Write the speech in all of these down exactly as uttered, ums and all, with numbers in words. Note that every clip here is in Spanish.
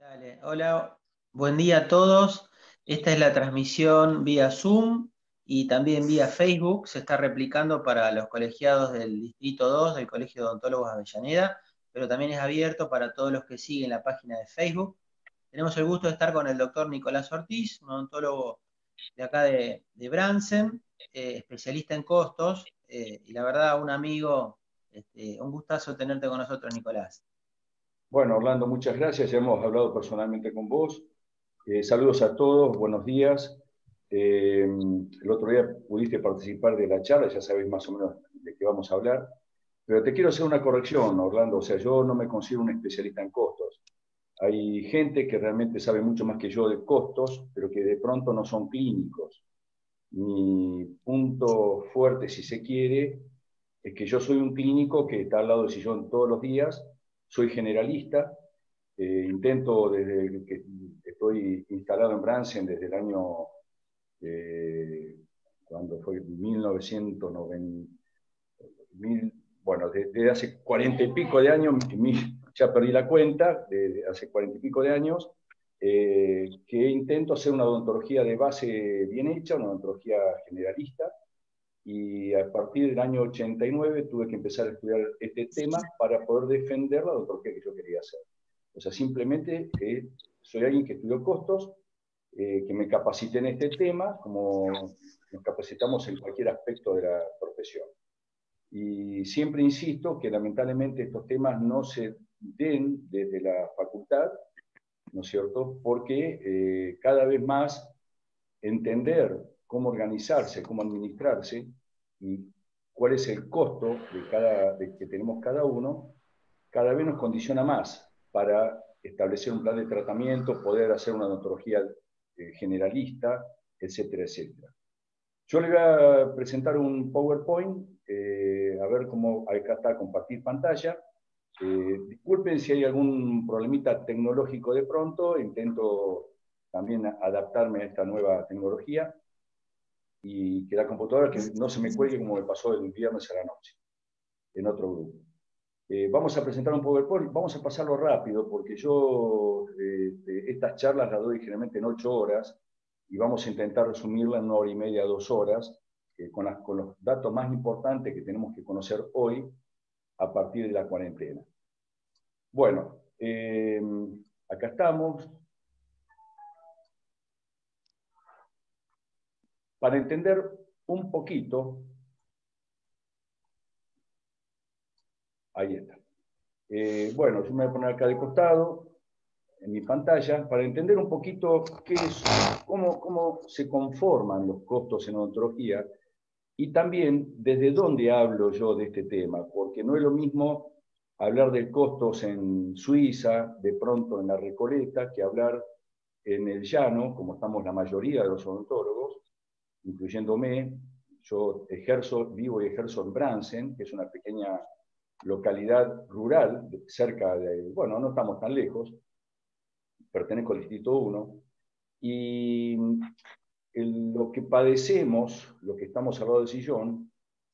Dale, hola, buen día a todos. Esta es la transmisión vía Zoom y también vía Facebook. Se está replicando para los colegiados del Distrito dos del Colegio de Odontólogos Avellaneda, pero también es abierto para todos los que siguen la página de Facebook. Tenemos el gusto de estar con el doctor Nicolás Ortiz, un odontólogo de acá de, de Bransen, eh, especialista en costos, eh, y la verdad, un amigo, este, un gustazo tenerte con nosotros, Nicolás. Bueno, Orlando, muchas gracias. Ya hemos hablado personalmente con vos. Eh, saludos a todos, buenos días. Eh, el otro día pudiste participar de la charla, ya sabéis más o menos de qué vamos a hablar. Pero te quiero hacer una corrección, Orlando. O sea, yo no me considero un especialista en costos. Hay gente que realmente sabe mucho más que yo de costos, pero que de pronto no son clínicos. Mi punto fuerte, si se quiere, es que yo soy un clínico que está al lado del sillón todos los días, soy generalista, eh, intento desde que estoy instalado en Bransen desde el año, eh, cuando fue mil novecientos noventa, mil, bueno, desde hace cuarenta y pico de años, mil, ya perdí la cuenta, desde hace cuarenta y pico de años, eh, que intento hacer una odontología de base bien hecha, una odontología generalista, y a partir del año ochenta y nueve tuve que empezar a estudiar este tema para poder defender la odontología que yo quería hacer. O sea, simplemente eh, soy alguien que estudió costos, eh, que me capacité en este tema, como nos capacitamos en cualquier aspecto de la profesión. Y siempre insisto que lamentablemente estos temas no se den desde la facultad, ¿no es cierto? Porque eh, cada vez más entender cómo organizarse, cómo administrarse y cuál es el costo de cada, de que tenemos cada uno, cada vez nos condiciona más para establecer un plan de tratamiento, poder hacer una odontología eh, generalista, etcétera, etcétera. Yo le voy a presentar un PowerPoint, eh, a ver cómo, acá está, compartir pantalla. Eh, disculpen si hay algún problemita tecnológico de pronto, intento también adaptarme a esta nueva tecnología y que la computadora que no se me cuelgue como me pasó el viernes a la noche en otro grupo. Eh, vamos a presentar un PowerPoint, vamos a pasarlo rápido porque yo eh, estas charlas las doy generalmente en ocho horas y vamos a intentar resumirla en una hora y media, dos horas, eh, con, las, con los datos más importantes que tenemos que conocer hoy a partir de la cuarentena. Bueno, eh, acá estamos. Para entender un poquito, ahí está. Eh, bueno, yo me voy a poner acá de costado, en mi pantalla, para entender un poquito qué es, cómo, cómo se conforman los costos en odontología y también desde dónde hablo yo de este tema, porque no es lo mismo hablar de costos en Suiza, de pronto en la Recoleta, que hablar en el llano, como estamos la mayoría de los odontólogos, incluyéndome. Yo ejerzo, vivo y ejerzo en Bransen, que es una pequeña localidad rural, cerca de, bueno, no estamos tan lejos, pertenezco al Distrito uno, y el, lo que padecemos, lo que estamos al lado del sillón,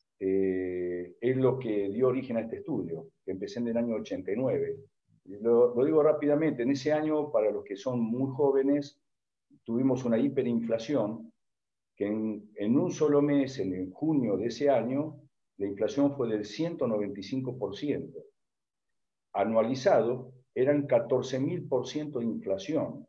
eh, es lo que dio origen a este estudio, que empecé en el año ochenta y nueve. Lo, lo digo rápidamente, en ese año, para los que son muy jóvenes, tuvimos una hiperinflación que en, en un solo mes, en, en junio de ese año, la inflación fue del ciento noventa y cinco por ciento. Anualizado, eran catorce mil por ciento de inflación.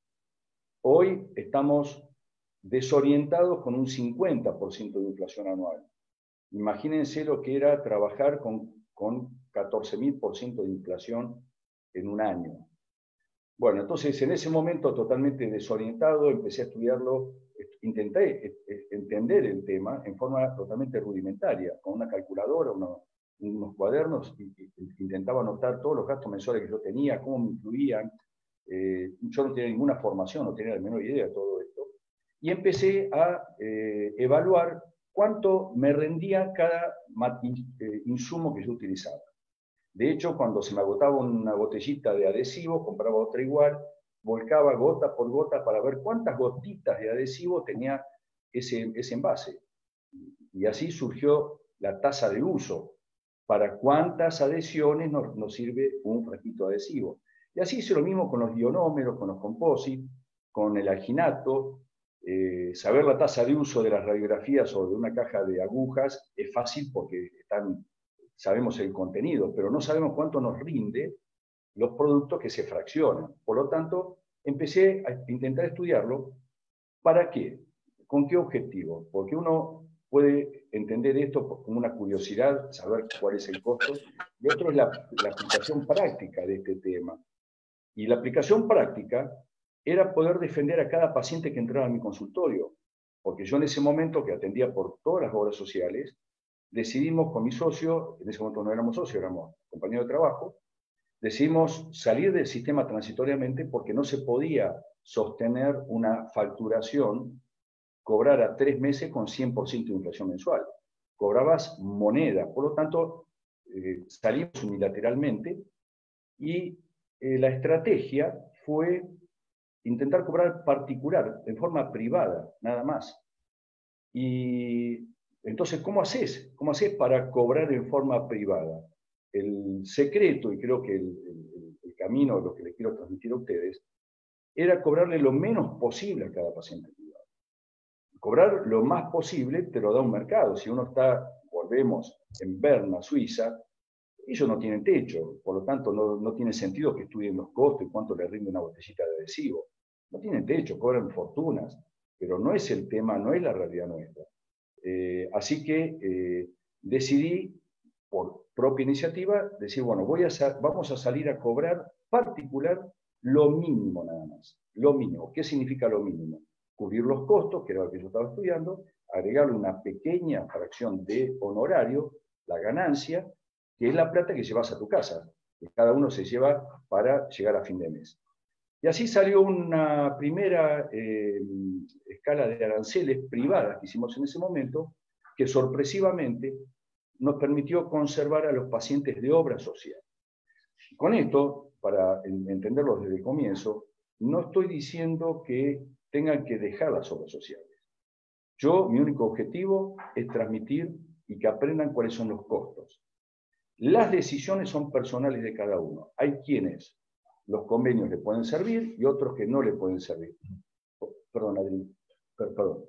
Hoy estamos desorientados con un cincuenta por ciento de inflación anual. Imagínense lo que era trabajar con, con catorce mil por ciento de inflación en un año. Bueno, entonces en ese momento totalmente desorientado, empecé a estudiarlo, intenté entender el tema en forma totalmente rudimentaria, con una calculadora, uno, unos cuadernos, y, y, intentaba anotar todos los gastos mensuales que yo tenía, cómo me influían. Eh, yo no tenía ninguna formación, no tenía la menor idea de todo esto. Y empecé a eh, evaluar cuánto me rendía cada eh, insumo que yo utilizaba. De hecho, cuando se me agotaba una botellita de adhesivo, compraba otra igual, volcaba gota por gota para ver cuántas gotitas de adhesivo tenía ese, ese envase. Y así surgió la tasa de uso. Para cuántas adhesiones nos, nos sirve un frasquito adhesivo. Y así hice lo mismo con los ionómeros, con los composites, con el alginato. Eh, saber la tasa de uso de las radiografías o de una caja de agujas es fácil porque están, sabemos el contenido, pero no sabemos cuánto nos rinde los productos que se fraccionan. Por lo tanto, empecé a intentar estudiarlo. ¿Para qué? ¿Con qué objetivo? Porque uno puede entender esto como una curiosidad, saber cuál es el costo, y otro es la, la aplicación práctica de este tema. Y la aplicación práctica era poder defender a cada paciente que entraba a mi consultorio, porque yo en ese momento, que atendía por todas las obras sociales, decidimos con mi socio, en ese momento no éramos socios, éramos compañeros de trabajo, decidimos salir del sistema transitoriamente porque no se podía sostener una facturación, cobrar a tres meses con cien por ciento de inflación mensual. Cobrabas moneda, por lo tanto, eh, salimos unilateralmente y eh, la estrategia fue intentar cobrar particular, en forma privada, nada más. Y entonces, ¿cómo haces? ¿Cómo haces para cobrar en forma privada? El secreto, y creo que el, el, el camino, lo que les quiero transmitir a ustedes, era cobrarle lo menos posible a cada paciente privado. Cobrar lo más posible te lo da un mercado. Si uno está, volvemos, en Berna, Suiza, ellos no tienen techo, por lo tanto no, no tiene sentido que estudien los costos y cuánto les rinde una botellita de adhesivo. No tienen techo, cobran fortunas, pero no es el tema, no es la realidad nuestra. Eh, así que eh, decidí, por propia iniciativa, decir, bueno, voy a vamos a salir a cobrar particular lo mínimo nada más. Lo mínimo. ¿Qué significa lo mínimo? Cubrir los costos, que era lo que yo estaba estudiando, agregarle una pequeña fracción de honorario, la ganancia, que es la plata que llevas a tu casa, que cada uno se lleva para llegar a fin de mes. Y así salió una primera eh, escala de aranceles privadas que hicimos en ese momento, que sorpresivamente nos permitió conservar a los pacientes de obra social. Con esto, para entenderlo desde el comienzo, no estoy diciendo que tengan que dejar las obras sociales. Yo, mi único objetivo es transmitir y que aprendan cuáles son los costos. Las decisiones son personales de cada uno. Hay quienes los convenios le pueden servir y otros que no le pueden servir. Perdón, Adri, perdón.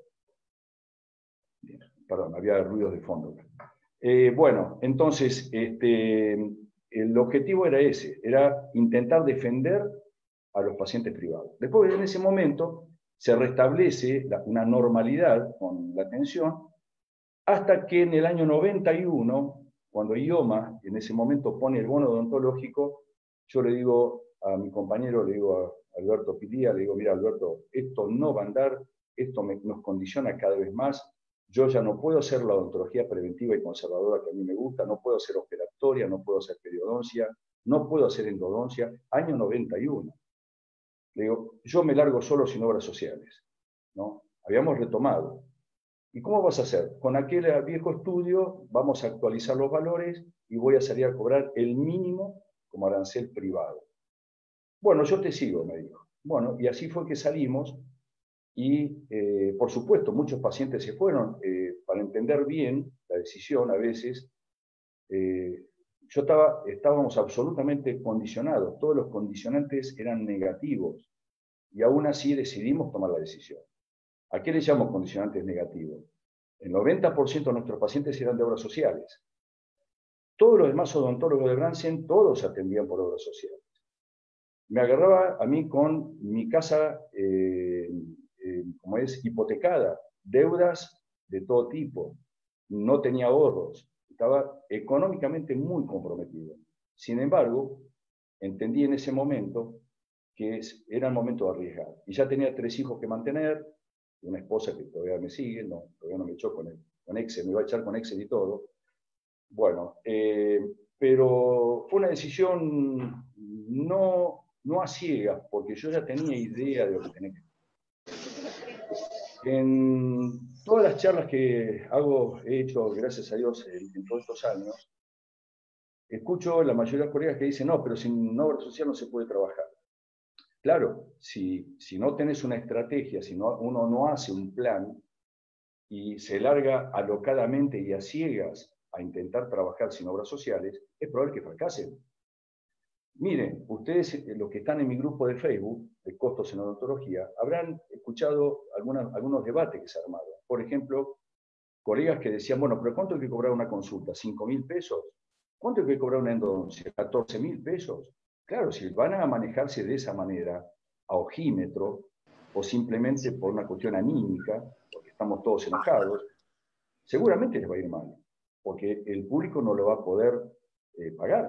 Bien, perdón, había ruidos de fondo. Eh, bueno, entonces, este, el objetivo era ese, era intentar defender a los pacientes privados. Después, en ese momento, se restablece la, una normalidad con la atención, hasta que en el año noventa y uno, cuando I O M A en ese momento pone el bono odontológico, yo le digo a mi compañero, le digo a Alberto Pilía, le digo, mira Alberto, esto no va a andar, esto me, nos condiciona cada vez más, yo ya no puedo hacer la odontología preventiva y conservadora que a mí me gusta, no puedo hacer operatoria, no puedo hacer periodoncia, no puedo hacer endodoncia, año noventa y uno. Le digo, yo me largo solo sin obras sociales, ¿no? Habíamos retomado. ¿Y cómo vas a hacer? Con aquel viejo estudio vamos a actualizar los valores y voy a salir a cobrar el mínimo como arancel privado. Bueno, yo te sigo, me dijo. Bueno, y así fue que salimos y, eh, por supuesto, muchos pacientes se fueron. Eh, para entender bien la decisión, a veces, eh, yo estaba, estábamos absolutamente condicionados. Todos los condicionantes eran negativos y aún así decidimos tomar la decisión. ¿A qué le llamo condicionantes negativos? El noventa por ciento de nuestros pacientes eran de obras sociales. Todos los demás odontólogos de Bransen, todos atendían por obras sociales. Me agarraba a mí con mi casa, eh, eh, como es, hipotecada, deudas de todo tipo, no tenía ahorros, estaba económicamente muy comprometido. Sin embargo, entendí en ese momento que es, era el momento de arriesgar. Y ya tenía tres hijos que mantener, una esposa que todavía me sigue, no, todavía no me echó con, el, con Excel, me iba a echar con Excel y todo. Bueno, eh, pero fue una decisión no, no a ciegas, porque yo ya tenía idea de lo que tenía que hacer. En todas las charlas que hago, he hecho, gracias a Dios, en, en todos estos años, escucho la mayoría de los colegas que dicen, no, pero sin obra social no se puede trabajar. Claro, si, si no tenés una estrategia, si no, uno no hace un plan y se larga alocadamente y a ciegas a intentar trabajar sin obras sociales, es probable que fracasen. Miren, ustedes, eh, los que están en mi grupo de Facebook, de Costos en Odontología, habrán escuchado algunas, algunos debates que se armaron. Por ejemplo, colegas que decían, bueno, pero ¿cuánto hay que cobrar una consulta? ¿cinco mil pesos? ¿Cuánto hay que cobrar una endodoncia? ¿catorce mil pesos? Claro, si van a manejarse de esa manera, a ojímetro, o simplemente por una cuestión anímica, porque estamos todos enojados, seguramente les va a ir mal, porque el público no lo va a poder eh, pagar.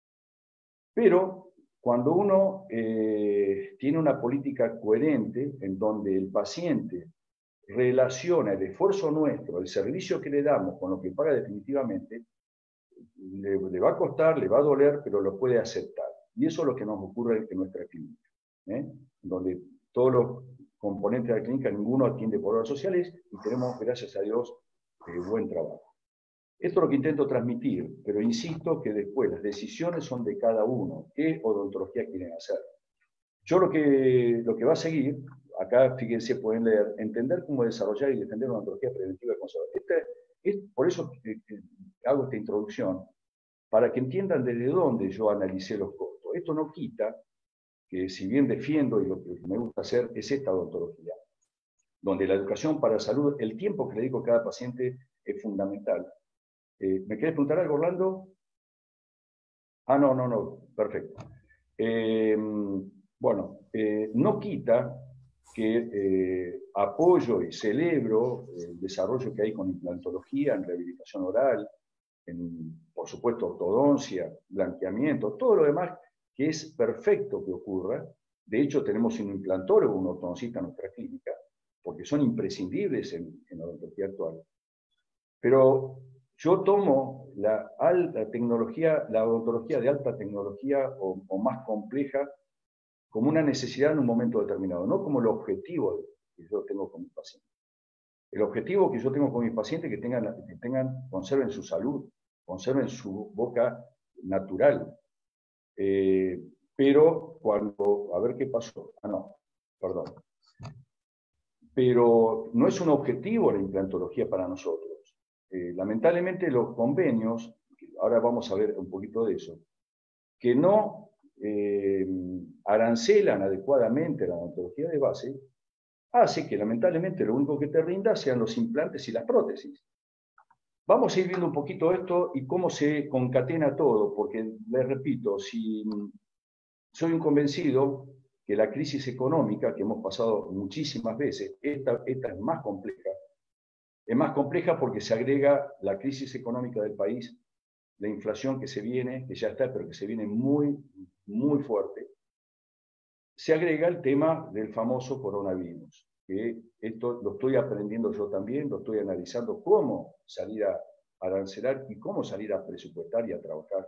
Pero cuando uno eh, tiene una política coherente en donde el paciente relaciona el esfuerzo nuestro, el servicio que le damos con lo que paga definitivamente, le, le va a costar, le va a doler, pero lo puede aceptar. Y eso es lo que nos ocurre en nuestra clínica, ¿eh? Donde todos los componentes de la clínica, ninguno atiende por horas sociales y tenemos, gracias a Dios, eh, buen trabajo. Esto es lo que intento transmitir, pero insisto que después las decisiones son de cada uno. ¿Qué odontología quieren hacer? Yo lo que, lo que va a seguir, acá fíjense, pueden leer, entender cómo desarrollar y defender una odontología preventiva y conservadora. Este, es, por eso eh, eh, hago esta introducción, para que entiendan desde dónde yo analicé los costos. Esto no quita que, si bien defiendo y lo que me gusta hacer es esta odontología, donde la educación para la salud, el tiempo que le dedico a cada paciente es fundamental. Eh, ¿Me querés preguntar algo, Orlando? Ah, no, no, no, perfecto. Eh, bueno, eh, no quita que eh, apoyo y celebro el desarrollo que hay con implantología, en rehabilitación oral, en, por supuesto, ortodoncia, blanqueamiento, todo lo demás que es perfecto que ocurra. De hecho, tenemos un implantólogo, un ortodoncista en nuestra clínica, porque son imprescindibles en, en la odontología actual. Pero yo tomo la alta tecnología, la odontología de alta tecnología o, o más compleja, como una necesidad en un momento determinado, no como el objetivo que yo tengo con mis pacientes. El objetivo que yo tengo con mis pacientes es que tengan, que tengan, conserven su salud, conserven su boca natural. Eh, pero cuando, a ver qué pasó, ah no, perdón. Pero no es un objetivo la implantología para nosotros. Eh, lamentablemente los convenios, ahora vamos a ver un poquito de eso, que no eh, arancelan adecuadamente la odontología de base, hace que lamentablemente lo único que te rinda sean los implantes y las prótesis. Vamos a ir viendo un poquito esto y cómo se concatena todo, porque les repito, si soy un convencido que la crisis económica que hemos pasado muchísimas veces, esta, esta es más compleja. Es más compleja porque se agrega la crisis económica del país, la inflación que se viene, que ya está, pero que se viene muy, muy fuerte. Se agrega el tema del famoso coronavirus, que esto lo estoy aprendiendo yo también, lo estoy analizando cómo salir a arancelar y cómo salir a presupuestar y a trabajar.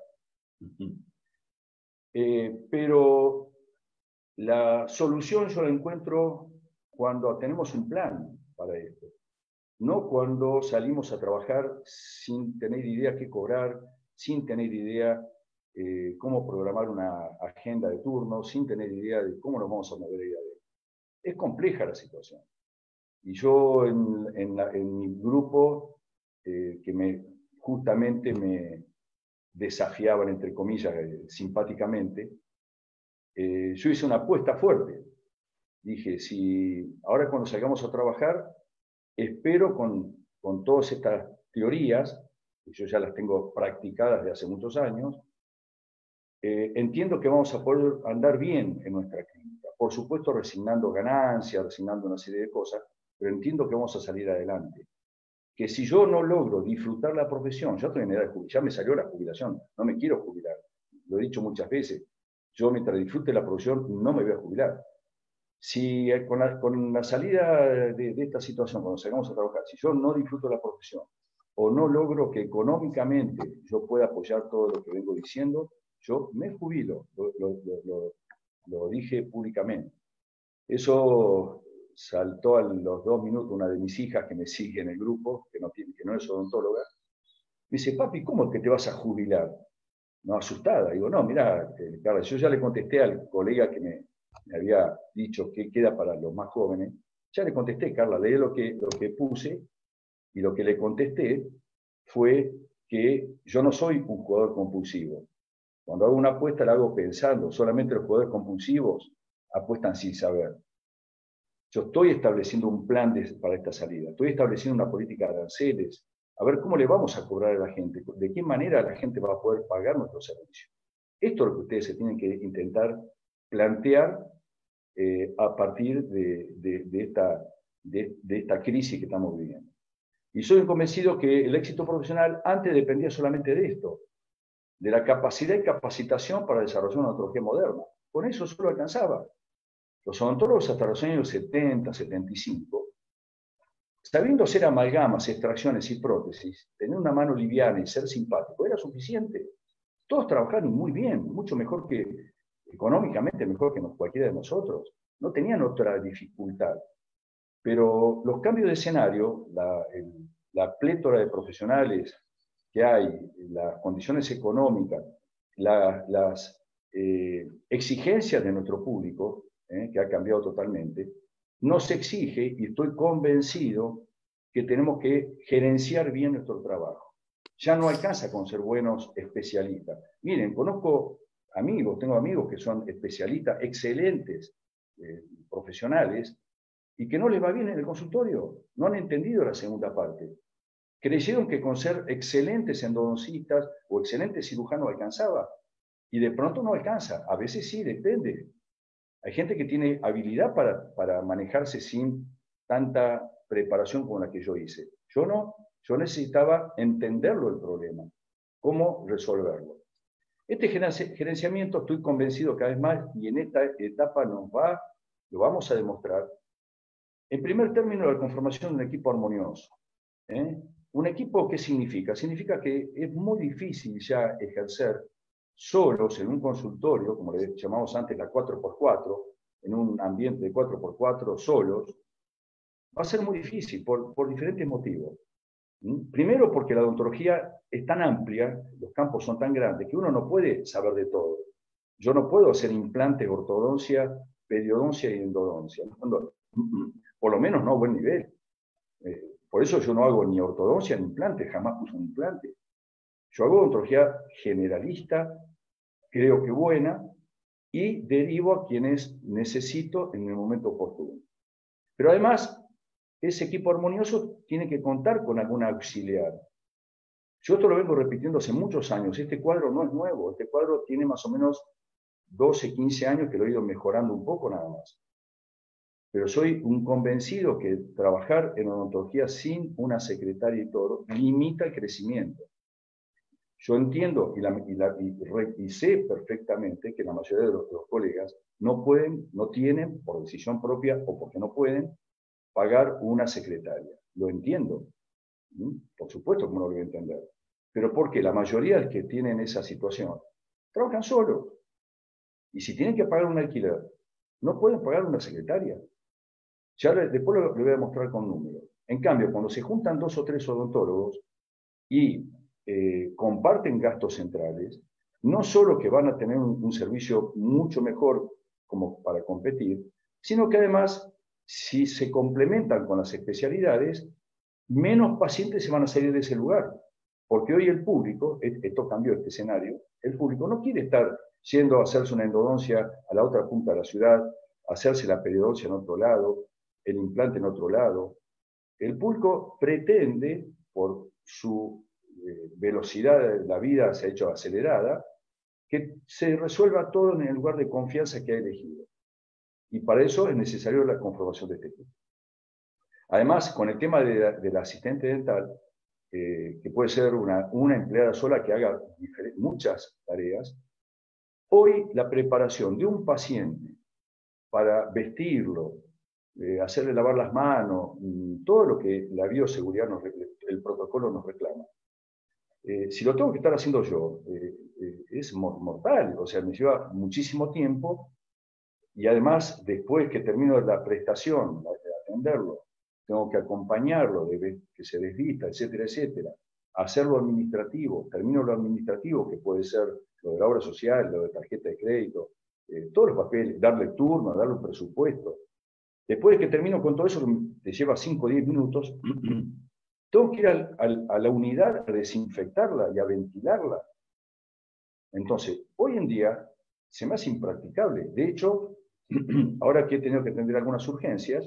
Eh, pero la solución yo la encuentro cuando tenemos un plan para esto, no cuando salimos a trabajar sin tener idea qué cobrar, sin tener idea eh, cómo programar una agenda de turno, sin tener idea de cómo nos vamos a mover ahí adentro. Es compleja la situación. Y yo en, en, la, en mi grupo, eh, que me, justamente me desafiaban, entre comillas, eh, simpáticamente, eh, yo hice una apuesta fuerte. Dije, si ahora cuando salgamos a trabajar, espero con, con todas estas teorías, que yo ya las tengo practicadas de hace muchos años, eh, entiendo que vamos a poder andar bien en nuestra clínica. Por supuesto, resignando ganancias, resignando una serie de cosas, pero entiendo que vamos a salir adelante. Que si yo no logro disfrutar la profesión, ya estoy en edad de jubilación, ya me salió la jubilación, no me quiero jubilar. Lo he dicho muchas veces. Yo, mientras disfrute la profesión, no me voy a jubilar. Si con la, con la salida de, de esta situación, cuando salgamos a trabajar, si yo no disfruto la profesión o no logro que económicamente yo pueda apoyar todo lo que vengo diciendo, yo me jubilo, lo, lo, lo, lo dije públicamente. Eso saltó a los dos minutos una de mis hijas que me sigue en el grupo, que no, tiene, que no es odontóloga, me dice, papi, ¿cómo es que te vas a jubilar? No, asustada. Digo, no, mirá, eh, Carla, yo ya le contesté al colega que me, me había dicho que queda para los más jóvenes, ya le contesté, Carla, leí lo que, lo que puse y lo que le contesté fue que yo no soy un jugador compulsivo. Cuando hago una apuesta la hago pensando, solamente los jugadores compulsivos apuestan sin saber. Yo estoy estableciendo un plan de, para esta salida, estoy estableciendo una política de aranceles, a ver cómo le vamos a cobrar a la gente, de qué manera la gente va a poder pagar nuestros servicios. Esto es lo que ustedes se tienen que intentar plantear eh, a partir de, de, de, esta, de, de esta crisis que estamos viviendo. Y soy convencido que el éxito profesional antes dependía solamente de esto, de la capacidad y capacitación para desarrollar una odontología moderna. Con eso solo alcanzaba. Los odontólogos hasta los años setenta, setenta y cinco, sabiendo hacer amalgamas, extracciones y prótesis, tener una mano liviana y ser simpático, era suficiente. Todos trabajaban muy bien, mucho mejor que, económicamente mejor que cualquiera de nosotros. No tenían otra dificultad. Pero los cambios de escenario, la, el, la plétora de profesionales que hay, las condiciones económicas, la, las eh, exigencias de nuestro público, eh, que ha cambiado totalmente, nos exige, y estoy convencido, que tenemos que gerenciar bien nuestro trabajo. Ya no alcanza con ser buenos especialistas. Miren, conozco amigos, tengo amigos que son especialistas, excelentes eh, profesionales, y que no les va bien en el consultorio. No han entendido la segunda parte. Creyeron que con ser excelentes endodoncistas o excelentes cirujanos alcanzaba, y de pronto no alcanza. A veces sí, depende. Hay gente que tiene habilidad para, para manejarse sin tanta preparación como la que yo hice. Yo no, yo necesitaba entenderlo el problema, cómo resolverlo. Este gerenciamiento estoy convencido cada vez más, y en esta etapa nos va, lo vamos a demostrar. En primer término, la conformación de un equipo armonioso. ¿eh? ¿Un equipo qué significa? Significa que es muy difícil ya ejercer solos en un consultorio, como le llamamos antes la cuatro por cuatro, en un ambiente de cuatro por cuatro solos, va a ser muy difícil por, por diferentes motivos. ¿Mm? Primero porque la odontología es tan amplia, los campos son tan grandes, que uno no puede saber de todo. Yo no puedo hacer implantes, ortodoncia, pediodoncia y endodoncia. No, por lo menos no a buen nivel. Eh, por eso yo no hago ni ortodoncia ni implante, jamás puse un implante. Yo hago odontología generalista, creo que buena, y derivo a quienes necesito en el momento oportuno. Pero además, ese equipo armonioso tiene que contar con algún auxiliar. Yo esto lo vengo repitiendo hace muchos años. Este cuadro no es nuevo. Este cuadro tiene más o menos doce, quince años que lo he ido mejorando un poco nada más. Pero soy un convencido que trabajar en odontología sin una secretaria y todo limita el crecimiento. Yo entiendo y, la, y, la, y, y sé perfectamente que la mayoría de los, de los colegas no pueden, no tienen, por decisión propia o porque no pueden, pagar una secretaria. Lo entiendo. ¿Mm? Por supuesto que no lo voy a entender. Pero porque la mayoría de los que tienen esa situación trabajan solos. Y si tienen que pagar un alquiler, no pueden pagar una secretaria. Ya después lo, lo voy a mostrar con números. En cambio, cuando se juntan dos o tres odontólogos y eh, comparten gastos centrales, no solo que van a tener un, un servicio mucho mejor como para competir, sino que además, si se complementan con las especialidades, menos pacientes se van a salir de ese lugar. Porque hoy el público, esto cambió este escenario, el público no quiere estar yendo a hacerse una endodoncia a la otra punta de la ciudad, hacerse la periodoncia en otro lado, el implante en otro lado. El público pretende, por su eh, velocidad de la vida se ha hecho acelerada, que se resuelva todo en el lugar de confianza que ha elegido. Y para eso es necesario la conformación de este equipo. Además, con el tema de la, de la asistente dental, eh, que puede ser una, una empleada sola que haga muchas tareas, hoy la preparación de un paciente para vestirlo, eh, hacerle lavar las manos, todo lo que la bioseguridad, nos, el protocolo nos reclama. Eh, si lo tengo que estar haciendo yo, eh, eh, es mortal, o sea, me lleva muchísimo tiempo y además, después que termino la prestación, de atenderlo, tengo que acompañarlo, de que se desvista, etcétera, etcétera, hacerlo administrativo, termino lo administrativo, que puede ser lo de la obra social, lo de tarjeta de crédito, eh, todos los papeles, darle turno, darle un presupuesto. Después de que termino con todo eso, te lleva cinco o diez minutos, tengo que ir al, al, a la unidad a desinfectarla y a ventilarla. Entonces, hoy en día se me hace impracticable. De hecho, ahora que he tenido que atender algunas urgencias,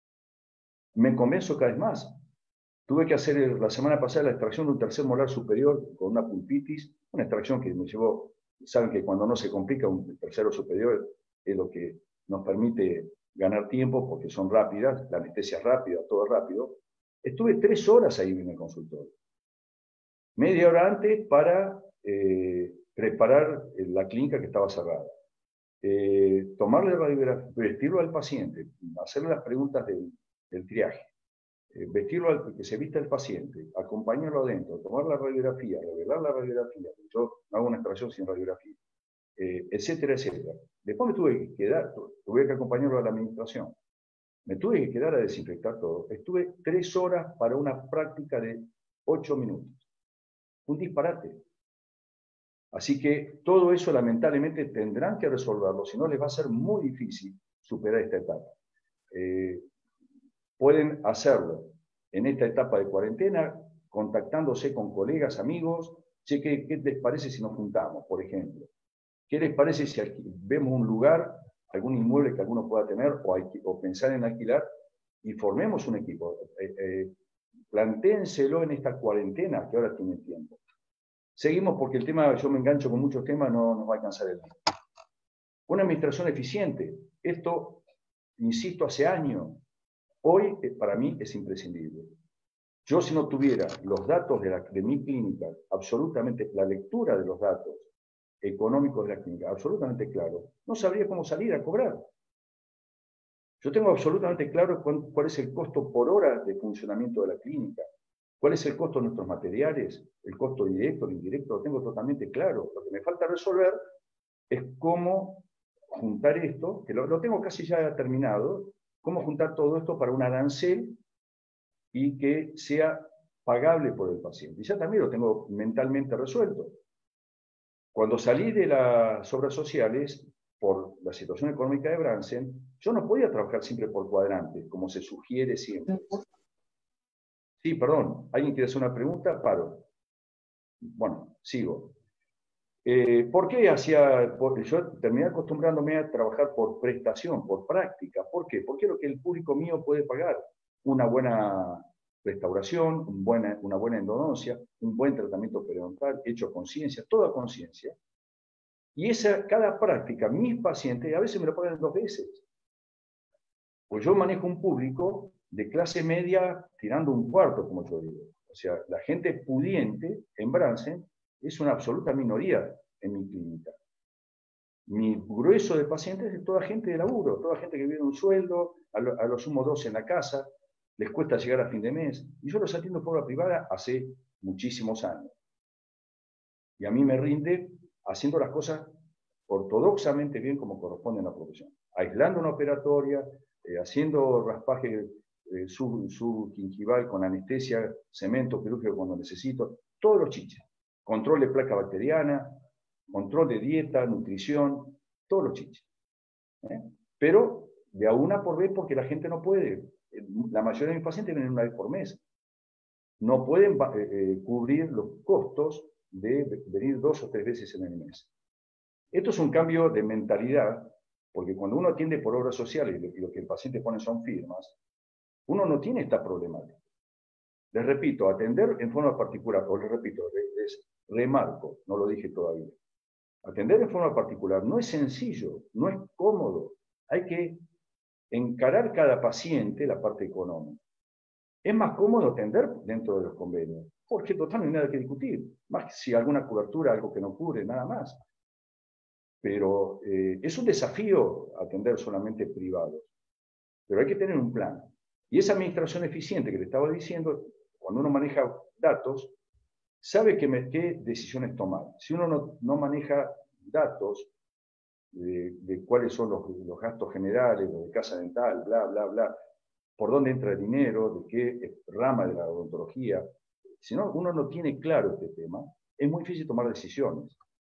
me convenzo cada vez más. Tuve que hacer el, la semana pasada la extracción de un tercer molar superior con una pulpitis, una extracción que me llevó, saben que cuando no se complica un tercero superior es lo que nos permite ganar tiempo porque son rápidas, la anestesia es rápida, todo es rápido. Estuve tres horas ahí en el consultorio. Media hora antes para eh, preparar la clínica que estaba cerrada. Eh, tomarle radiografía, vestirlo al paciente, hacerle las preguntas del, del triaje, eh, vestirlo al que se vista el paciente, acompañarlo adentro, tomar la radiografía, revelar la radiografía, yo hago una extracción sin radiografía, eh, etcétera, etcétera. Después me tuve que quedar, tuve que acompañarlo a la administración, me tuve que quedar a desinfectar todo. Estuve tres horas para una práctica de ocho minutos. Un disparate. Así que todo eso lamentablemente tendrán que resolverlo, si no les va a ser muy difícil superar esta etapa. Eh, pueden hacerlo en esta etapa de cuarentena, contactándose con colegas, amigos, che, ¿qué, qué les parece si nos juntamos, por ejemplo? ¿Qué les parece si vemos un lugar, algún inmueble que alguno pueda tener o, o pensar en alquilar y formemos un equipo? Eh, eh, plantéenselo en esta cuarentena que ahora tienen tiempo. Seguimos porque el tema, yo me engancho con muchos temas, no nos va a alcanzar el tiempo. Una administración eficiente. Esto, insisto, hace años. Hoy, para mí, es imprescindible. Yo, si no tuviera los datos de, la, de mi clínica, absolutamente, la lectura de los datos económicos de la clínica, absolutamente claro, no sabría cómo salir a cobrar. Yo tengo absolutamente claro cuál, cuál es el costo por hora de funcionamiento de la clínica. ¿Cuál es el costo de nuestros materiales? El costo directo, el indirecto, lo tengo totalmente claro. Lo que me falta resolver es cómo juntar esto, que lo, lo tengo casi ya terminado, cómo juntar todo esto para un arancel y que sea pagable por el paciente. Y ya también lo tengo mentalmente resuelto. Cuando salí de las obras sociales, por la situación económica de Bransen, yo no podía trabajar siempre por cuadrantes, como se sugiere siempre. Sí, perdón, ¿alguien quiere hacer una pregunta? Paro. Bueno, sigo. Eh, ¿Por qué hacía? Porque yo terminé acostumbrándome a trabajar por prestación, por práctica. ¿Por qué? Porque es lo que el público mío puede pagar. Una buena restauración, un buena, una buena endodoncia, un buen tratamiento periodontal, hecho a conciencia, toda conciencia. Y esa, cada práctica, mis pacientes, a veces me lo pagan dos veces. Pues yo manejo un público de clase media tirando un cuarto, como yo digo. O sea, la gente pudiente en Bransen es una absoluta minoría en mi clínica. Mi grueso de pacientes es toda gente de laburo, toda gente que vive un sueldo, a lo, a lo sumo dos en la casa, les cuesta llegar a fin de mes. Y yo los atiendo por la privada hace muchísimos años. Y a mí me rinde haciendo las cosas ortodoxamente bien como corresponde a la profesión. Aislando una operatoria, eh, haciendo raspaje eh, subgingival con anestesia, cemento quirúrgico cuando necesito, todos los chiches. Control de placa bacteriana, control de dieta, nutrición, todos los chiches. ¿Eh? Pero de a una por vez porque la gente no puede. La mayoría de mis pacientes vienen una vez por mes. No pueden eh, cubrir los costos de venir dos o tres veces en el mes. Esto es un cambio de mentalidad, porque cuando uno atiende por obras sociales y lo que el paciente pone son firmas, uno no tiene esta problemática. Les repito, atender en forma particular, o les repito, les remarco, no lo dije todavía. Atender en forma particular no es sencillo, no es cómodo. Hay que encarar cada paciente la parte económica. Es más cómodo atender dentro de los convenios, porque total no hay nada que discutir. Más si alguna cobertura, algo que no cubre, nada más. Pero eh, es un desafío atender solamente privados. Pero hay que tener un plan. Y esa administración eficiente que le estaba diciendo, cuando uno maneja datos, sabe qué, me, qué decisiones tomar. Si uno no, no maneja datos de, de cuáles son los, los gastos generales, los de casa dental, bla, bla, bla, por dónde entra el dinero, de qué rama de la odontología, si no, uno no tiene claro este tema, es muy difícil tomar decisiones.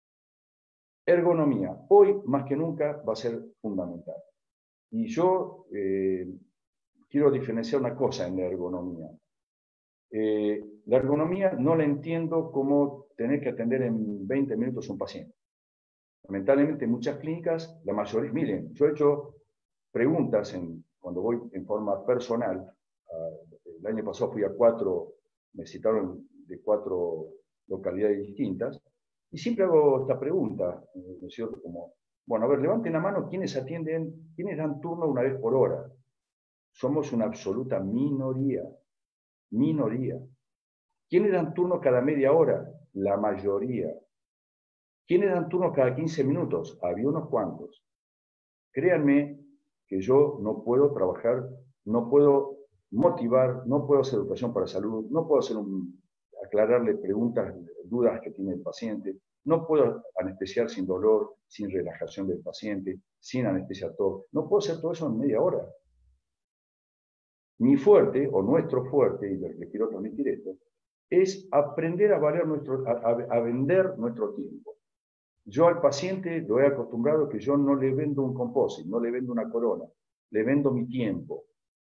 Ergonomía, hoy más que nunca va a ser fundamental. Y yo eh, quiero diferenciar una cosa en la ergonomía. Eh, la ergonomía no la entiendo como tener que atender en veinte minutos a un paciente. Lamentablemente en muchas clínicas, la mayoría, miren, yo he hecho preguntas en, cuando voy en forma personal. Uh, el año pasado fui a cuatro, me citaron de cuatro localidades distintas, y siempre hago esta pregunta, ¿no es cierto? Como, bueno, a ver, levanten la mano quienes atienden, quienes dan turno una vez por hora. Somos una absoluta minoría, minoría. ¿Quiénes dan turno cada media hora? La mayoría. ¿Quiénes dan turno cada quince minutos? Había unos cuantos. Créanme que yo no puedo trabajar, no puedo motivar, no puedo hacer educación para salud, no puedo hacer un, aclararle preguntas, dudas que tiene el paciente, no puedo anestesiar sin dolor, sin relajación del paciente, sin anestesia tos. No puedo hacer todo eso en media hora. Mi fuerte, o nuestro fuerte, y les quiero transmitir esto, es aprender a, valer nuestro, a, a, a vender nuestro tiempo. Yo al paciente lo he acostumbrado que yo no le vendo un composite, no le vendo una corona, le vendo mi tiempo.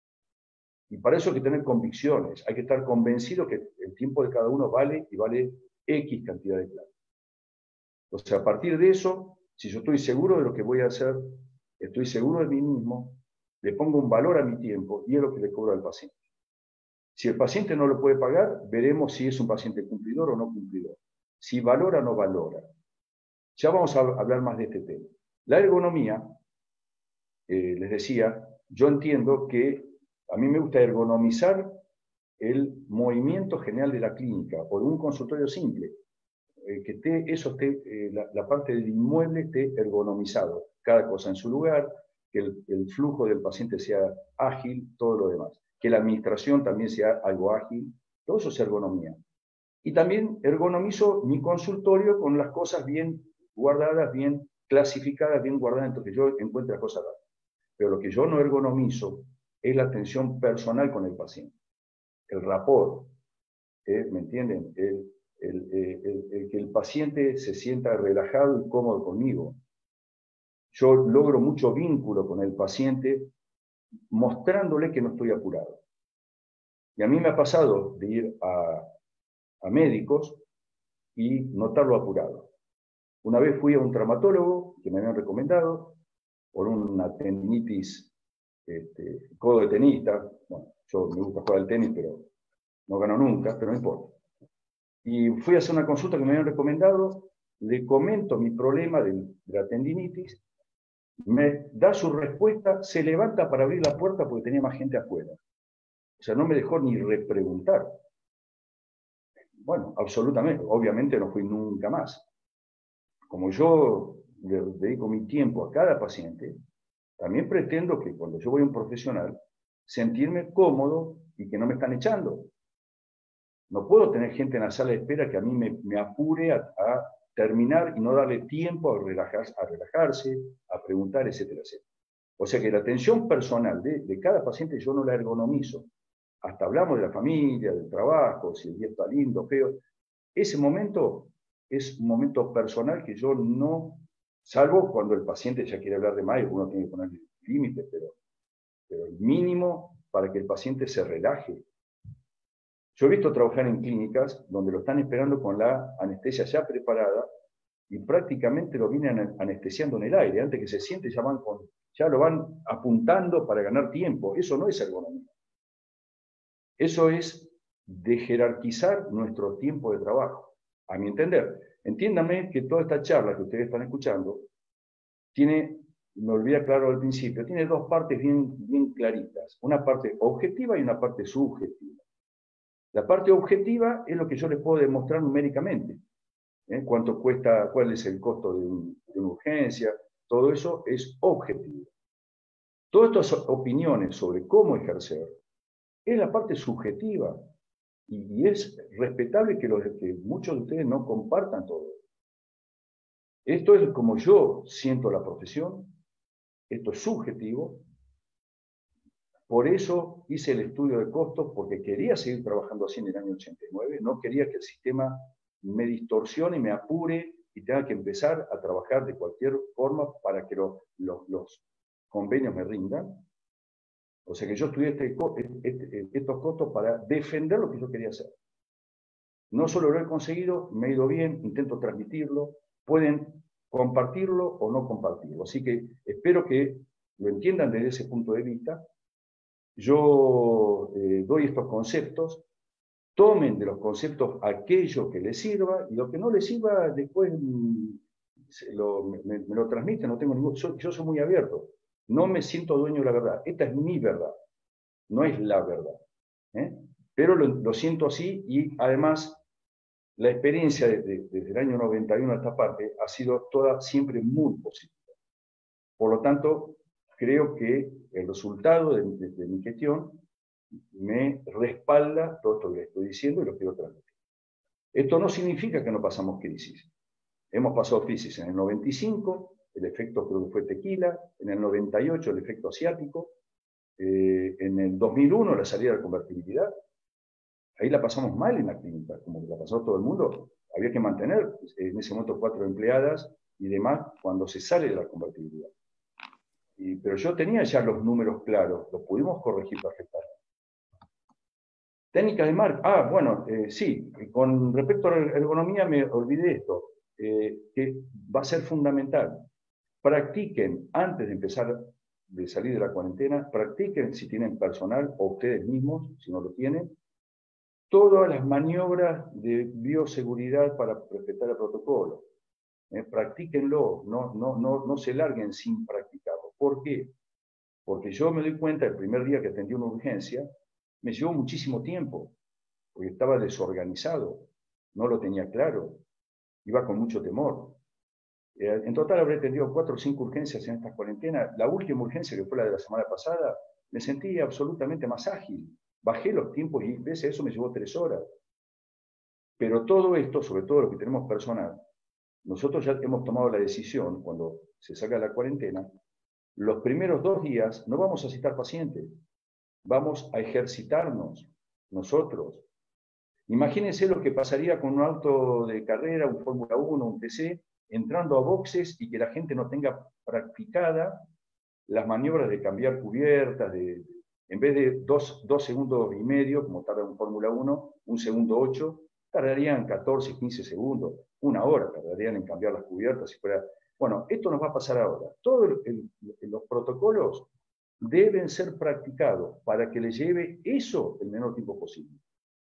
Y para eso hay que tener convicciones, hay que estar convencido que el tiempo de cada uno vale y vale X cantidad de plata. O sea, a partir de eso, si yo estoy seguro de lo que voy a hacer, estoy seguro de mí mismo, le pongo un valor a mi tiempo y es lo que le cobro al paciente. Si el paciente no lo puede pagar, veremos si es un paciente cumplidor o no cumplidor. Si valora o no valora. Ya vamos a hablar más de este tema. La ergonomía, eh, les decía, yo entiendo que a mí me gusta ergonomizar el movimiento general de la clínica o de un consultorio simple, eh, que esté, eso esté, eh, la, la parte del inmueble esté ergonomizado, cada cosa en su lugar, que el, el flujo del paciente sea ágil, todo lo demás, que la administración también sea algo ágil, todo eso es ergonomía. Y también ergonomizo mi consultorio con las cosas bien guardadas, bien clasificadas, bien guardadas, entonces yo encuentro las cosas raras. Pero lo que yo no ergonomizo es la atención personal con el paciente, el rapport, ¿eh? ¿Me entienden? El, el, el, el que el paciente se sienta relajado y cómodo conmigo. Yo logro mucho vínculo con el paciente mostrándole que no estoy apurado. Y a mí me ha pasado de ir a, a médicos y notarlo apurado. Una vez fui a un traumatólogo que me habían recomendado por una tendinitis, este, codo de tenista. Bueno, yo me gusta jugar al tenis, pero no gano nunca, pero no importa. Y fui a hacer una consulta que me habían recomendado, le comento mi problema de, de la tendinitis, me da su respuesta, se levanta para abrir la puerta porque tenía más gente afuera. O sea, no me dejó ni repreguntar. Bueno, absolutamente, obviamente no fui nunca más. Como yo le dedico mi tiempo a cada paciente, también pretendo que cuando yo voy a un profesional, sentirme cómodo y que no me están echando. No puedo tener gente en la sala de espera que a mí me, me apure a, a terminar y no darle tiempo a relajarse, a, relajarse, a preguntar, etcétera, etcétera. O sea que la atención personal de, de cada paciente yo no la ergonomizo. Hasta hablamos de la familia, del trabajo, si el día está lindo, feo. Ese momento es un momento personal que yo no, salvo cuando el paciente ya quiere hablar de más, uno tiene que poner límites, pero, pero el mínimo para que el paciente se relaje. Yo he visto trabajar en clínicas donde lo están esperando con la anestesia ya preparada y prácticamente lo vienen anestesiando en el aire. Antes que se siente ya, van con, ya lo van apuntando para ganar tiempo. Eso no es ergonomía. Eso es de jerarquizar nuestro tiempo de trabajo, a mi entender. Entiéndame que toda esta charla que ustedes están escuchando tiene, me olvidé aclarar al principio, tiene dos partes bien, bien claritas. Una parte objetiva y una parte subjetiva. La parte objetiva es lo que yo les puedo demostrar numéricamente. ¿Eh? Cuánto cuesta, cuál es el costo de, un, de una urgencia, todo eso es objetivo. Todas estas opiniones sobre cómo ejercer es la parte subjetiva y, y es respetable que, los, que muchos de ustedes no compartan todo. Esto es como yo siento la profesión, esto es subjetivo. Por eso hice el estudio de costos, porque quería seguir trabajando así en el año ochenta y nueve, no quería que el sistema me distorsione y me apure y tenga que empezar a trabajar de cualquier forma para que lo, lo, los convenios me rindan. O sea que yo estudié este, este, estos costos para defender lo que yo quería hacer. No solo lo he conseguido, me ha ido bien, intento transmitirlo, pueden compartirlo o no compartirlo. Así que espero que lo entiendan desde ese punto de vista. Yo eh, doy estos conceptos, tomen de los conceptos aquello que les sirva y lo que no les sirva después lo, me, me, lo transmiten, no tengo ningún... Yo, yo soy muy abierto, no me siento dueño de la verdad, esta es mi verdad, no es la verdad. ¿eh? Pero lo, lo siento así y además la experiencia de, de, desde el año noventa y uno a esta parte ha sido toda siempre muy positiva. Por lo tanto, creo que el resultado de, de, de mi gestión me respalda todo esto que les estoy diciendo y lo quiero transmitir. Esto no significa que no pasamos crisis. Hemos pasado crisis en el noventa y cinco, el efecto creo que fue tequila, en el noventa y ocho el efecto asiático, eh, en el dos mil uno la salida de la convertibilidad. Ahí la pasamos mal en la clínica, como la pasó todo el mundo. Había que mantener en ese momento cuatro empleadas y demás cuando se sale de la convertibilidad. Y, pero yo tenía ya los números claros, los pudimos corregir perfectamente. Técnicas de marketing. Ah, bueno, eh, sí, con respecto a la ergonomía me olvidé esto, eh, que va a ser fundamental. Practiquen, antes de empezar, de salir de la cuarentena, practiquen si tienen personal o ustedes mismos, si no lo tienen, todas las maniobras de bioseguridad para respetar el protocolo. Eh, practíquenlo, no, no, no, no se larguen sin practicarlo. ¿Por qué? Porque yo me doy cuenta, el primer día que atendí una urgencia, me llevó muchísimo tiempo, porque estaba desorganizado, no lo tenía claro, iba con mucho temor. Eh, en total habré atendido cuatro o cinco urgencias en esta cuarentena. La última urgencia, que fue la de la semana pasada, me sentí absolutamente más ágil. Bajé los tiempos y veces eso me llevó tres horas. Pero todo esto, sobre todo lo que tenemos personal, nosotros ya hemos tomado la decisión, cuando se saca la cuarentena, los primeros dos días no vamos a citar pacientes, vamos a ejercitarnos nosotros. Imagínense lo que pasaría con un auto de carrera, un Fórmula uno, un T C, entrando a boxes y que la gente no tenga practicada las maniobras de cambiar cubiertas, de, en vez de dos, dos segundos y medio, como tarda un Fórmula uno, un segundo ocho, tardarían catorce, quince segundos, una hora tardarían en cambiar las cubiertas. Si fuera... Bueno, esto nos va a pasar ahora. Todos los protocolos deben ser practicados para que les lleve eso el menor tiempo posible.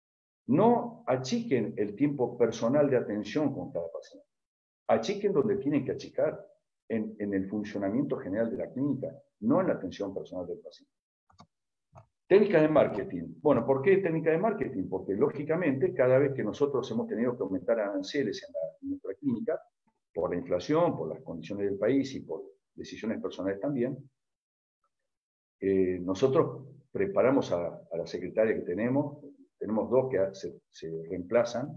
No achiquen el tiempo personal de atención con cada paciente. Achiquen donde tienen que achicar, en, en el funcionamiento general de la clínica, no en la atención personal del paciente. Técnica de marketing. Bueno, ¿por qué técnica de marketing? Porque lógicamente cada vez que nosotros hemos tenido que aumentar aranceles en, la, en nuestra clínica, por la inflación, por las condiciones del país y por decisiones personales también, eh, nosotros preparamos a, a la secretaria que tenemos, tenemos dos que se, se reemplazan,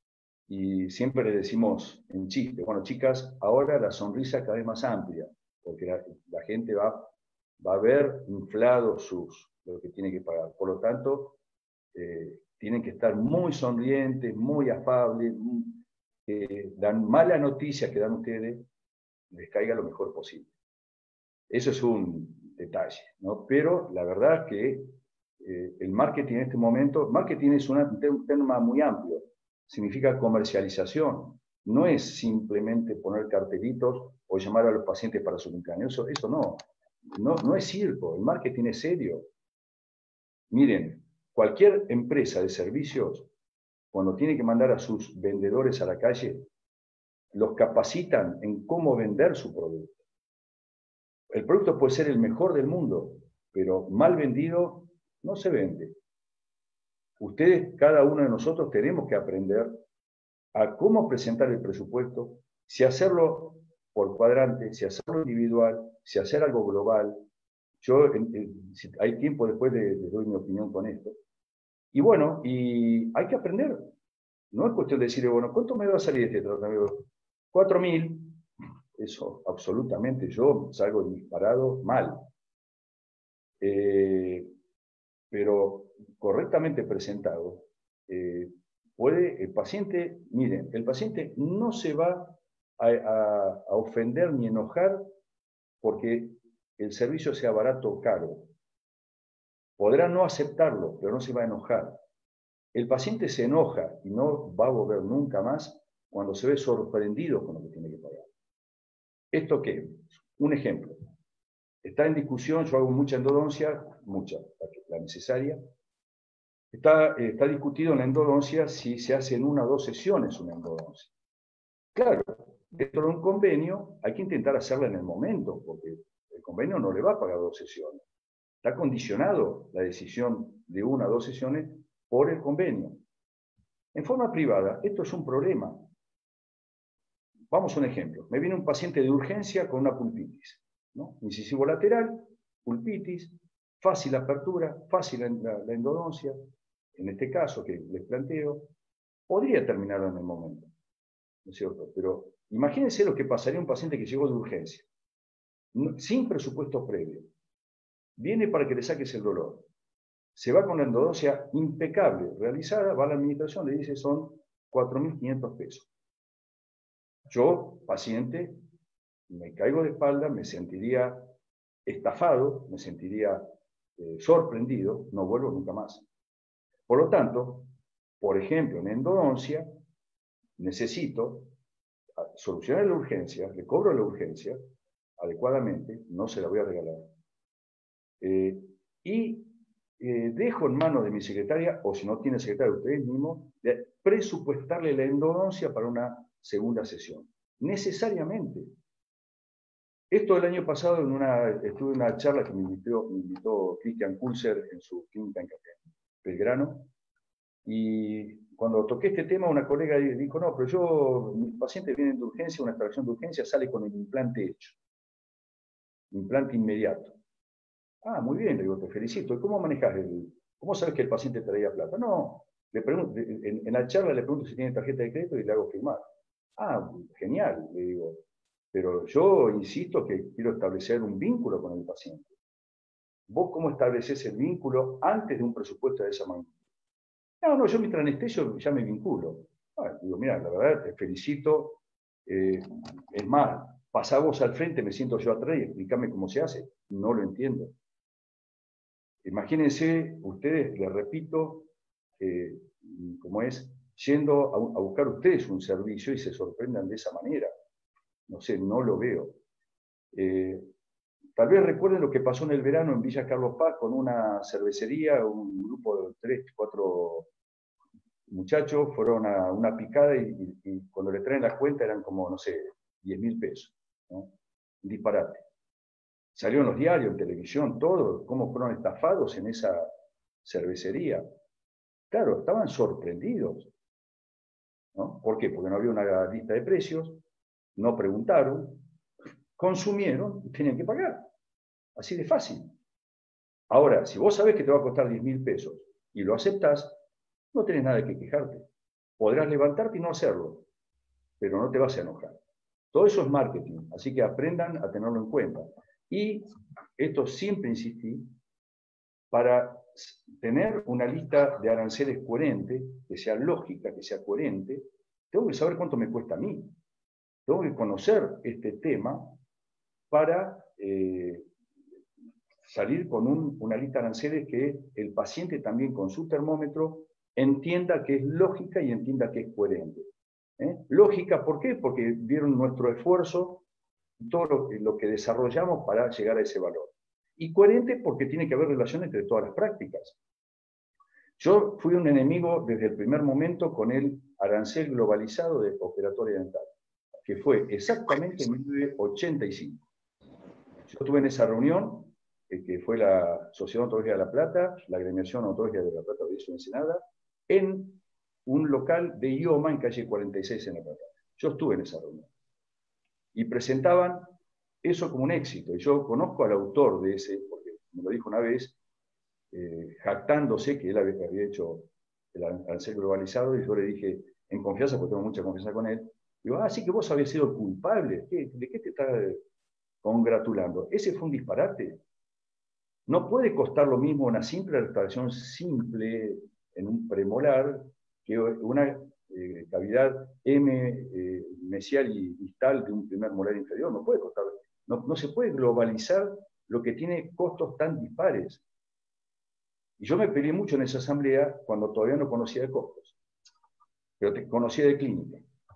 y siempre le decimos en chiste, bueno, chicas, ahora la sonrisa cada vez más amplia, porque la, la gente va, va a ver inflado sus, lo que tiene que pagar. Por lo tanto, eh, tienen que estar muy sonrientes, muy afables, eh, la mala noticia que dan ustedes les caiga lo mejor posible. Eso es un detalle, ¿no? Pero la verdad es que eh, el marketing en este momento, marketing es una, un tema muy amplio, significa comercialización, no es simplemente poner cartelitos o llamar a los pacientes para su cumpleaños, eso, eso no, no, no es circo, el marketing es serio. Miren, cualquier empresa de servicios, cuando tiene que mandar a sus vendedores a la calle, los capacitan en cómo vender su producto. El producto puede ser el mejor del mundo, pero mal vendido no se vende. Ustedes, cada uno de nosotros, tenemos que aprender a cómo presentar el presupuesto, si hacerlo por cuadrante, si hacerlo individual, si hacer algo global. Yo, en, en, si hay tiempo después, les de doy mi opinión con esto. Y bueno, y hay que aprender. No es cuestión de decirle, bueno, ¿cuánto me va a salir este tratamiento? Cuatro mil. Eso, absolutamente, yo salgo disparado mal. Eh, pero correctamente presentado, eh, puede, el paciente, miren, el paciente no se va a, a, a ofender ni enojar porque el servicio sea barato o caro. Podrá no aceptarlo, pero no se va a enojar. El paciente se enoja y no va a volver nunca más cuando se ve sorprendido con lo que tiene que pagar. ¿Esto qué? Un ejemplo. Está en discusión, yo hago mucha endodoncia, mucha, la necesaria. Está, eh, está discutido en la endodoncia si se hace en una o dos sesiones una endodoncia. Claro, dentro de un convenio hay que intentar hacerla en el momento, porque el convenio no le va a pagar dos sesiones. Está condicionado la decisión de una o dos sesiones por el convenio. En forma privada, esto es un problema. Vamos a un ejemplo. Me viene un paciente de urgencia con una pulpitis, ¿no? Incisivo lateral, pulpitis, fácil apertura, fácil la, la endodoncia. En este caso que les planteo, podría terminarlo en el momento, ¿no es cierto? Pero imagínense lo que pasaría a un paciente que llegó de urgencia, no, sin presupuesto previo. Viene para que le saques el dolor. Se va con la endodoncia impecable, realizada, va a la administración, le dice son cuatro mil quinientos pesos. Yo, paciente, me caigo de espalda, me sentiría estafado, me sentiría eh, sorprendido, no vuelvo nunca más. Por lo tanto, por ejemplo, en endodoncia, necesito solucionar la urgencia, le cobro la urgencia adecuadamente, no se la voy a regalar. Eh, y eh, dejo en manos de mi secretaria, o si no tiene secretaria ustedes mismos, de presupuestarle la endodoncia para una segunda sesión. Necesariamente. Esto el año pasado en una, estuve en una charla que me invitó, me invitó Cristian Kulzer en su clínica en Belgrano, y cuando toqué este tema una colega dijo, no, pero yo, mis pacientes vienen de urgencia, una extracción de urgencia, sale con el implante hecho. Implante inmediato. Ah, muy bien, le digo, te felicito. ¿Y cómo manejas el, cómo sabes que el paciente traía plata? No, le pregunto, en, en la charla le pregunto si tiene tarjeta de crédito y le hago firmar. Ah, genial, le digo. Pero yo insisto que quiero establecer un vínculo con el paciente. ¿Vos cómo estableces el vínculo antes de un presupuesto de esa magnitud? No, no, yo mientras anestesio ya me vinculo. Ah, digo, mira, la verdad, te felicito. Eh, es más, pasá vos al frente, me siento yo atrás y explícame cómo se hace. No lo entiendo. Imagínense, ustedes, les repito, eh, como es, yendo a, a buscar ustedes un servicio y se sorprendan de esa manera. No sé, no lo veo. Eh, tal vez recuerden lo que pasó en el verano en Villa Carlos Paz con una cervecería, un grupo de tres, cuatro muchachos fueron a una picada y, y, y cuando le traen la cuenta eran como, no sé, diez mil pesos. ¿No? Un disparate. Salió en los diarios, en televisión, todo, cómo fueron estafados en esa cervecería. Claro, estaban sorprendidos. ¿No? ¿Por qué? Porque no había una lista de precios, no preguntaron, consumieron y tenían que pagar. Así de fácil. Ahora, si vos sabés que te va a costar diez mil pesos y lo aceptás, no tenés nada que quejarte. Podrás levantarte y no hacerlo, pero no te vas a enojar. Todo eso es marketing, así que aprendan a tenerlo en cuenta. Y esto siempre insistí, para tener una lista de aranceles coherente, que sea lógica, que sea coherente, tengo que saber cuánto me cuesta a mí. Tengo que conocer este tema para eh, salir con un, una lista de aranceles que el paciente también con su termómetro entienda que es lógica y entienda que es coherente. ¿Eh? Lógica, ¿por qué? Porque vieron nuestro esfuerzo y todo lo, lo que desarrollamos para llegar a ese valor. Y coherente porque tiene que haber relación entre todas las prácticas. Yo fui un enemigo desde el primer momento con el arancel globalizado de operatoria dental, que fue exactamente en mil novecientos ochenta y cinco. Yo estuve en esa reunión, eh, que fue la Sociedad Odontológica de La Plata, la Agremiación Odontológica de La Plata, de Ensenada, en un local de I O M A en calle cuarenta y seis en La Plata. Yo estuve en esa reunión. Y presentaban eso como un éxito. Y yo conozco al autor de ese, porque me lo dijo una vez, eh, jactándose que él había, había hecho el arancel globalizado, y yo le dije, en confianza, porque tengo mucha confianza con él, digo, ah, sí que vos habías sido culpable, ¿Qué, ¿de qué te estás congratulando? Ese fue un disparate. No puede costar lo mismo una simple restauración simple en un premolar que una eh, cavidad M eh, mesial y distal de un primer molar inferior. No puede costar, no, no se puede globalizar lo que tiene costos tan dispares. Y yo me peleé mucho en esa asamblea cuando todavía no conocía de costos, pero te conocía de clínica.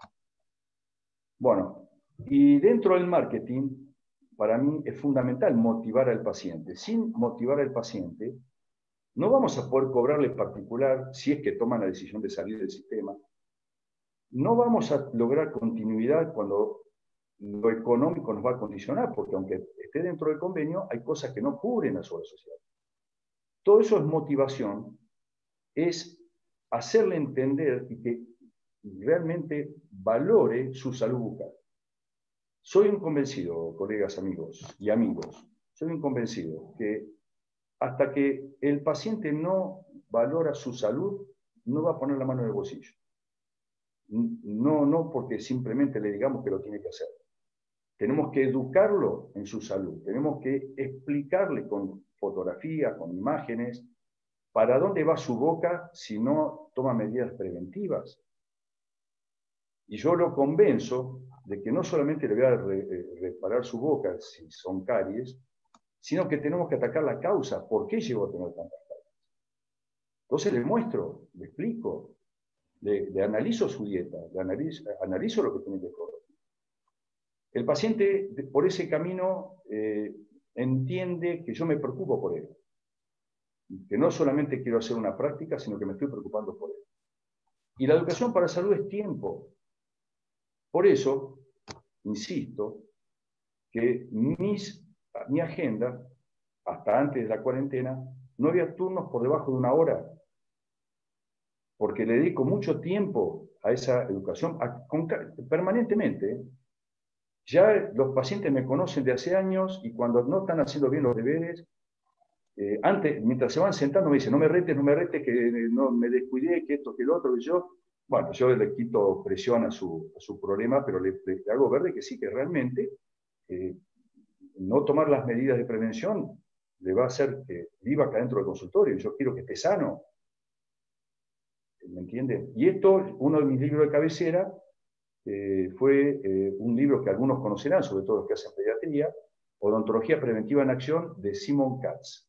Bueno, y dentro del marketing, para mí es fundamental motivar al paciente. Sin motivar al paciente, no vamos a poder cobrarle particular si es que toman la decisión de salir del sistema. No vamos a lograr continuidad cuando lo económico nos va a condicionar, porque aunque esté dentro del convenio, hay cosas que no cubren la seguridad social. Todo eso es motivación, es hacerle entender y que realmente valore su salud bucal. Soy un convencido, colegas, amigos y amigos, soy un convencido que hasta que el paciente no valora su salud, no va a poner la mano en el bolsillo. No, no porque simplemente le digamos que lo tiene que hacer. Tenemos que educarlo en su salud, tenemos que explicarle con fotografías, con imágenes, para dónde va su boca si no toma medidas preventivas. Y yo lo convenzo de que no solamente le voy a re, reparar su boca si son caries, sino que tenemos que atacar la causa. ¿Por qué llegó a tener tantas caries? Entonces le muestro, le explico, le, le analizo su dieta, le analizo, analizo lo que tiene que comer. El paciente, por ese camino, eh, entiende que yo me preocupo por él. Que no solamente quiero hacer una práctica, sino que me estoy preocupando por él. Y la educación para la salud es tiempo. Por eso, insisto, que mis, mi agenda, hasta antes de la cuarentena, no había turnos por debajo de una hora, porque le dedico mucho tiempo a esa educación a, con, permanentemente. Ya los pacientes me conocen de hace años y cuando no están haciendo bien los deberes, eh, antes, mientras se van sentando, me dicen, no me retes, no me retes, que no me descuidé, que esto, que lo otro, que yo. Bueno, yo le quito presión a su, a su problema, pero le, le hago ver de que sí, que realmente eh, no tomar las medidas de prevención le va a hacer que viva acá dentro del consultorio. Yo quiero que esté sano. ¿Me entiende? Y esto, uno de mis libros de cabecera, eh, fue eh, un libro que algunos conocerán, sobre todo los que hacen pediatría, Odontología Preventiva en Acción, de Simon Katz.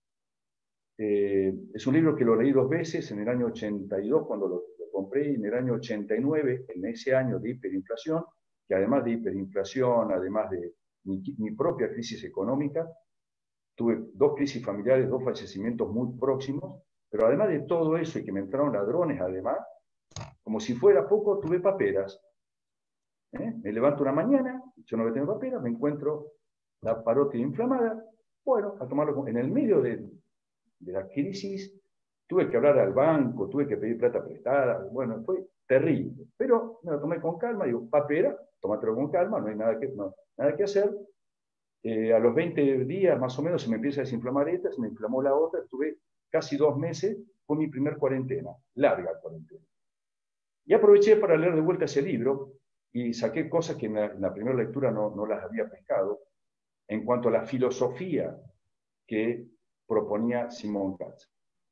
Eh, es un libro que lo leí dos veces, en el año ochenta y dos cuando lo, lo compré, y en el año ochenta y nueve, en ese año de hiperinflación, que además de hiperinflación, además de mi, mi propia crisis económica, tuve dos crisis familiares, dos fallecimientos muy próximos, pero además de todo eso y que me entraron ladrones además, como si fuera poco, tuve paperas. ¿Eh? Me levanto una mañana, yo no tengo paperas, me encuentro la parótida inflamada, bueno, a tomarlo en el medio de, de la crisis, tuve que hablar al banco, tuve que pedir plata prestada, bueno, fue terrible, pero me lo tomé con calma, digo, papera, tómatelo con calma, no hay nada que, no, nada que hacer. Eh, a los veinte días más o menos se me empieza a desinflamar esta, se me inflamó la otra, estuve casi dos meses, fue mi primer cuarentena, larga cuarentena. Y aproveché para leer de vuelta ese libro y saqué cosas que en la, en la primera lectura no, no las había pescado en cuanto a la filosofía que proponía Simon Katz.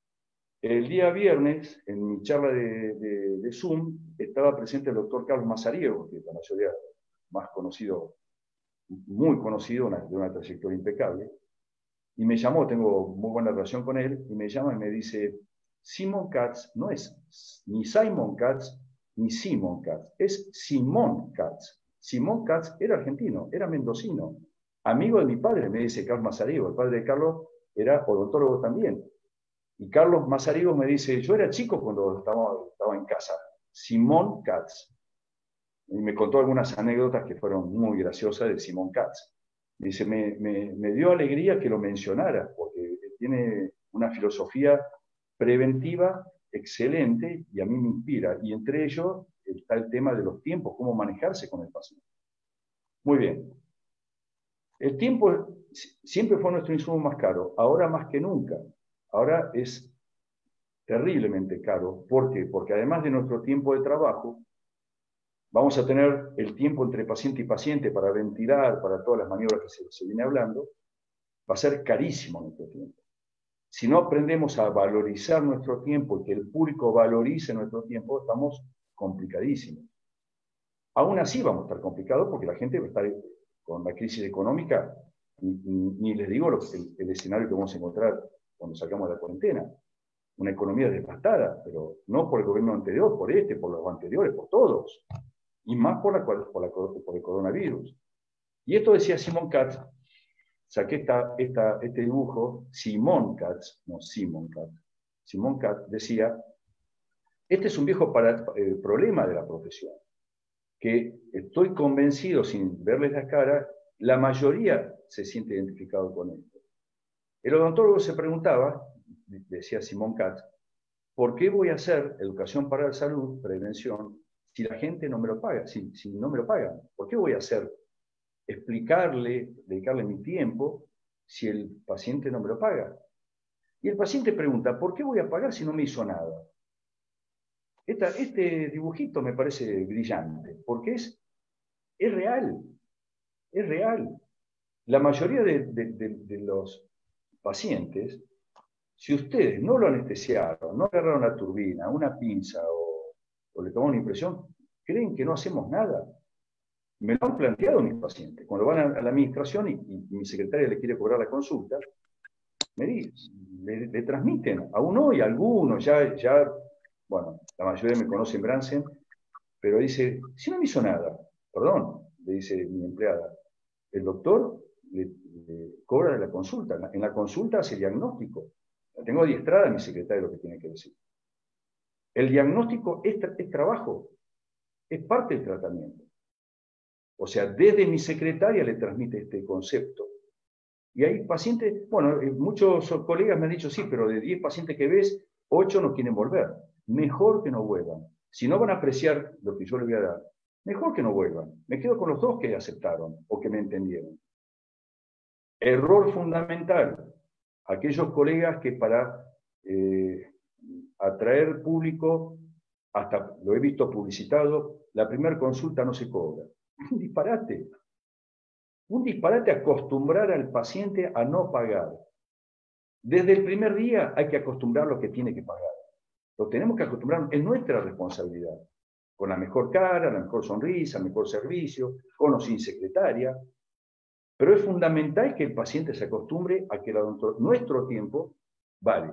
El día viernes, en mi charla de, de, de Zoom, estaba presente el doctor Carlos Mazariego, que es la mayoría más conocido, muy conocido, una, de una trayectoria impecable, y me llamó, tengo muy buena relación con él, y me llama y me dice, Simon Katz no es ni Simon Katz ni Simon Katz, es Simón Katz. Simón Katz era argentino, era mendocino, amigo de mi padre, me dice Carlos Mazariego, el padre de Carlos era odontólogo también. Y Carlos Mazariego me dice, yo era chico cuando estaba, estaba en casa, Simón Katz. Y me contó algunas anécdotas que fueron muy graciosas de Simón Katz. Dice, me, me, me dio alegría que lo mencionara, porque tiene una filosofía preventiva excelente y a mí me inspira. Y entre ellos está el tema de los tiempos, cómo manejarse con el paciente. Muy bien. El tiempo siempre fue nuestro insumo más caro, ahora más que nunca. Ahora es terriblemente caro. ¿Por qué? Porque además de nuestro tiempo de trabajo, vamos a tener el tiempo entre paciente y paciente para ventilar, para todas las maniobras que se, se viene hablando. Va a ser carísimo nuestro tiempo. Si no aprendemos a valorizar nuestro tiempo y que el público valorice nuestro tiempo, estamos complicadísimos. Aún así vamos a estar complicados porque la gente va a estar con la crisis económica, ni, ni, ni les digo lo, el, el escenario que vamos a encontrar cuando sacamos de la cuarentena. Una economía devastada, pero no por el gobierno anterior, por este, por los anteriores, por todos. Y más por, la, por, la, por el coronavirus. Y esto decía Simon Katz. Saqué esta, esta, este dibujo, Simon Katz, no Simon Katz. Simon Katz decía, este es un viejo para, eh, problema de la profesión, que estoy convencido, sin verles la cara, la mayoría se siente identificado con esto. El odontólogo se preguntaba, decía Simon Katz, ¿por qué voy a hacer educación para la salud, prevención, si la gente no me lo paga? Si, si no me lo pagan, ¿por qué voy a hacer, explicarle, dedicarle mi tiempo, si el paciente no me lo paga? Y el paciente pregunta, ¿por qué voy a pagar si no me hizo nada? Esta, este dibujito me parece brillante, porque es, es real, es real. La mayoría de, de, de, de los pacientes, si ustedes no lo anestesiaron, no agarraron la turbina, una pinza o, o le tomaron una impresión, creen que no hacemos nada. Me lo han planteado mis pacientes. Cuando van a, a la administración y, y, y mi secretaria le quiere cobrar la consulta, me dice, le, le transmiten a uno y a algunos, ya, ya, bueno, la mayoría me conocen Bransen, pero dice, si no me hizo nada, perdón, le dice mi empleada, el doctor le, le cobra la consulta, en la, en la consulta hace diagnóstico. La tengo adiestrada a mi secretaria lo que tiene que decir. El diagnóstico es, es trabajo, es parte del tratamiento. O sea, desde mi secretaria le transmite este concepto. Y hay pacientes, bueno, muchos colegas me han dicho, sí, pero de diez pacientes que ves, ocho no quieren volver. Mejor que no vuelvan. Si no van a apreciar lo que yo les voy a dar, mejor que no vuelvan. Me quedo con los dos que aceptaron o que me entendieron. Error fundamental. Aquellos colegas que para eh, atraer público, hasta lo he visto publicitado, la primera consulta no se cobra. Un disparate. Un disparate acostumbrar al paciente a no pagar. Desde el primer día hay que acostumbrar lo que tiene que pagar. Lo tenemos que acostumbrar, es nuestra responsabilidad. Con la mejor cara, la mejor sonrisa, el mejor servicio, con o sin secretaria. Pero es fundamental que el paciente se acostumbre a que la nuestro tiempo vale.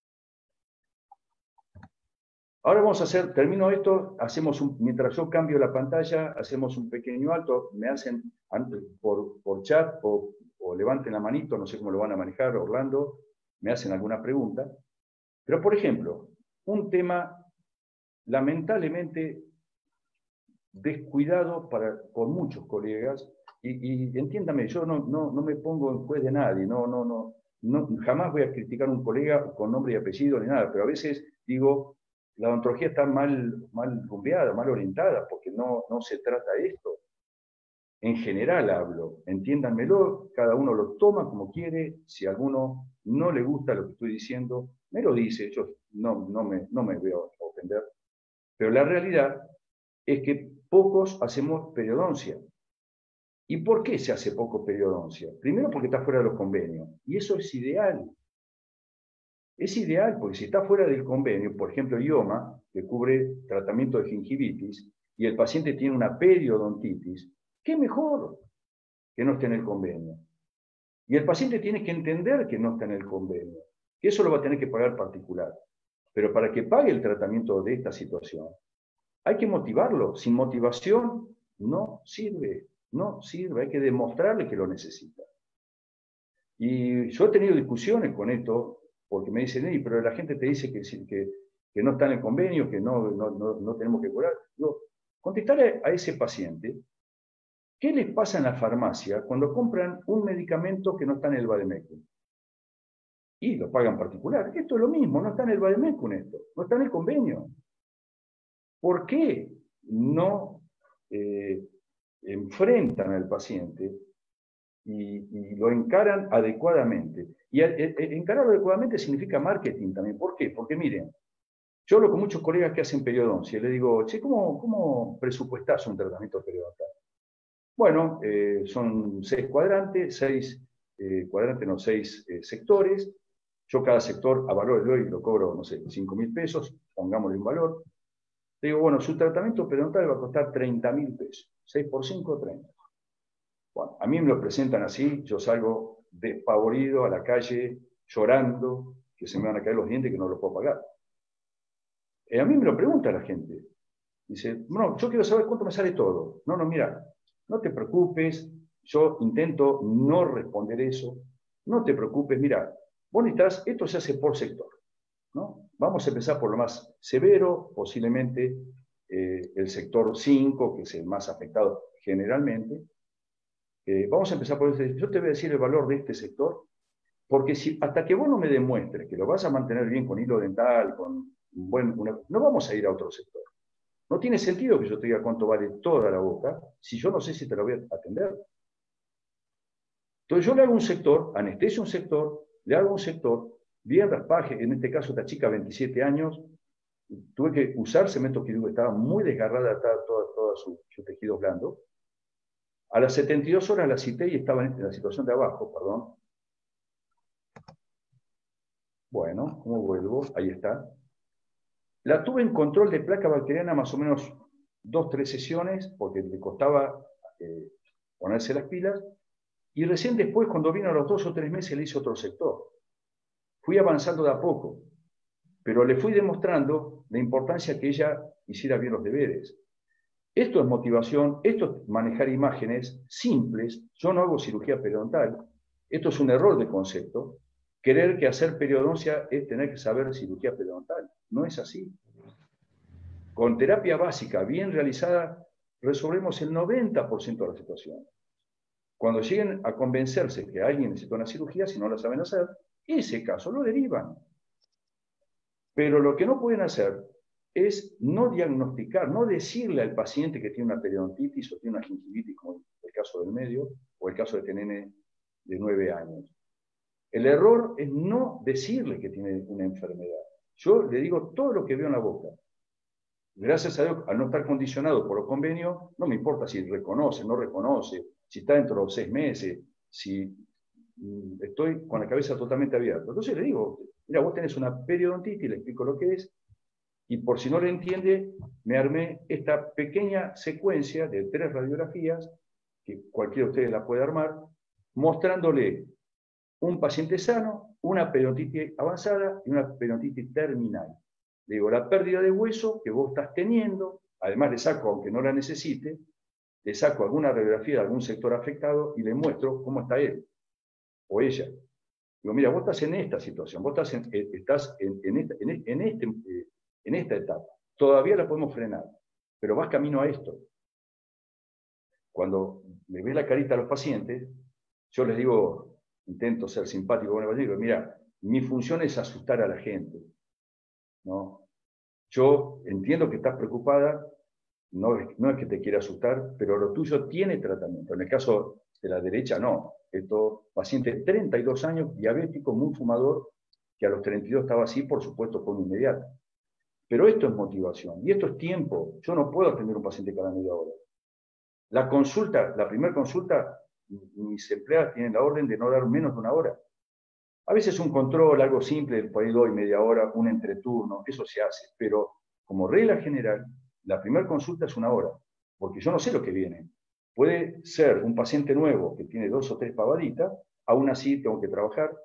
Ahora vamos a hacer, termino esto, hacemos un, mientras yo cambio la pantalla, hacemos un pequeño alto, me hacen por, por chat o, o levanten la manito, no sé cómo lo van a manejar, Orlando, me hacen alguna pregunta. Pero, por ejemplo, un tema lamentablemente descuidado para, por muchos colegas, y, y entiéndame, yo no, no, no me pongo en juez de nadie, no, no, no, no, jamás voy a criticar a un colega con nombre y apellido ni nada, pero a veces digo, la odontología está mal, mal rumbeada, mal orientada, porque no, no se trata de esto. En general hablo, entiéndanmelo, cada uno lo toma como quiere, si a alguno no le gusta lo que estoy diciendo, me lo dice, yo no, no, me, no me voy a ofender. Pero la realidad es que pocos hacemos periodoncia. ¿Y por qué se hace poco periodoncia? Primero porque está fuera de los convenios, y eso es ideal. Es ideal, porque si está fuera del convenio, por ejemplo, I O M A, que cubre tratamiento de gingivitis, y el paciente tiene una periodontitis, ¿qué mejor que no esté en el convenio? Y el paciente tiene que entender que no está en el convenio, que eso lo va a tener que pagar particular. Pero para que pague el tratamiento de esta situación, hay que motivarlo. Sin motivación no sirve, no sirve, hay que demostrarle que lo necesita. Y yo he tenido discusiones con esto, porque me dicen, hey, pero la gente te dice que, que, que no está en el convenio, que no, no, no, no tenemos que curar. Yo, contestarle a ese paciente, ¿qué les pasa en la farmacia cuando compran un medicamento que no está en el Vademecum? Y lo pagan particular. Esto es lo mismo, no está en el Vademecum esto, no está en el convenio. ¿Por qué no eh, enfrentan al paciente y, y lo encaran adecuadamente? Y a, a, encararlo adecuadamente significa marketing también. ¿Por qué? Porque miren, yo hablo con muchos colegas que hacen periodoncia y les digo, che, ¿cómo, cómo presupuestás un tratamiento periodontal? Bueno, eh, son seis cuadrantes, seis eh, cuadrantes, no, seis eh, sectores. Yo cada sector a valor de hoy lo cobro, no sé, cinco mil pesos, pongámosle un valor. Le digo, bueno, su tratamiento periodontal va a costar treinta mil pesos. seis por cinco, treinta. Bueno, a mí me lo presentan así, yo salgo despavorido a la calle, llorando, que se me van a caer los dientes, que no los puedo pagar. Eh, a mí me lo pregunta la gente. Dice, no, yo quiero saber cuánto me sale todo. No, no, mira, no te preocupes, yo intento no responder eso. No te preocupes, mira, vos necesitas, esto se hace por sector, ¿no? Vamos a empezar por lo más severo, posiblemente eh, el sector cinco, que es el más afectado generalmente. Eh, vamos a empezar por este. Yo te voy a decir el valor de este sector, porque si, hasta que vos no me demuestres que lo vas a mantener bien con hilo dental, con un buen, una, no vamos a ir a otro sector. No tiene sentido que yo te diga cuánto vale toda la boca si yo no sé si te la voy a atender. Entonces yo le hago un sector, anestesio un sector, le hago un sector, bien raspaje, en este caso esta chica, veintisiete años, tuve que usar cemento quirúrgico, estaba muy desgarrada, estaba toda, toda su, su tejido blando. A las setenta y dos horas la cité y estaba en la situación de abajo, perdón. Bueno, ¿cómo vuelvo? Ahí está. La tuve en control de placa bacteriana más o menos dos, tres sesiones, porque le costaba eh, ponerse las pilas, y recién después, cuando vino a los dos o tres meses, le hice otro sector. Fui avanzando de a poco, pero le fui demostrando la importancia que ella hiciera bien los deberes. Esto es motivación, esto es manejar imágenes simples. Yo no hago cirugía periodontal. Esto es un error de concepto. Creer que hacer periodoncia es tener que saber cirugía periodontal. No es así. Con terapia básica bien realizada, resolvemos el noventa por ciento de la situación. Cuando lleguen a convencerse que alguien necesita una cirugía, si no la saben hacer, ese caso lo derivan. Pero lo que no pueden hacer es no diagnosticar, no decirle al paciente que tiene una periodontitis o tiene una gingivitis, como el caso del medio, o el caso de este nene de nueve años. El error es no decirle que tiene una enfermedad. Yo le digo todo lo que veo en la boca. Gracias a Dios, al no estar condicionado por los convenios, no me importa si reconoce, no reconoce, si está dentro de los seis meses, si estoy con la cabeza totalmente abierta. Entonces le digo, mira, vos tenés una periodontitis, le explico lo que es, y por si no lo entiende, me armé esta pequeña secuencia de tres radiografías, que cualquiera de ustedes la puede armar, mostrándole un paciente sano, una periodontitis avanzada y una periodontitis terminal. Le digo, la pérdida de hueso que vos estás teniendo, además le saco, aunque no la necesite, le saco alguna radiografía de algún sector afectado y le muestro cómo está él o ella. Digo, mira, vos estás en esta situación, vos estás en, estás en, en, esta, en, en, este, en esta etapa. Todavía la podemos frenar, pero vas camino a esto. Cuando le ve la carita a los pacientes, yo les digo, intento ser simpático con el paciente, digo, mira, mi función es asustar a la gente, ¿no? Yo entiendo que estás preocupada, no es, no es que te quiera asustar, pero lo tuyo tiene tratamiento. En el caso de la derecha, no. Esto, paciente de treinta y dos años, diabético, muy fumador, que a los treinta y dos estaba así, por supuesto, con inmediata. Pero esto es motivación, y esto es tiempo. Yo no puedo atender a un paciente cada media hora. La consulta, la primera consulta, mis empleadas tienen la orden de no dar menos de una hora. A veces un control, algo simple, por ahí doy media hora, un entreturno, eso se hace, pero como regla general, la primera consulta es una hora, porque yo no sé lo que viene. Puede ser un paciente nuevo que tiene dos o tres pavaditas, aún así tengo que trabajar,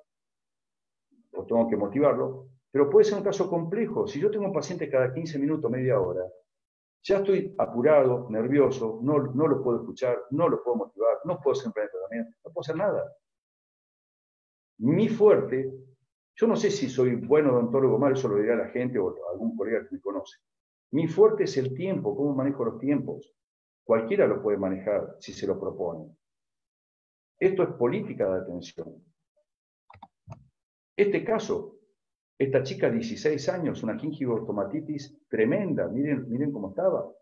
o tengo que motivarlo, pero puede ser un caso complejo. Si yo tengo un paciente cada quince minutos, media hora, ya estoy apurado, nervioso, no, no lo puedo escuchar, no lo puedo motivar, no puedo hacer un plan de tratamiento, no puedo hacer nada. Mi fuerte, yo no sé si soy bueno odontólogo o mal, eso lo dirá la gente o algún colega que me conoce. Mi fuerte es el tiempo, cómo manejo los tiempos. Cualquiera lo puede manejar si se lo propone. Esto es política de atención. Este caso, esta chica de dieciséis años, una gingivostomatitis tremenda, miren, miren cómo estaba.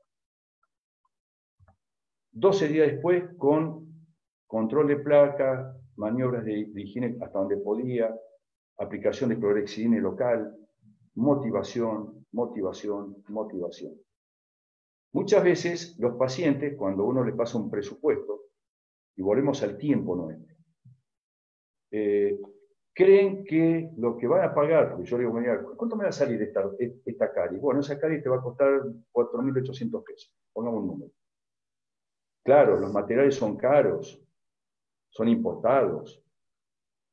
doce días después, con control de placa, maniobras de, de higiene hasta donde podía, aplicación de clorhexidina local, motivación, motivación, motivación. Muchas veces los pacientes, cuando uno le pasa un presupuesto, y volvemos al tiempo nuestro, eh, creen que lo que van a pagar, porque yo le digo, mira, ¿cuánto me va a salir esta, esta carie? Bueno, esa carie te va a costar cuatro mil ochocientos pesos, pongamos un número. Claro, los materiales son caros, son importados.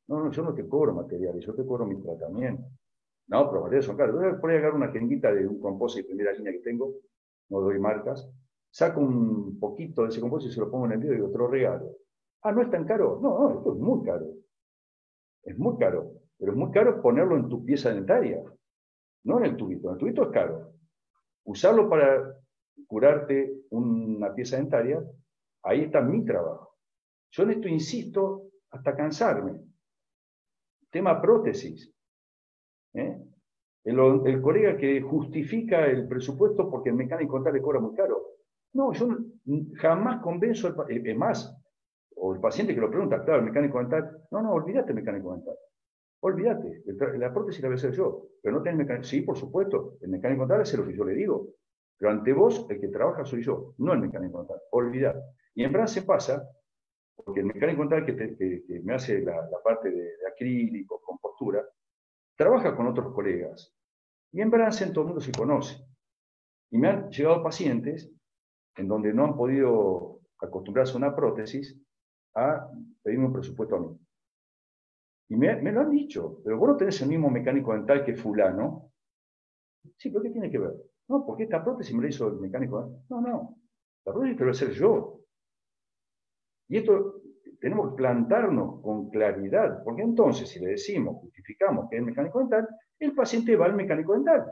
No, no, yo no te cobro materiales, yo te cobro mi tratamiento. No, pero los materiales son caros. Yo por ahí agarro una jeringuita de un compost de primera línea que tengo, no doy marcas, saco un poquito de ese compost y se lo pongo en el dedo y digo, te lo regalo. Ah, ¿no es tan caro? No, no, esto es muy caro. Es muy caro. Pero es muy caro ponerlo en tu pieza dentaria, no en el tubito. En el tubito es caro. Usarlo para curarte una pieza dentaria, ahí está mi trabajo. Yo en esto insisto hasta cansarme. Tema prótesis. ¿eh? El, el colega que justifica el presupuesto porque el mecánico dental le cobra muy caro. No, yo jamás convenzo, al, es más, o el paciente que lo pregunta, claro, el mecánico dental, no, no, olvídate el mecánico dental. Olvídate, la prótesis la voy a hacer yo, pero no tenés mecánico. Sí, por supuesto, el mecánico dental es lo que yo le digo, pero ante vos, el que trabaja soy yo, no el mecánico dental. Olvídate. Y en Brance pasa, porque el mecánico dental que, te, que, que me hace la, la parte de, de acrílico, con postura, trabaja con otros colegas. Y en Brance todo el mundo se conoce. Y me han llegado pacientes en donde no han podido acostumbrarse a una prótesis a pedirme un presupuesto a mí. Y me, me lo han dicho, pero vos no tenés el mismo mecánico dental que fulano. Sí, pero ¿qué tiene que ver? No, porque esta prótesis me la hizo el mecánico dental. No, no, la prótesis te lo voy a hacer yo. Y esto tenemos que plantarnos con claridad, porque entonces si le decimos, justificamos que es el mecánico dental, el paciente va al mecánico dental.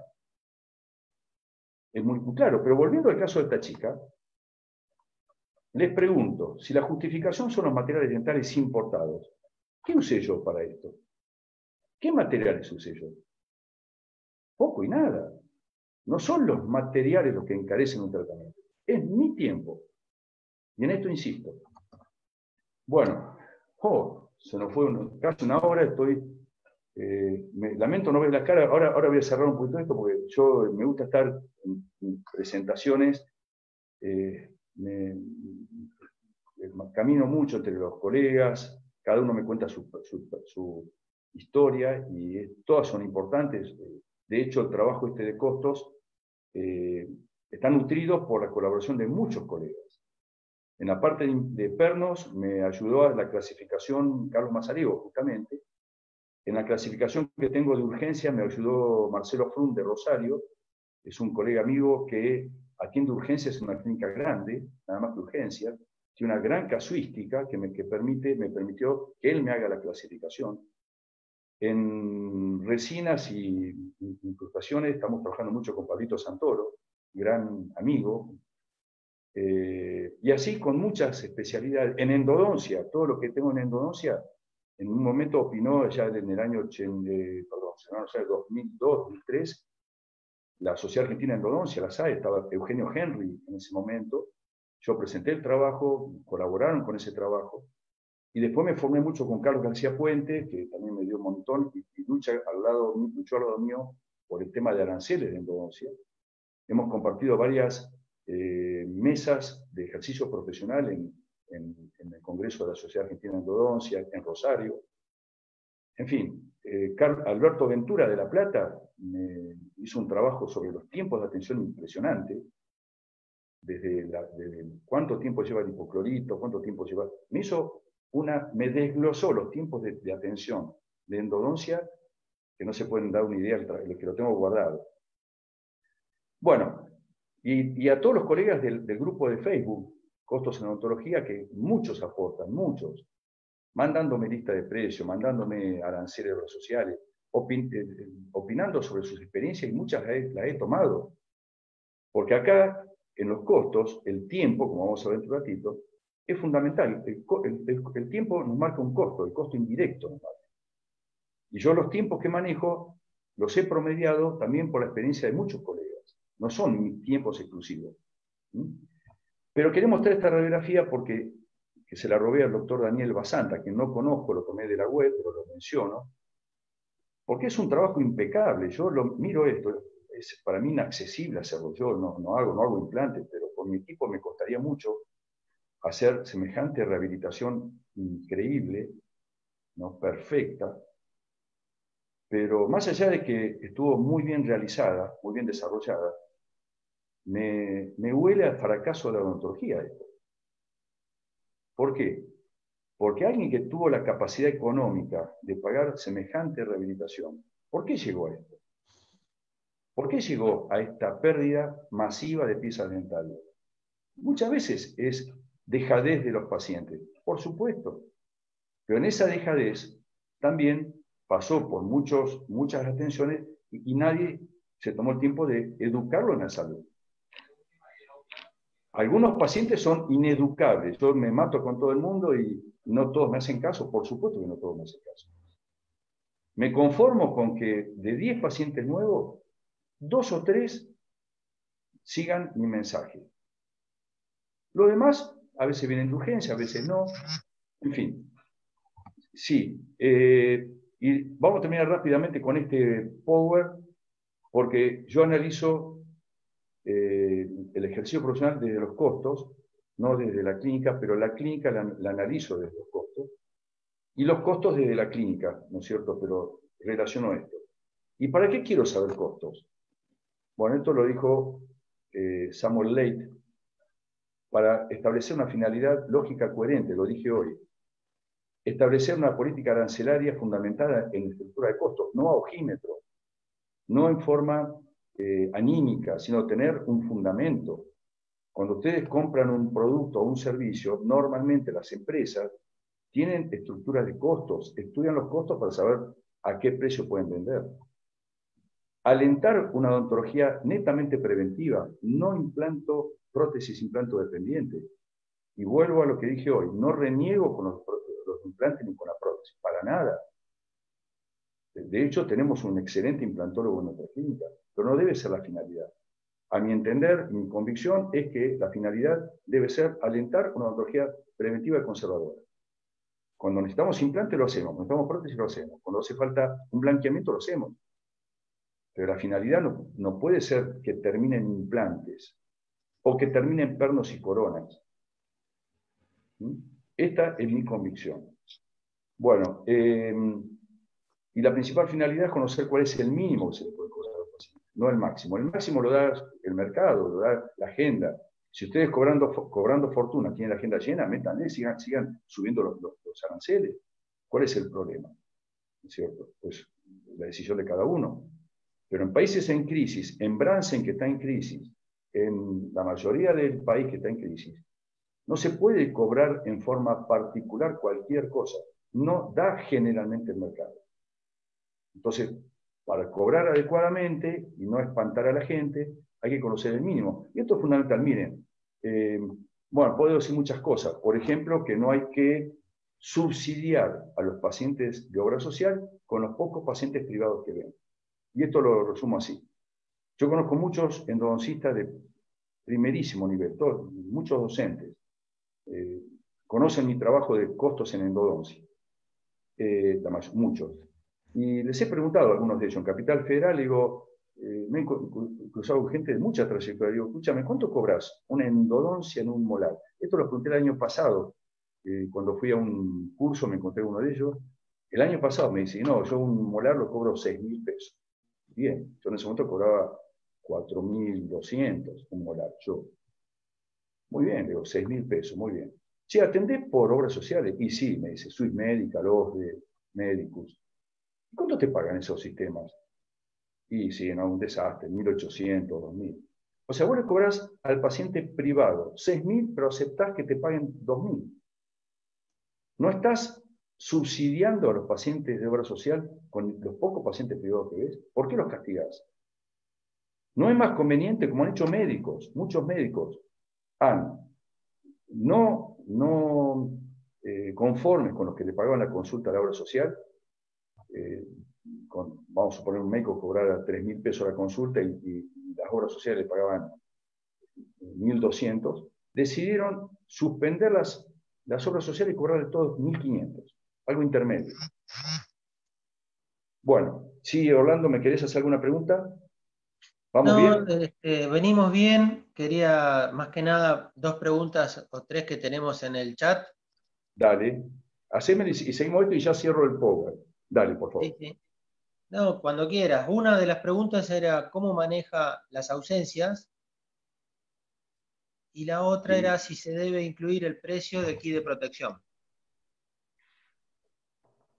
Es muy, muy claro, pero volviendo al caso de esta chica, les pregunto, si la justificación son los materiales dentales importados, ¿qué usé yo para esto? ¿Qué materiales usé yo? Poco y nada. No son los materiales los que encarecen un tratamiento, es mi tiempo. Y en esto insisto. Bueno, oh, se nos fue un, casi una hora, estoy, eh, me, lamento no ver la cara, ahora, ahora voy a cerrar un poquito esto porque yo me gusta estar en, en presentaciones, eh, me, camino mucho entre los colegas, cada uno me cuenta su, su, su historia y eh, todas son importantes. De hecho, el trabajo este de costos eh, está nutrido por la colaboración de muchos colegas. En la parte de pernos me ayudó a la clasificación Carlos Mazariego, justamente. En la clasificación que tengo de urgencia me ayudó Marcelo Frun de Rosario, es un colega amigo que atiende urgencias en una clínica grande, nada más que urgencia, tiene una gran casuística que, me, que permite, me permitió que él me haga la clasificación. En resinas y incrustaciones estamos trabajando mucho con Pablito Santoro, gran amigo, eh, y así con muchas especialidades. En endodoncia, todo lo que tengo en endodoncia, en un momento opinó ya en el año ochenta, perdón, no sé, dos mil dos, dos mil tres, la Sociedad Argentina de Endodoncia, la S A E, estaba Eugenio Henry en ese momento. Yo presenté el trabajo, colaboraron con ese trabajo, y después me formé mucho con Carlos García Puente, que también me dio un montón, y, y lucha al lado, luchó al lado mío por el tema de aranceles de endodoncia. Hemos compartido varias eh, mesas de ejercicio profesional en, en, en el Congreso de la Sociedad Argentina de Endodoncia, en Rosario. En fin, eh, Alberto Ventura de La Plata me hizo un trabajo sobre los tiempos de atención impresionante, desde, la, desde cuánto tiempo lleva el hipoclorito, cuánto tiempo lleva... Me hizo una, me desglosó los tiempos de, de atención de endodoncia que no se pueden dar una idea, que lo tengo guardado. Bueno, y, y a todos los colegas del, del grupo de Facebook, Costos en Odontología, que muchos aportan, muchos, mandándome lista de precios, mandándome aranceles de redes sociales, opin, eh, opinando sobre sus experiencias, y muchas las he, las he tomado. Porque acá, en los costos, el tiempo, como vamos a ver en un ratito, es fundamental. El, el, el, el tiempo nos marca un costo, el costo indirecto nos marca. Y yo los tiempos que manejo los he promediado también por la experiencia de muchos colegas. No son mis tiempos exclusivos. ¿Mm? Pero quería mostrar esta radiografía porque que se la robé al doctor Daniel Basanta, que no conozco, lo tomé de la web, pero lo menciono, porque es un trabajo impecable. Yo lo miro esto, es para mí inaccesible hacerlo. Yo no, no, hago, no hago implantes, pero con mi equipo me costaría mucho hacer semejante rehabilitación increíble, ¿no? Perfecta. Pero más allá de que estuvo muy bien realizada, muy bien desarrollada, me, me huele al fracaso de la odontología esto. ¿Por qué? Porque alguien que tuvo la capacidad económica de pagar semejante rehabilitación, ¿por qué llegó a esto? ¿Por qué llegó a esta pérdida masiva de piezas dentales? Muchas veces es dejadez de los pacientes, por supuesto, pero en esa dejadez también pasó por muchos, muchas atenciones y, y nadie se tomó el tiempo de educarlo en la salud. Algunos pacientes son ineducables. Yo me mato con todo el mundo y no todos me hacen caso. Por supuesto que no todos me hacen caso. Me conformo con que de diez pacientes nuevos, dos o tres sigan mi mensaje. Lo demás, a veces vienen de urgencia, a veces no. En fin. Sí. Eh, y vamos a terminar rápidamente con este power, porque yo analizo eh, el ejercicio profesional desde los costos, no desde la clínica, pero la clínica la, la analizo desde los costos, y los costos desde la clínica, ¿no es cierto? Pero relaciono esto. ¿Y para qué quiero saber costos? Bueno, esto lo dijo eh, Samuel Leight, para establecer una finalidad lógica coherente, lo dije hoy. Establecer una política arancelaria fundamentada en estructura de costos, no a ojímetro, no en forma eh, anímica, sino tener un fundamento. Cuando ustedes compran un producto o un servicio, normalmente las empresas tienen estructuras de costos, estudian los costos para saber a qué precio pueden vender. Alentar una odontología netamente preventiva, no implanto prótesis implanto dependiente. Y vuelvo a lo que dije hoy, no reniego con los, los implantes ni con la prótesis, para nada. De hecho, tenemos un excelente implantólogo en nuestra clínica, pero no debe ser la finalidad. A mi entender y mi convicción es que la finalidad debe ser alentar una odontología preventiva y conservadora. Cuando necesitamos implante lo hacemos, cuando necesitamos prótesis lo hacemos, cuando hace falta un blanqueamiento lo hacemos. Pero la finalidad no, no puede ser que terminen implantes o que terminen pernos y coronas. ¿Mm? Esta es mi convicción. Bueno, eh, y la principal finalidad es conocer cuál es el mínimo que se le puede cobrar a los pacientes, no el máximo. El máximo lo da el mercado, lo da la agenda. Si ustedes cobrando, cobrando fortuna tienen la agenda llena, métanle, sigan, sigan subiendo los, los, los aranceles. ¿Cuál es el problema? ¿No es cierto? Pues la decisión de cada uno. Pero en países en crisis, en Bransen que está en crisis, en la mayoría del país que está en crisis, no se puede cobrar en forma particular cualquier cosa. No da generalmente el mercado. Entonces, para cobrar adecuadamente y no espantar a la gente, hay que conocer el mínimo. Y esto es fundamental. Miren, eh, bueno, puedo decir muchas cosas. Por ejemplo, que no hay que subsidiar a los pacientes de obra social con los pocos pacientes privados que ven. Y esto lo resumo así. Yo conozco muchos endodoncistas de primerísimo nivel, todos, muchos docentes. Eh, conocen mi trabajo de costos en endodoncia. Eh, muchos. Y les he preguntado a algunos de ellos, en Capital Federal, digo, eh, me he cruzado con gente de mucha trayectoria, digo, escúchame, ¿cuánto cobras una endodoncia en un molar? Esto lo pregunté el año pasado, eh, cuando fui a un curso me encontré uno de ellos. El año pasado me dice, no, yo un molar lo cobro seis mil pesos. Bien, yo en ese momento cobraba cuatro mil doscientos un molar, yo. Muy bien, digo, seis mil pesos, muy bien. Sí, atendé por obras sociales. Y sí, me dice, Swiss Medical, OSDE, Medicus. ¿Cuánto te pagan esos sistemas? Y sí, no, un desastre, mil ochocientos, dos mil. O sea, vos le cobrás al paciente privado seis mil, pero aceptás que te paguen dos mil. No estás subsidiando a los pacientes de obra social con los pocos pacientes privados que ves. ¿Por qué los castigás? No es más conveniente, como han hecho médicos, muchos médicos, han no, no eh, conformes con los que le pagaban la consulta a la obra social, eh, con, vamos a suponer un médico cobrara tres mil pesos la consulta y, y las obras sociales le pagaban mil doscientos, decidieron suspender las, las obras sociales y cobrar de todos mil quinientos, algo intermedio. Bueno, sí, Orlando, ¿me querés hacer alguna pregunta? ¿Vamos No, bien? este, venimos bien. Quería más que nada dos preguntas o tres que tenemos en el chat. Dale. Haceme y seguimos esto y ya cierro el power. Dale, por favor. Sí, sí. No, cuando quieras. Una de las preguntas era cómo maneja las ausencias y la otra Sí. era si se debe incluir el precio de kit de protección.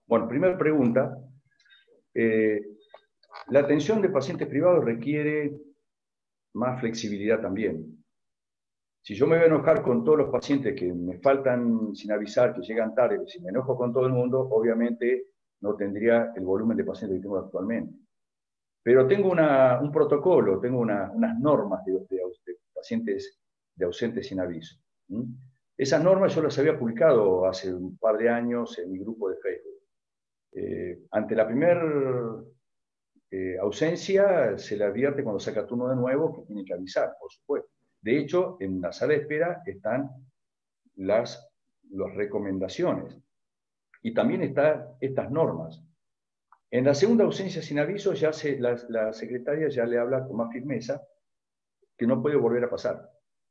Bueno, primera pregunta. Eh, la atención de pacientes privados requiere más flexibilidad también. Si yo me voy a enojar con todos los pacientes que me faltan sin avisar, que llegan tarde, si me enojo con todo el mundo, obviamente no tendría el volumen de pacientes que tengo actualmente. Pero tengo una, un protocolo, tengo una, unas normas de, de, de pacientes de ausentes sin aviso. ¿Mm? Esas normas yo las había publicado hace un par de años en mi grupo de Facebook. Eh, ante la primera eh, ausencia, se le advierte cuando saca turno de nuevo que tiene que avisar, por supuesto. De hecho, en la sala de espera están las, las recomendaciones y también están estas normas. En la segunda ausencia sin aviso, ya se, la, la secretaria ya le habla con más firmeza que no puede volver a pasar.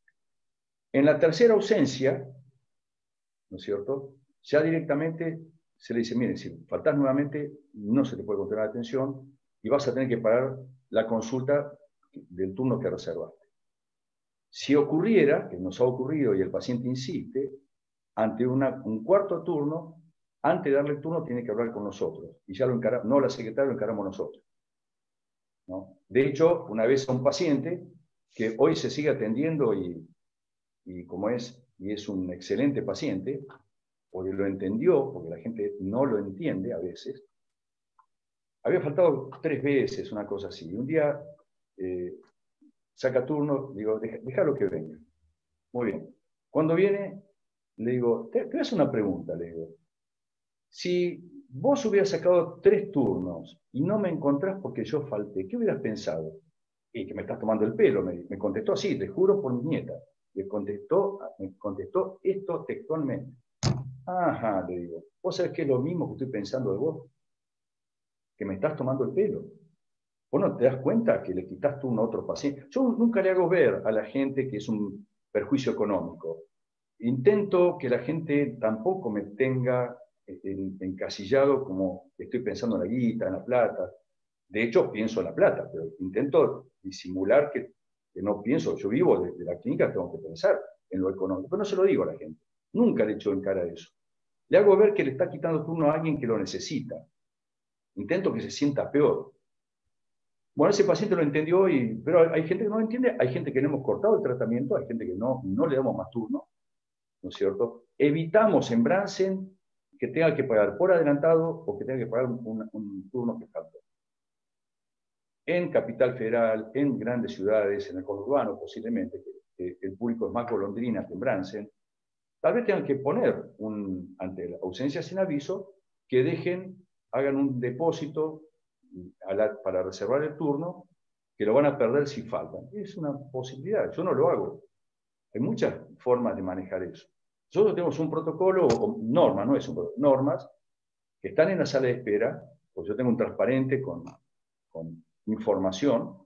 En la tercera ausencia, ¿no es cierto?, ya directamente se le dice, miren, si faltás nuevamente, no se te puede continuar la atención y vas a tener que pagar la consulta del turno que reservaste. Si ocurriera, que nos ha ocurrido y el paciente insiste, ante una, un cuarto turno, antes de darle el turno tiene que hablar con nosotros. Y ya lo encaramos, no la secretaria, lo encaramos nosotros, ¿no? De hecho, una vez a un paciente que hoy se sigue atendiendo y, y como es, y es un excelente paciente, porque lo entendió, porque la gente no lo entiende a veces, había faltado tres veces, una cosa así. Y un día eh, saca turno, digo, déjalo que venga. Muy bien. Cuando viene, le digo, te, te voy a hacer una pregunta, le digo. Si vos hubieras sacado tres turnos y no me encontrás porque yo falté, ¿qué hubieras pensado? Y que me estás tomando el pelo, me, me contestó así, te juro por mi nieta. Le contestó, me contestó esto textualmente. Ajá, le digo, ¿vos sabés que es lo mismo que estoy pensando de vos? Que me estás tomando el pelo. ¿Vos no te das cuenta que le quitas turno a otro paciente? Yo nunca le hago ver a la gente que es un perjuicio económico. Intento que la gente tampoco me tenga encasillado como estoy pensando en la guita, en la plata. De hecho, pienso en la plata, pero intento disimular que, que no pienso. Yo vivo desde la clínica, tengo que pensar en lo económico, pero no se lo digo a la gente. Nunca le echo en cara eso. Le hago ver que le está quitando turno a alguien que lo necesita. Intento que se sienta peor. Bueno, ese paciente lo entendió, y, pero hay gente que no lo entiende, hay gente que le hemos cortado el tratamiento, hay gente que no, no le damos más turno, ¿no es cierto? Evitamos en Bransen que tenga que pagar por adelantado o que tenga que pagar un, un turno que faltó. En Capital Federal, en grandes ciudades, en el conurbano posiblemente, que, que el público es más golondrina que en Bransen, tal vez tengan que poner, un, ante la ausencia sin aviso, que dejen, hagan un depósito a la, para reservar el turno, que lo van a perder si faltan. Es una posibilidad, yo no lo hago. Hay muchas formas de manejar eso. Nosotros tenemos un protocolo, o normas, no es un protocolo, normas, que están en la sala de espera, pues yo tengo un transparente con, con información,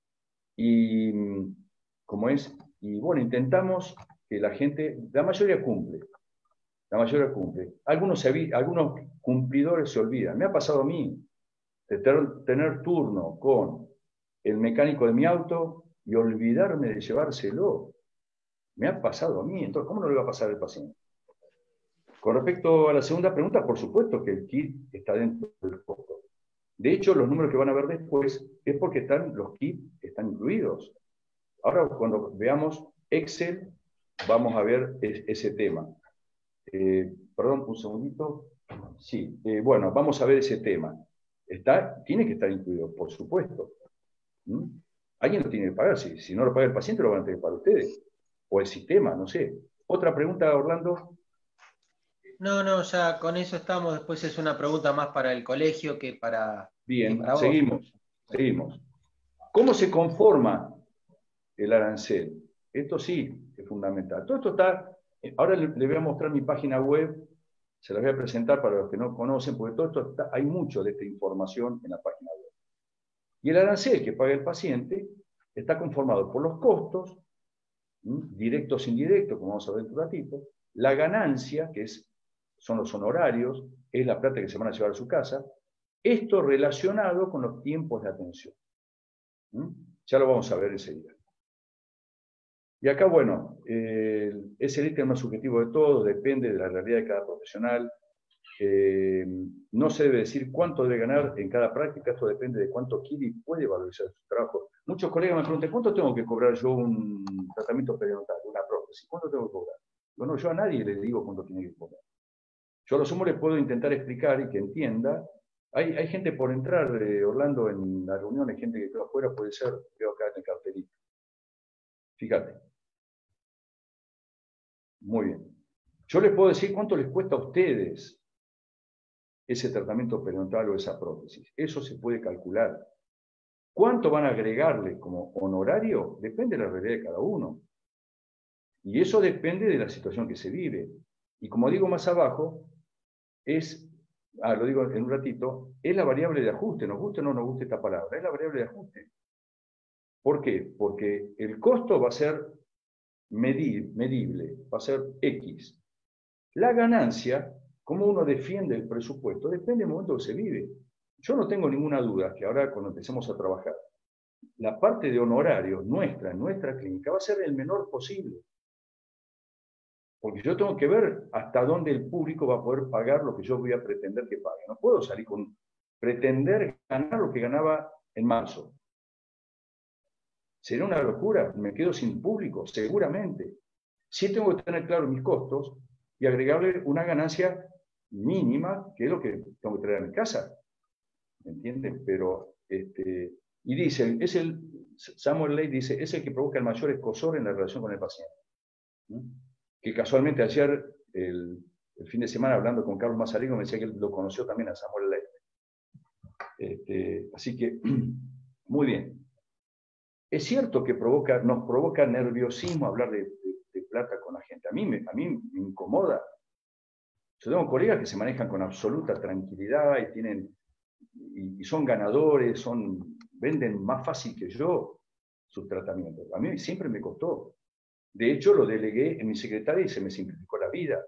y como es, y bueno, intentamos que la gente, la mayoría cumple, la mayoría cumple. Algunos, se, algunos cumplidores se olvidan. Me ha pasado a mí de ter, tener turno con el mecánico de mi auto y olvidarme de llevárselo. Me ha pasado a mí, entonces, ¿cómo no le va a pasar al paciente? Con respecto a la segunda pregunta, por supuesto que el kit está dentro del costo. De hecho, los números que van a ver después es porque están, los kits están incluidos. Ahora, cuando veamos Excel, vamos a ver es, ese tema. Eh, perdón, un segundito. Sí, eh, bueno, vamos a ver ese tema. Está, tiene que estar incluido, por supuesto. ¿Mm? Alguien lo tiene que pagar. Si, si no lo paga el paciente, lo van a tener que pagar ustedes. O el sistema, no sé. Otra pregunta, Orlando. No, no, ya con eso estamos. Después es una pregunta más para el colegio que para, que Bien, para vos. seguimos, seguimos. ¿Cómo se conforma el arancel? Esto sí es fundamental. Todo esto está, ahora le, le voy a mostrar mi página web, se la voy a presentar para los que no conocen, porque todo esto está, hay mucho de esta información en la página web. Y el arancel que paga el paciente está conformado por los costos, ¿m? directos e indirectos, como vamos a ver en un ratito, la ganancia, que es, son los honorarios, es la plata que se van a llevar a su casa, esto relacionado con los tiempos de atención. ¿Mm? Ya lo vamos a ver enseguida. Y acá, bueno, eh, es el ítem más subjetivo de todo, depende de la realidad de cada profesional. Eh, no se debe decir cuánto debe ganar en cada práctica, esto depende de cuánto quiere y puede valorizar su trabajo. Muchos colegas me preguntan, ¿cuánto tengo que cobrar yo un tratamiento periodontal, una prótesis? ¿Cuánto tengo que cobrar? Bueno, yo a nadie le digo cuánto tiene que cobrar. Yo a lo sumo le puedo intentar explicar y que entienda. Hay, hay gente por entrar, eh, Orlando, en las reuniones, gente que quedó afuera, puede ser, veo acá en el cartelito. Fíjate. Muy bien. Yo les puedo decir cuánto les cuesta a ustedes ese tratamiento periodontal o esa prótesis. Eso se puede calcular. ¿Cuánto van a agregarle como honorario? Depende de la realidad de cada uno. Y eso depende de la situación que se vive. Y como digo más abajo, es, ah, lo digo en un ratito, es la variable de ajuste. Nos guste o no nos guste esta palabra, es la variable de ajuste. ¿Por qué? Porque el costo va a ser medir, medible, va a ser X. La ganancia, cómo uno defiende el presupuesto, depende del momento que se vive. Yo no tengo ninguna duda que ahora cuando empecemos a trabajar, la parte de honorarios nuestra, en nuestra clínica, va a ser el menor posible. Porque yo tengo que ver hasta dónde el público va a poder pagar lo que yo voy a pretender que pague. No puedo salir con pretender ganar lo que ganaba en marzo. ¿Será una locura? ¿Me quedo sin público? Seguramente. Sí tengo que tener claro mis costos y agregarle una ganancia mínima, que es lo que tengo que traer a mi casa. ¿Me entienden? Pero, este, y dice, es el, Samuel Ley dice, es el que provoca el mayor escozor en la relación con el paciente. ¿Mm? Que casualmente ayer, el, el fin de semana, hablando con Carlos Mazarigo, me decía que él lo conoció también a Samuel Ley. Este, así que, muy bien. Es cierto que provoca, nos provoca nerviosismo hablar de, de, de plata con la gente. A mí, me, a mí me incomoda. Yo tengo colegas que se manejan con absoluta tranquilidad y, tienen, y, y son ganadores, son, venden más fácil que yo sus tratamientos. A mí siempre me costó. De hecho, lo delegué en mi secretaria y se me simplificó la vida.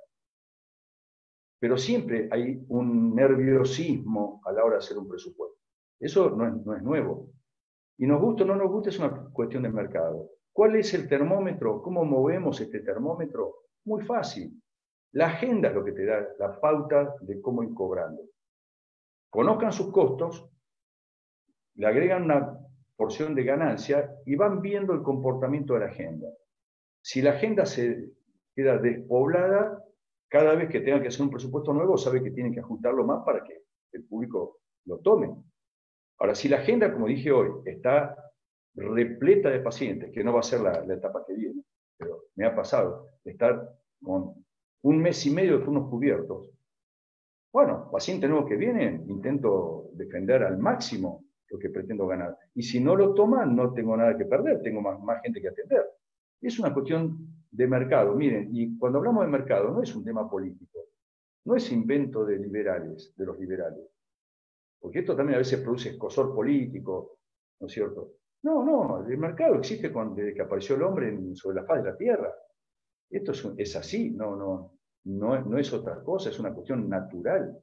Pero siempre hay un nerviosismo a la hora de hacer un presupuesto. Eso no es, no es nuevo. Y nos gusta o no nos gusta, es una cuestión de mercado. ¿Cuál es el termómetro? ¿Cómo movemos este termómetro? Muy fácil. La agenda es lo que te da la pauta de cómo ir cobrando. Conozcan sus costos, le agregan una porción de ganancia y van viendo el comportamiento de la agenda. Si la agenda se queda despoblada, cada vez que tengan que hacer un presupuesto nuevo, sabe que tienen que ajustarlo más para que el público lo tome. Ahora, si la agenda, como dije hoy, está repleta de pacientes, que no va a ser la, la etapa que viene, pero me ha pasado, estar con un mes y medio de turnos cubiertos. Bueno, paciente nuevo que viene, intento defender al máximo lo que pretendo ganar. Y si no lo toman, no tengo nada que perder, tengo más, más gente que atender. Es una cuestión de mercado. Miren, y cuando hablamos de mercado, no es un tema político, no es invento de liberales, de los liberales. Porque esto también a veces produce escozor político, ¿no es cierto? No, no, el mercado existe cuando, desde que apareció el hombre en, sobre la faz de la Tierra. Esto es, es así, no, no, no, no es otra cosa, es una cuestión natural.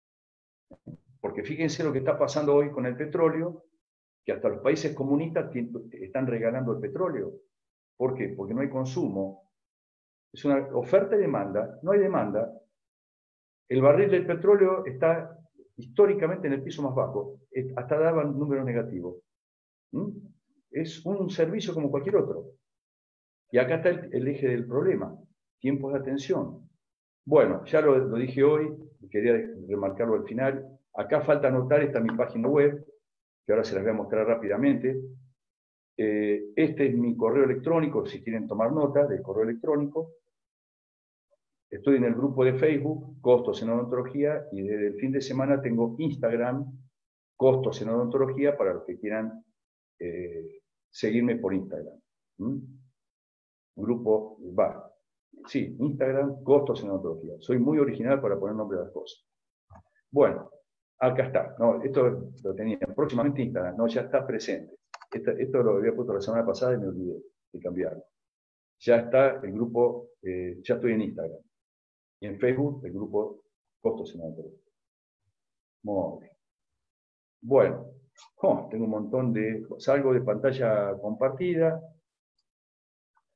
Porque fíjense lo que está pasando hoy con el petróleo, que hasta los países comunistas están regalando el petróleo. ¿Por qué? Porque no hay consumo. Es una oferta y demanda, no hay demanda. El barril del petróleo está históricamente en el piso más bajo, hasta daban números negativos. ¿Mm? Es un servicio como cualquier otro. Y acá está el, el eje del problema, tiempos de atención. Bueno, ya lo, lo dije hoy, quería remarcarlo al final. Acá falta anotar, esta mi página web, que ahora se las voy a mostrar rápidamente. Eh, este es mi correo electrónico, si quieren tomar nota del correo electrónico. Estoy en el grupo de Facebook, Costos en Odontología, y desde el fin de semana tengo Instagram, Costos en Odontología, para los que quieran eh, seguirme por Instagram. ¿Mm? Grupo, va, sí, Instagram, Costos en Odontología. Soy muy original para poner nombre a las cosas. Bueno, acá está. No, esto lo tenía próximamente Instagram, no, ya está presente. Esto, esto lo había puesto la semana pasada y me olvidé de cambiarlo. Ya está el grupo, eh, ya estoy en Instagram. Y en Facebook, el grupo Costos en Odontología. Muy bien. Bueno, oh, tengo un montón de... Salgo de pantalla compartida.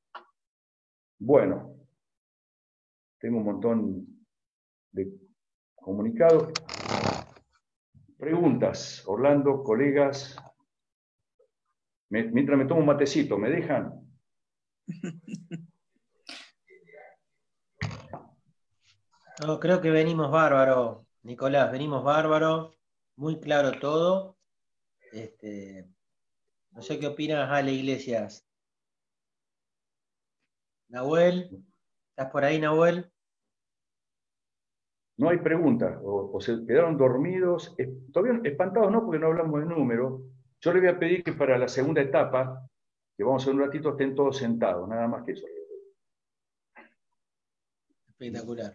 Bueno, tengo un montón de comunicado. Preguntas, Orlando, colegas. Me, mientras me tomo un matecito, ¿me dejan? No, creo que venimos bárbaro, Nicolás, venimos bárbaro, muy claro todo. Este, no sé qué opinas, Ale Iglesias. Nahuel, ¿estás por ahí, Nahuel? No hay preguntas, o, o se quedaron dormidos, es, todavía espantados no, porque no hablamos de números. Yo le voy a pedir que para la segunda etapa, que vamos a hacer un ratito, estén todos sentados, nada más que eso. Espectacular.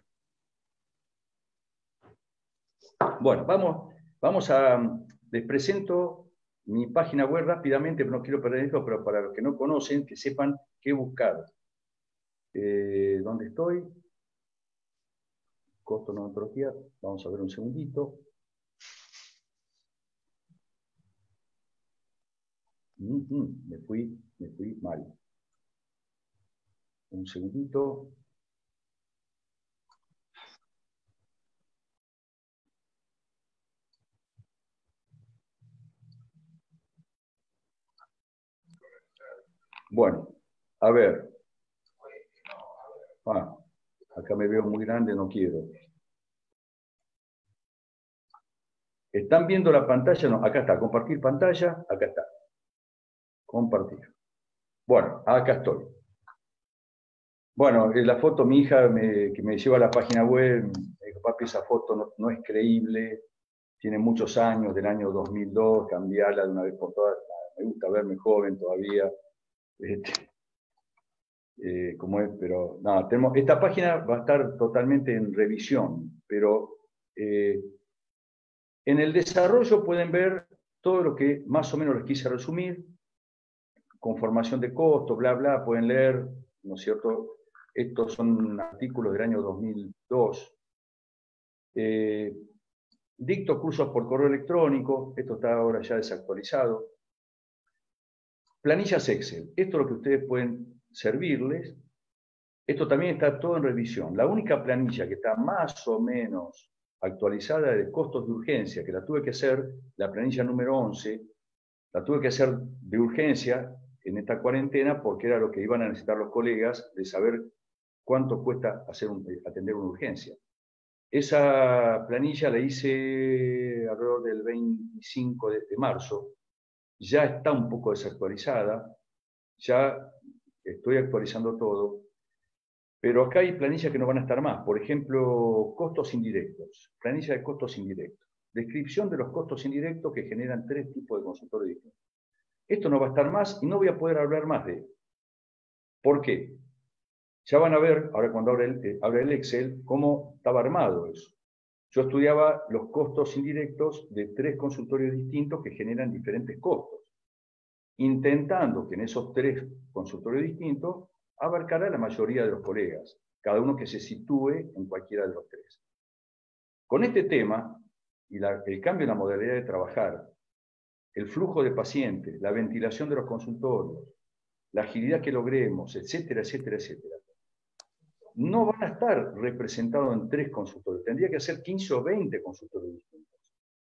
Bueno, vamos, vamos a, les presento mi página web rápidamente, no quiero perder esto, pero para los que no conocen, que sepan qué buscar. Eh, ¿Dónde estoy? Costo de odontología, vamos a ver un segundito. Mm-hmm. Me fui, me fui mal. Un segundito. Bueno, a ver. Ah, acá me veo muy grande, no quiero. ¿Están viendo la pantalla? No, acá está, compartir pantalla, acá está. Compartir. Bueno, acá estoy. Bueno, la foto, mi hija me, que me lleva a la página web, me dijo, papi, esa foto no, no es creíble, tiene muchos años, del año dos mil dos, cambiarla de una vez por todas, me gusta verme joven todavía, este, eh, como es, pero nada, tenemos, esta página va a estar totalmente en revisión, pero eh, en el desarrollo pueden ver todo lo que más o menos les quise resumir, conformación de costos, bla, bla, pueden leer, ¿no es cierto? Estos son artículos del año dos mil dos. Eh, dicto cursos por correo electrónico, esto está ahora ya desactualizado. Planillas Excel, esto es lo que ustedes pueden servirles. Esto también está todo en revisión. La única planilla que está más o menos actualizada es de costos de urgencia, que la tuve que hacer, la planilla número once, la tuve que hacer de urgencia en esta cuarentena porque era lo que iban a necesitar los colegas de saber cuánto cuesta hacer un, atender una urgencia. Esa planilla la hice alrededor del veinticinco de, de marzo, ya está un poco desactualizada, ya estoy actualizando todo, pero acá hay planillas que no van a estar más. Por ejemplo, costos indirectos, planilla de costos indirectos, descripción de los costos indirectos que generan tres tipos de consultores distintos. Esto no va a estar más y no voy a poder hablar más de él. ¿Por qué? Ya van a ver, ahora cuando abra el, eh, abra el Excel, cómo estaba armado eso. Yo estudiaba los costos indirectos de tres consultorios distintos que generan diferentes costos, intentando que en esos tres consultorios distintos abarcara la mayoría de los colegas, cada uno que se sitúe en cualquiera de los tres. Con este tema, y la, el cambio en la modalidad de trabajar, el flujo de pacientes, la ventilación de los consultorios, la agilidad que logremos, etcétera, etcétera, etcétera, no van a estar representados en tres consultorios. Tendría que ser quince o veinte consultorios distintos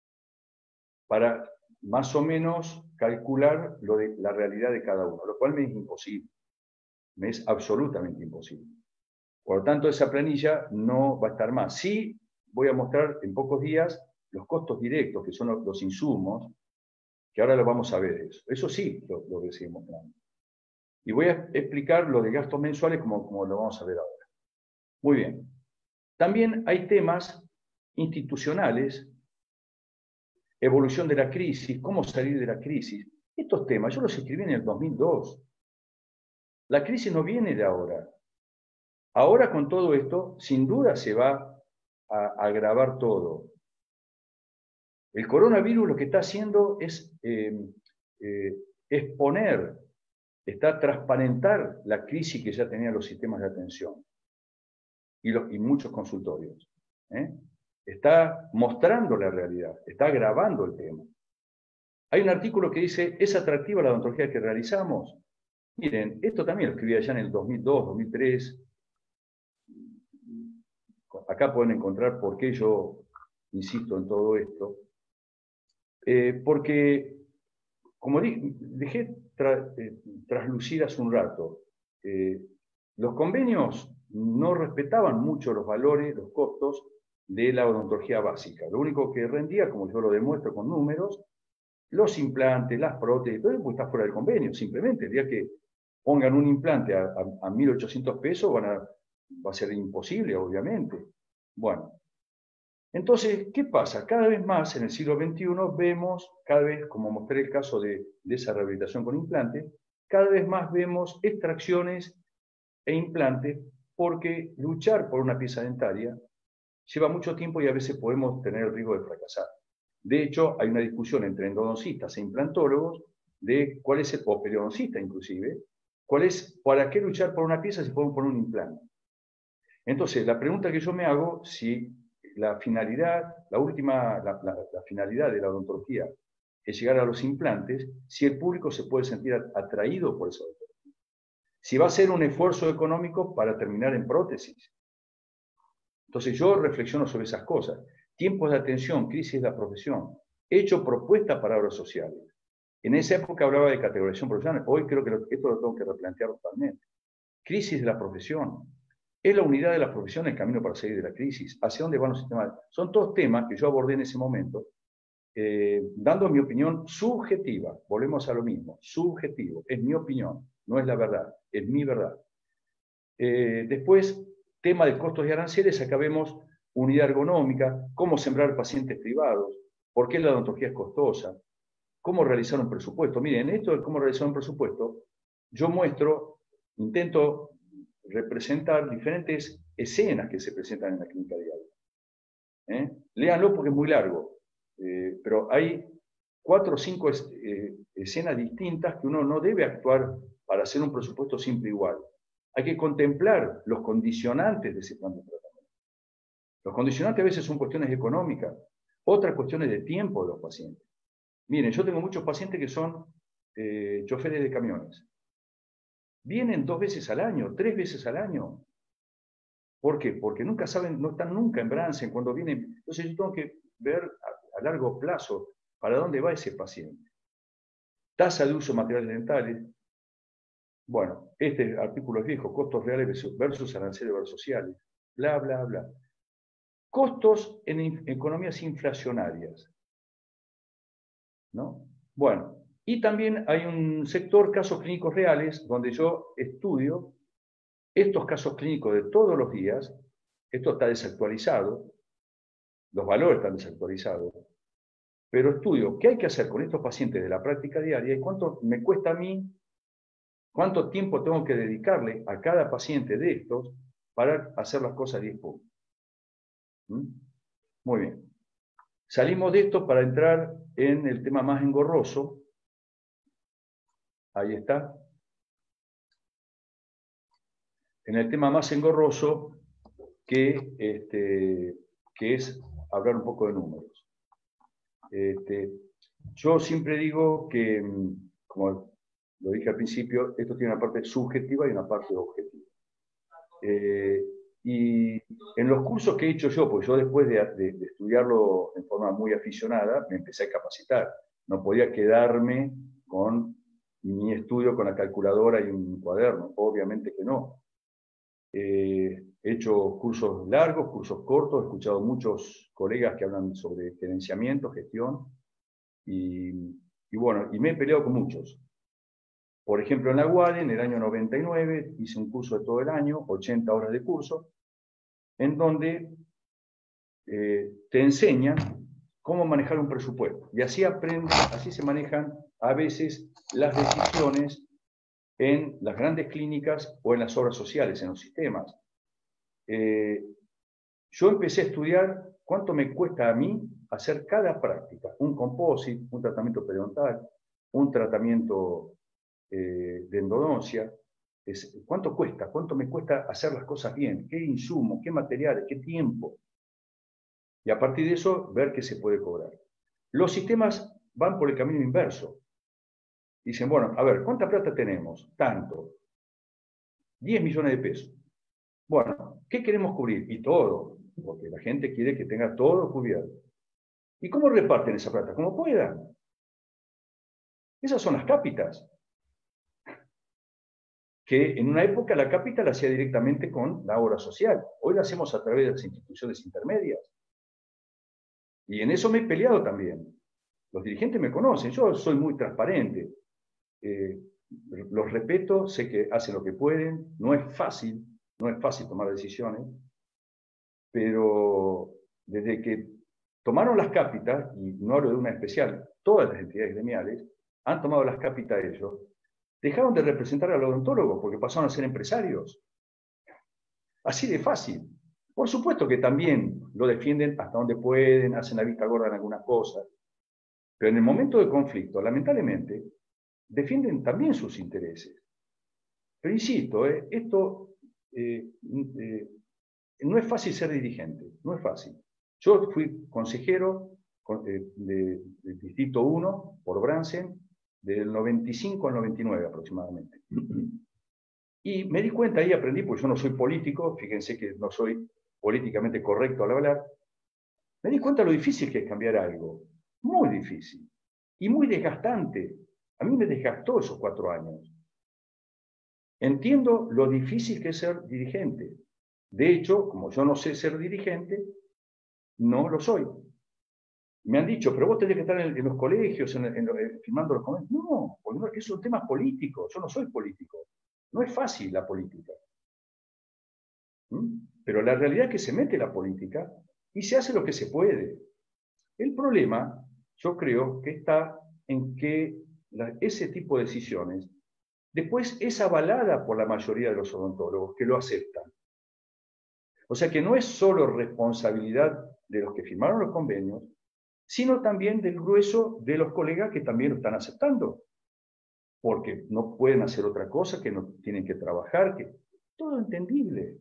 para más o menos calcular lo de, la realidad de cada uno, lo cual me es imposible. Me es absolutamente imposible. Por lo tanto, esa planilla no va a estar más. Sí voy a mostrar en pocos días los costos directos, que son los, los insumos, que ahora lo vamos a ver eso. Eso sí lo, lo voy a seguir mostrando. Y voy a explicar lo de gastos mensuales como, como lo vamos a ver ahora. Muy bien. También hay temas institucionales, evolución de la crisis, cómo salir de la crisis. Estos temas yo los escribí en el dos mil dos. La crisis no viene de ahora. Ahora con todo esto, sin duda se va a agravar todo. El coronavirus lo que está haciendo es eh, eh, exponer, está transparentar la crisis que ya tenían los sistemas de atención y, los, y muchos consultorios. ¿eh? Está mostrando la realidad, está agravando el tema. Hay un artículo que dice, ¿es atractiva la odontología que realizamos? Miren, esto también lo escribí allá en el dos mil dos, dos mil tres. Acá pueden encontrar por qué yo insisto en todo esto, eh, porque, como dije, dejé tra, eh, traslucir hace un rato, eh, los convenios no respetaban mucho los valores, los costos de la odontología básica. Lo único que rendía, como yo lo demuestro con números, los implantes, las prótesis, todo eso está fuera del convenio. Simplemente, el día que pongan un implante a, a, a mil ochocientos pesos, van a, va a ser imposible, obviamente. Bueno, entonces, ¿qué pasa? Cada vez más en el siglo veintiuno vemos, cada vez, como mostré el caso de, de esa rehabilitación con implantes, cada vez más vemos extracciones e implantes, porque luchar por una pieza dentaria lleva mucho tiempo y a veces podemos tener el riesgo de fracasar. De hecho, hay una discusión entre endodoncistas e implantólogos de cuál es el, o periodoncistas inclusive, cuál es, para qué luchar por una pieza si podemos poner un implante. Entonces, la pregunta que yo me hago, si la finalidad, la última, la, la, la finalidad de la odontología es llegar a los implantes, si el público se puede sentir atraído por esa odontología. Si va a ser un esfuerzo económico para terminar en prótesis. Entonces yo reflexiono sobre esas cosas. Tiempos de atención, crisis de la profesión. He hecho propuestas para obras sociales. En esa época hablaba de categorización profesional. Hoy creo que esto lo tengo que replantear totalmente. Crisis de la profesión. ¿Es la unidad de la profesión el camino para salir de la crisis? ¿Hacia dónde van los sistemas? Son todos temas que yo abordé en ese momento, eh, dando mi opinión subjetiva. Volvemos a lo mismo. Subjetivo. Es mi opinión. No es la verdad. Es mi verdad. Eh, después, tema de costos y aranceles, acá vemos unidad ergonómica, cómo sembrar pacientes privados, por qué la odontología es costosa, cómo realizar un presupuesto. Miren, esto de cómo realizar un presupuesto, yo muestro, intento representar diferentes escenas que se presentan en la clínica diaria. ¿Eh? Léanlo porque es muy largo, eh, pero hay cuatro o cinco es, eh, escenas distintas que uno no debe actuar para hacer un presupuesto siempre igual. Hay que contemplar los condicionantes de ese plan de tratamiento. Los condicionantes a veces son cuestiones económicas, otras cuestiones de tiempo de los pacientes. Miren, yo tengo muchos pacientes que son eh, choferes de camiones. Vienen dos veces al año, tres veces al año. ¿Por qué? Porque nunca saben, no están nunca en Bransen cuando vienen. Entonces yo tengo que ver a, a largo plazo para dónde va ese paciente. Tasa de uso de materiales dentales. Bueno, este artículo es viejo, costos reales versus aranceles versus sociales, bla, bla, bla. Costos en in, economías inflacionarias, ¿no? Bueno, y también hay un sector, casos clínicos reales, donde yo estudio estos casos clínicos de todos los días. Esto está desactualizado, los valores están desactualizados, pero estudio qué hay que hacer con estos pacientes de la práctica diaria y cuánto me cuesta a mí, cuánto tiempo tengo que dedicarle a cada paciente de estos para hacer las cosas diez puntos. ¿Mm? Muy bien. Salimos de esto para entrar en el tema más engorroso. Ahí está. En el tema más engorroso que, este, que es hablar un poco de números. Este, yo siempre digo que, como lo dije al principio, esto tiene una parte subjetiva y una parte objetiva. Eh, y en los cursos que he hecho yo, pues yo después de, de, de estudiarlo en forma muy aficionada, me empecé a capacitar. No podía quedarme con mi estudio con la calculadora y un cuaderno, obviamente que no. Eh, he hecho cursos largos, cursos cortos, he escuchado muchos colegas que hablan sobre gerenciamiento, gestión, y, y bueno, y me he peleado con muchos. Por ejemplo, en la U A D E, en el año noventa y nueve, hice un curso de todo el año, ochenta horas de curso, en donde eh, te enseñan cómo manejar un presupuesto. Y así aprendes, así se manejan a veces las decisiones en las grandes clínicas o en las obras sociales, en los sistemas. Eh, yo empecé a estudiar cuánto me cuesta a mí hacer cada práctica, un composite, un tratamiento periodontal, un tratamiento eh, de endodoncia, es, cuánto cuesta, cuánto me cuesta hacer las cosas bien, qué insumos, qué materiales, qué tiempo. Y a partir de eso, ver qué se puede cobrar. Los sistemas van por el camino inverso. Dicen, bueno, a ver, ¿cuánta plata tenemos? Tanto. diez millones de pesos. Bueno, ¿qué queremos cubrir? Y todo. porque la gente quiere que tenga todo cubierto. ¿Y cómo reparten esa plata? Como puedan. Esas son las cápitas. Que en una época la cápita la hacía directamente con la obra social. Hoy la hacemos a través de las instituciones intermedias. Y en eso me he peleado también. Los dirigentes me conocen, yo soy muy transparente. Eh, los respeto, sé que hacen lo que pueden, no es fácil, no es fácil tomar decisiones, pero desde que tomaron las cápitas, y no hablo de una especial, todas las entidades gremiales han tomado las cápitas ellos, dejaron de representar al odontólogo porque pasaron a ser empresarios. Así de fácil. Por supuesto que también lo defienden hasta donde pueden, hacen la vista gorda en algunas cosas, pero en el momento de conflicto, lamentablemente, defienden también sus intereses. Pero insisto, eh, esto eh, eh, no es fácil ser dirigente, no es fácil. Yo fui consejero eh, de, del Distrito uno por Bransen del noventa y cinco al noventa y nueve aproximadamente. Y me di cuenta y aprendí, porque yo no soy político, fíjense que no soy políticamente correcto al hablar, me di cuenta lo difícil que es cambiar algo, muy difícil y muy desgastante. A mí me desgastó esos cuatro años. Entiendo lo difícil que es ser dirigente. De hecho, como yo no sé ser dirigente, no lo soy. Me han dicho, pero vos tenés que estar en, en los colegios, en, en, en, firmando los convenios. No, porque no, esos son temas políticos, yo no soy político. No es fácil la política. ¿Mm? Pero la realidad es que se mete la política y se hace lo que se puede. El problema, yo creo, que está en que la, ese tipo de decisiones después es avalada por la mayoría de los odontólogos que lo aceptan. O sea que no es solo responsabilidad de los que firmaron los convenios, sino también del grueso de los colegas que también lo están aceptando. Porque no pueden hacer otra cosa, que no tienen que trabajar, que todo entendible.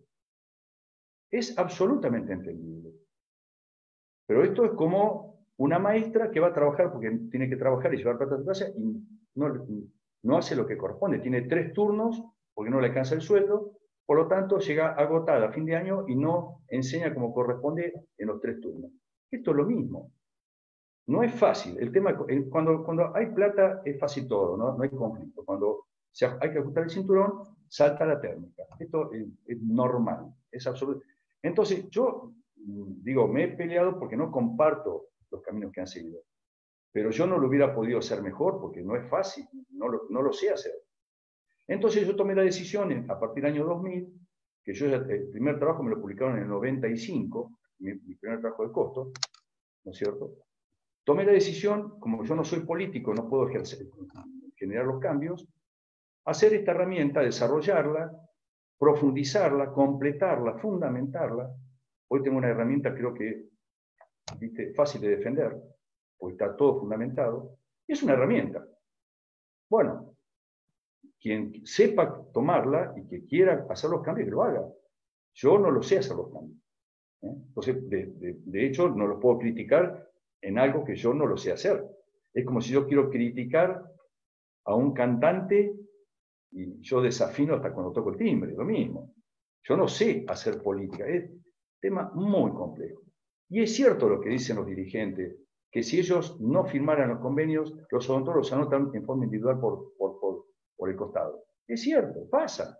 Es absolutamente entendible. Pero esto es como una maestra que va a trabajar porque tiene que trabajar y llevar plata a su casa y no, no hace lo que corresponde. Tiene tres turnos porque no le alcanza el sueldo, por lo tanto llega agotada a fin de año y no enseña como corresponde en los tres turnos. Esto es lo mismo. No es fácil. El tema, cuando, cuando hay plata es fácil todo, ¿no? No hay conflicto. Cuando se, hay que ajustar el cinturón, salta la térmica. Esto es, es normal, es absoluto. Entonces, yo digo, me he peleado porque no comparto los caminos que han seguido. Pero yo no lo hubiera podido hacer mejor porque no es fácil, no lo, no lo sé hacer. Entonces yo tomé la decisión a partir del año dos mil, que yo el primer trabajo me lo publicaron en el noventa y cinco, mi, mi primer trabajo de costo, ¿no es cierto? Tomé la decisión, como yo no soy político, no puedo ejercer, generar los cambios, hacer esta herramienta, desarrollarla, profundizarla, completarla, fundamentarla. Hoy tengo una herramienta, creo que ¿viste? Fácil de defender, porque está todo fundamentado. Y es una herramienta. Bueno, quien sepa tomarla y que quiera hacer los cambios, que lo haga. Yo no lo sé hacer los cambios. ¿eh? Entonces, de, de, de hecho, no los puedo criticar en algo que yo no lo sé hacer. Es como si yo quiero criticar a un cantante y yo desafino hasta cuando toco el timbre, lo mismo. Yo no sé hacer política, es un tema muy complejo. Y es cierto lo que dicen los dirigentes, que si ellos no firmaran los convenios, los odontólogos se anotan en forma individual por, por, por, por el costado. Es cierto, pasa.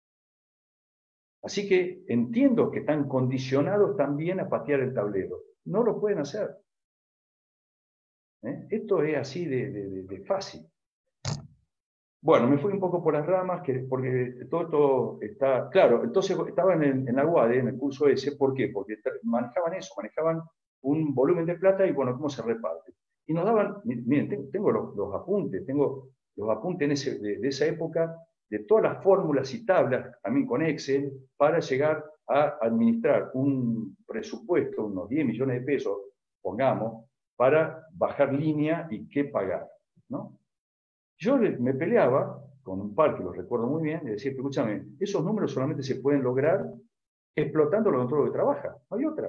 Así que entiendo que están condicionados también a patear el tablero. No lo pueden hacer. ¿Eh? Esto es así de, de, de fácil. Bueno, me fui un poco por las ramas, que, porque todo esto está... Claro, entonces estaba en, el, en la U A D, en el curso ese, ¿por qué? Porque manejaban eso, manejaban un volumen de plata y, bueno, ¿cómo se reparte? Y nos daban, miren, tengo los, los apuntes, tengo los apuntes en ese, de, de esa época, de todas las fórmulas y tablas, también con Excel, para llegar a administrar un presupuesto, unos diez millones de pesos, pongamos, para bajar línea y qué pagar, ¿no? Yo me peleaba con un par que los recuerdo muy bien, y decía, escúchame, esos números solamente se pueden lograr explotando los odontólogos que trabaja, no hay otra.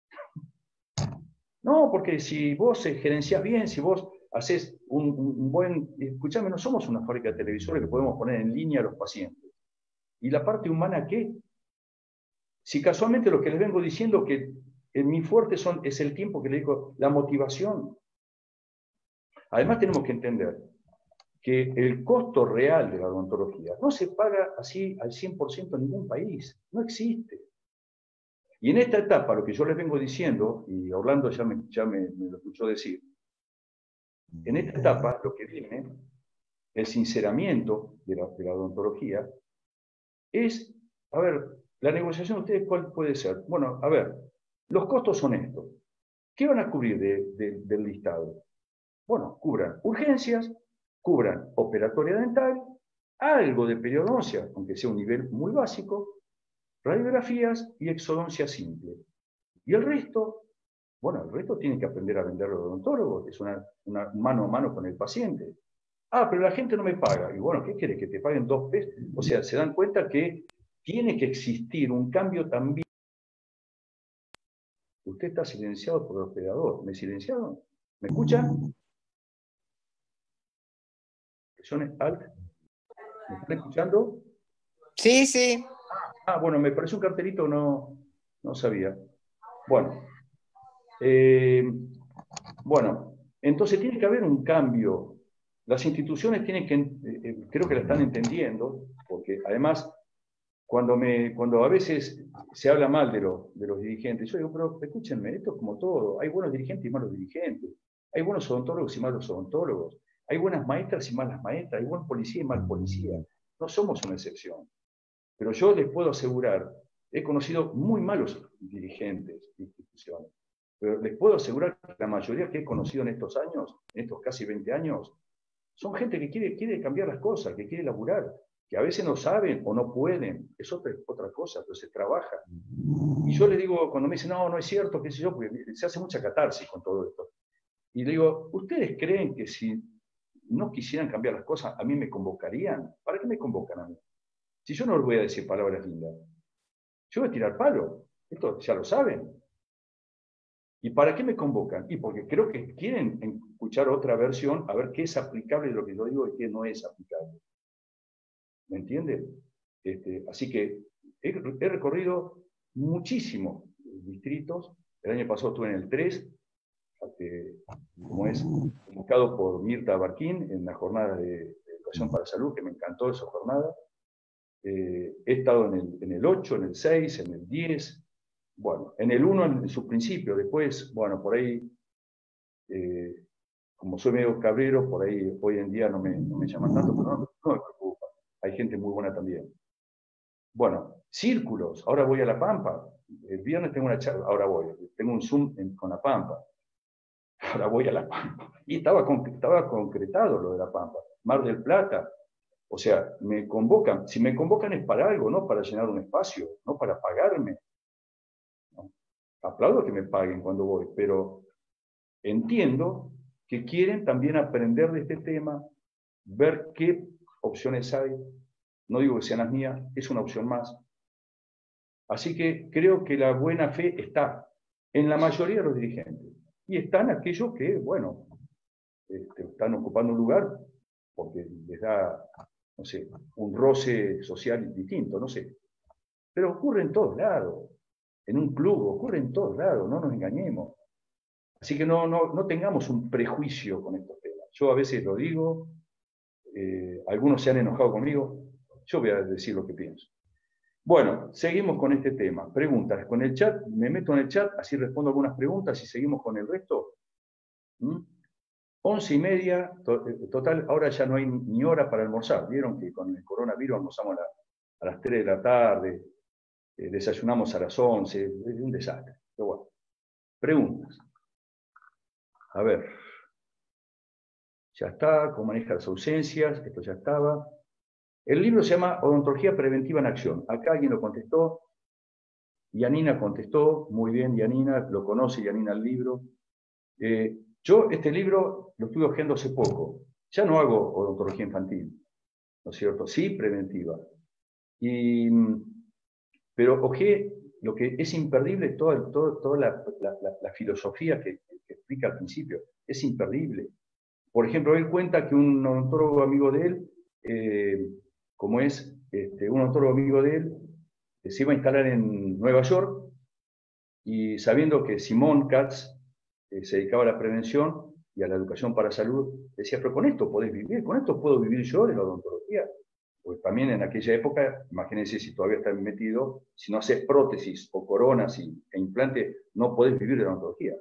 No, porque si vos gerenciás bien, si vos haces un, un buen... Escúchame, no somos una fábrica de televisores que podemos poner en línea a los pacientes. ¿Y la parte humana qué? Si casualmente lo que les vengo diciendo que en mi fuerte son, es el tiempo que le digo, la motivación. Además tenemos que entender que el costo real de la odontología no se paga así al cien por ciento en ningún país, no existe. Y en esta etapa, lo que yo les vengo diciendo, y Orlando ya me, ya me, me lo escuchó decir, en esta etapa lo que viene, el sinceramiento de la, de la odontología, es, a ver, la negociación de ustedes, ¿cuál puede ser? Bueno, a ver, los costos son estos. ¿Qué van a cubrir de, de, del listado? Bueno, cubran urgencias, cubran operatoria dental, algo de periodoncia, aunque sea un nivel muy básico, radiografías y exodoncia simple. Y el resto, bueno, el resto tienen que aprender a vender los odontólogos, es una, una mano a mano con el paciente. Ah, pero la gente no me paga. Y bueno, ¿qué quiere? ¿Que te paguen dos pesos? O sea, se dan cuenta que tiene que existir un cambio también. Usted está silenciado por el operador. ¿Me silenciaron? ¿Me escuchan? Presiones Alt. ¿Me están escuchando? Sí, sí. Ah, bueno, me pareció un cartelito, no, no sabía. Bueno, eh, bueno, entonces tiene que haber un cambio. Las instituciones tienen que, eh, creo que la están entendiendo, porque además, cuando, me, cuando a veces se habla mal de, lo, de los dirigentes, yo digo, pero escúchenme, esto es como todo, hay buenos dirigentes y malos dirigentes, hay buenos odontólogos y malos odontólogos, hay buenas maestras y malas maestras, hay buen policía y mal policía, no somos una excepción. Pero yo les puedo asegurar, he conocido muy malos dirigentes de instituciones, pero les puedo asegurar que la mayoría que he conocido en estos años, en estos casi veinte años, son gente que quiere, quiere cambiar las cosas, que quiere laburar, que a veces no saben o no pueden, es otra, otra cosa, pero se trabaja. Y yo les digo, cuando me dicen, no, no es cierto, qué sé yo, porque se hace mucha catarsis con todo esto. Y le digo, ¿ustedes creen que si no quisieran cambiar las cosas, a mí me convocarían? ¿Para qué me convocan a mí? Si yo no les voy a decir palabras lindas, yo voy a tirar palo. Esto ya lo saben. ¿Y para qué me convocan? Y porque creo que quieren escuchar otra versión, a ver qué es aplicable de lo que yo digo y qué no es aplicable. ¿Me entiende? Este, así que he, he recorrido muchísimos distritos. El año pasado estuve en el tres, este, como es, convocado por Mirta Barquín en la jornada de, de Educación para Salud, que me encantó esa jornada. Eh, he estado en el, en el ocho, en el seis, en el diez, bueno, en el uno en, en su principio, después, bueno, por ahí, eh, como soy medio cabrero, por ahí hoy en día no me, no me llaman tanto, pero no, no me preocupa, hay gente muy buena también. Bueno, círculos, ahora voy a La Pampa, el viernes tengo una charla, ahora voy, tengo un Zoom en, con La Pampa, ahora voy a La Pampa, y estaba, con, estaba concretado lo de La Pampa, Mar del Plata. O sea, me convocan, si me convocan es para algo, no para llenar un espacio, no para pagarme. ¿No? Aplaudo que me paguen cuando voy, pero entiendo que quieren también aprender de este tema, ver qué opciones hay. No digo que sean las mías, es una opción más. Así que creo que la buena fe está en la mayoría de los dirigentes. Y están aquellos que, bueno, este, están ocupando un lugar porque les da, no sé, un roce social distinto, no sé. Pero ocurre en todos lados. En un club ocurre en todos lados, no nos engañemos. Así que no, no, no tengamos un prejuicio con estos temas. Yo a veces lo digo, eh, algunos se han enojado conmigo, yo voy a decir lo que pienso. Bueno, seguimos con este tema. Preguntas. Con el chat, me meto en el chat, así respondo algunas preguntas y seguimos con el resto. ¿Mm? Once y media, to total, ahora ya no hay ni hora para almorzar. Vieron que con el coronavirus almorzamos a, la, a las tres de la tarde, eh, desayunamos a las once, es un desastre. Pero bueno, preguntas. A ver. Ya está, cómo maneja las ausencias, esto ya estaba. El libro se llama Odontología Preventiva en Acción. Acá alguien lo contestó, Yanina contestó, muy bien Yanina, lo conoce Yanina el libro. Eh, yo este libro lo estuve hojeando hace poco. Ya no hago odontología infantil, ¿no es cierto? Sí, preventiva. Y, pero ojeé lo que es imperdible, toda, toda, toda la, la, la, la filosofía que, que explica al principio. Es imperdible. Por ejemplo, él cuenta que un odontólogo amigo de él, eh, como es este, un odontólogo amigo de él, se iba a instalar en Nueva York, y sabiendo que Simón Katz eh, se dedicaba a la prevención y a la educación para salud, decía, pero con esto podés vivir, con esto puedo vivir yo de la odontología. Pues también en aquella época, imagínense si todavía está metido, si no haces prótesis o coronas y, e implantes, no podés vivir de la odontología.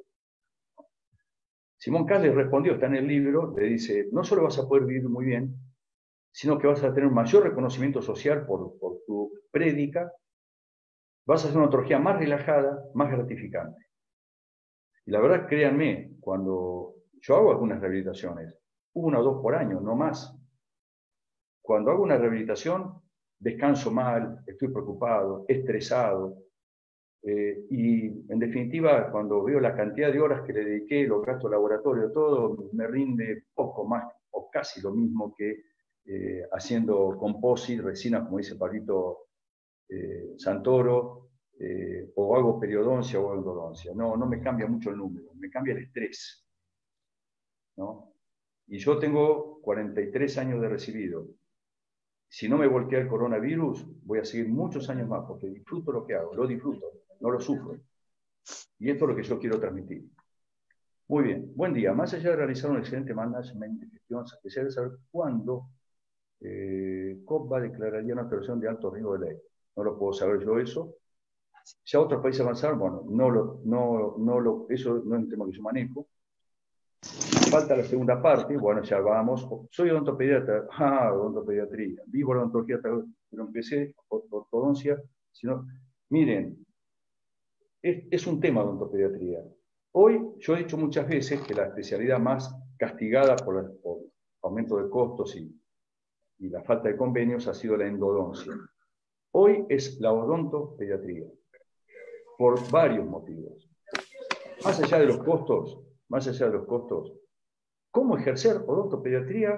Simón Katz le respondió, está en el libro, le dice, no solo vas a poder vivir muy bien, sino que vas a tener un mayor reconocimiento social por, por tu prédica, vas a hacer una odontología más relajada, más gratificante. Y la verdad, créanme, cuando yo hago algunas rehabilitaciones, una o dos por año, no más. Cuando hago una rehabilitación, descanso mal, estoy preocupado, estresado. Eh, y en definitiva, cuando veo la cantidad de horas que le dediqué, los gastos laboratorio, todo, me rinde poco más o casi lo mismo que eh, haciendo composite, resinas, como dice Pablito eh, Santoro, eh, o hago periodoncia o hago endodoncia. No, no me cambia mucho el número, me cambia el estrés, ¿no? Y yo tengo cuarenta y tres años de recibido. Si no me voltea el coronavirus, voy a seguir muchos años más, porque disfruto lo que hago, lo disfruto, no lo sufro. Y esto es lo que yo quiero transmitir. Muy bien, buen día. Más allá de realizar un excelente management de gestión, quisiera saber cuándo eh, C O P va a declarar ya una operación de alto riesgo de ley. No lo puedo saber yo eso. Ya otros países avanzaron, bueno, no lo, no, no lo, eso no es un tema que yo manejo. Falta la segunda parte, bueno, ya vamos. Soy odontopediatra, ah, odontopediatría. Vivo la odontología, pero empecé ortodoncia. Sino, miren, es, es un tema de odontopediatría. Hoy, yo he dicho muchas veces que la especialidad más castigada por el por aumento de costos y, y la falta de convenios ha sido la endodoncia. Hoy es la odontopediatría, por varios motivos. Más allá de los costos, más allá de los costos, ¿cómo ejercer odontopediatría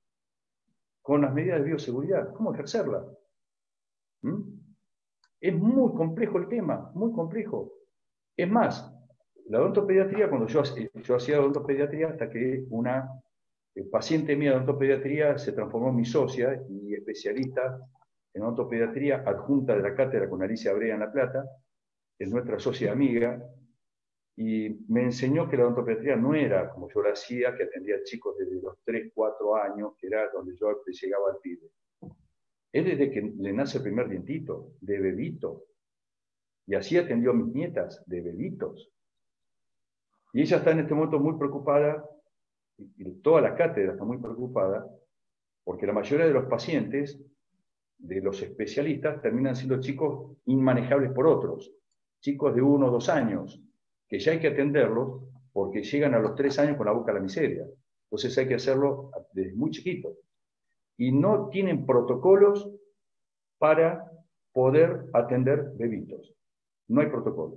con las medidas de bioseguridad? ¿Cómo ejercerla? ¿Mm? Es muy complejo el tema, muy complejo. Es más, la odontopediatría, cuando yo, yo hacía odontopediatría, hasta que una eh, paciente mía de odontopediatría se transformó en mi socia y especialista en odontopediatría, adjunta de la cátedra con Alicia Brea en La Plata, es nuestra socia amiga, y me enseñó que la odontopediatría no era como yo la hacía, que atendía a chicos desde los tres, cuatro años, que era donde yo llegaba al pibe. Es desde que le nace el primer dientito, de bebito. Y así atendió a mis nietas, de bebitos. Y ella está en este momento muy preocupada, y toda la cátedra está muy preocupada, porque la mayoría de los pacientes, de los especialistas, terminan siendo chicos inmanejables por otros. Chicos de uno o dos años, que ya hay que atenderlos porque llegan a los tres años con la boca a la miseria. Entonces hay que hacerlo desde muy chiquito. Y no tienen protocolos para poder atender bebitos. No hay protocolo.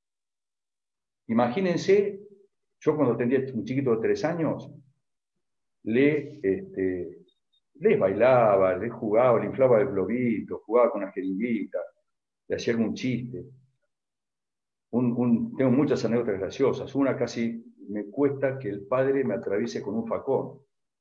Imagínense, yo cuando atendía a un chiquito de tres años, le, este, les bailaba, les jugaba, le inflaba el globito, jugaba con una jeringuita, le hacía algún chiste. Un, un, tengo muchas anécdotas graciosas. Una casi me cuesta que el padre me atraviese con un facón.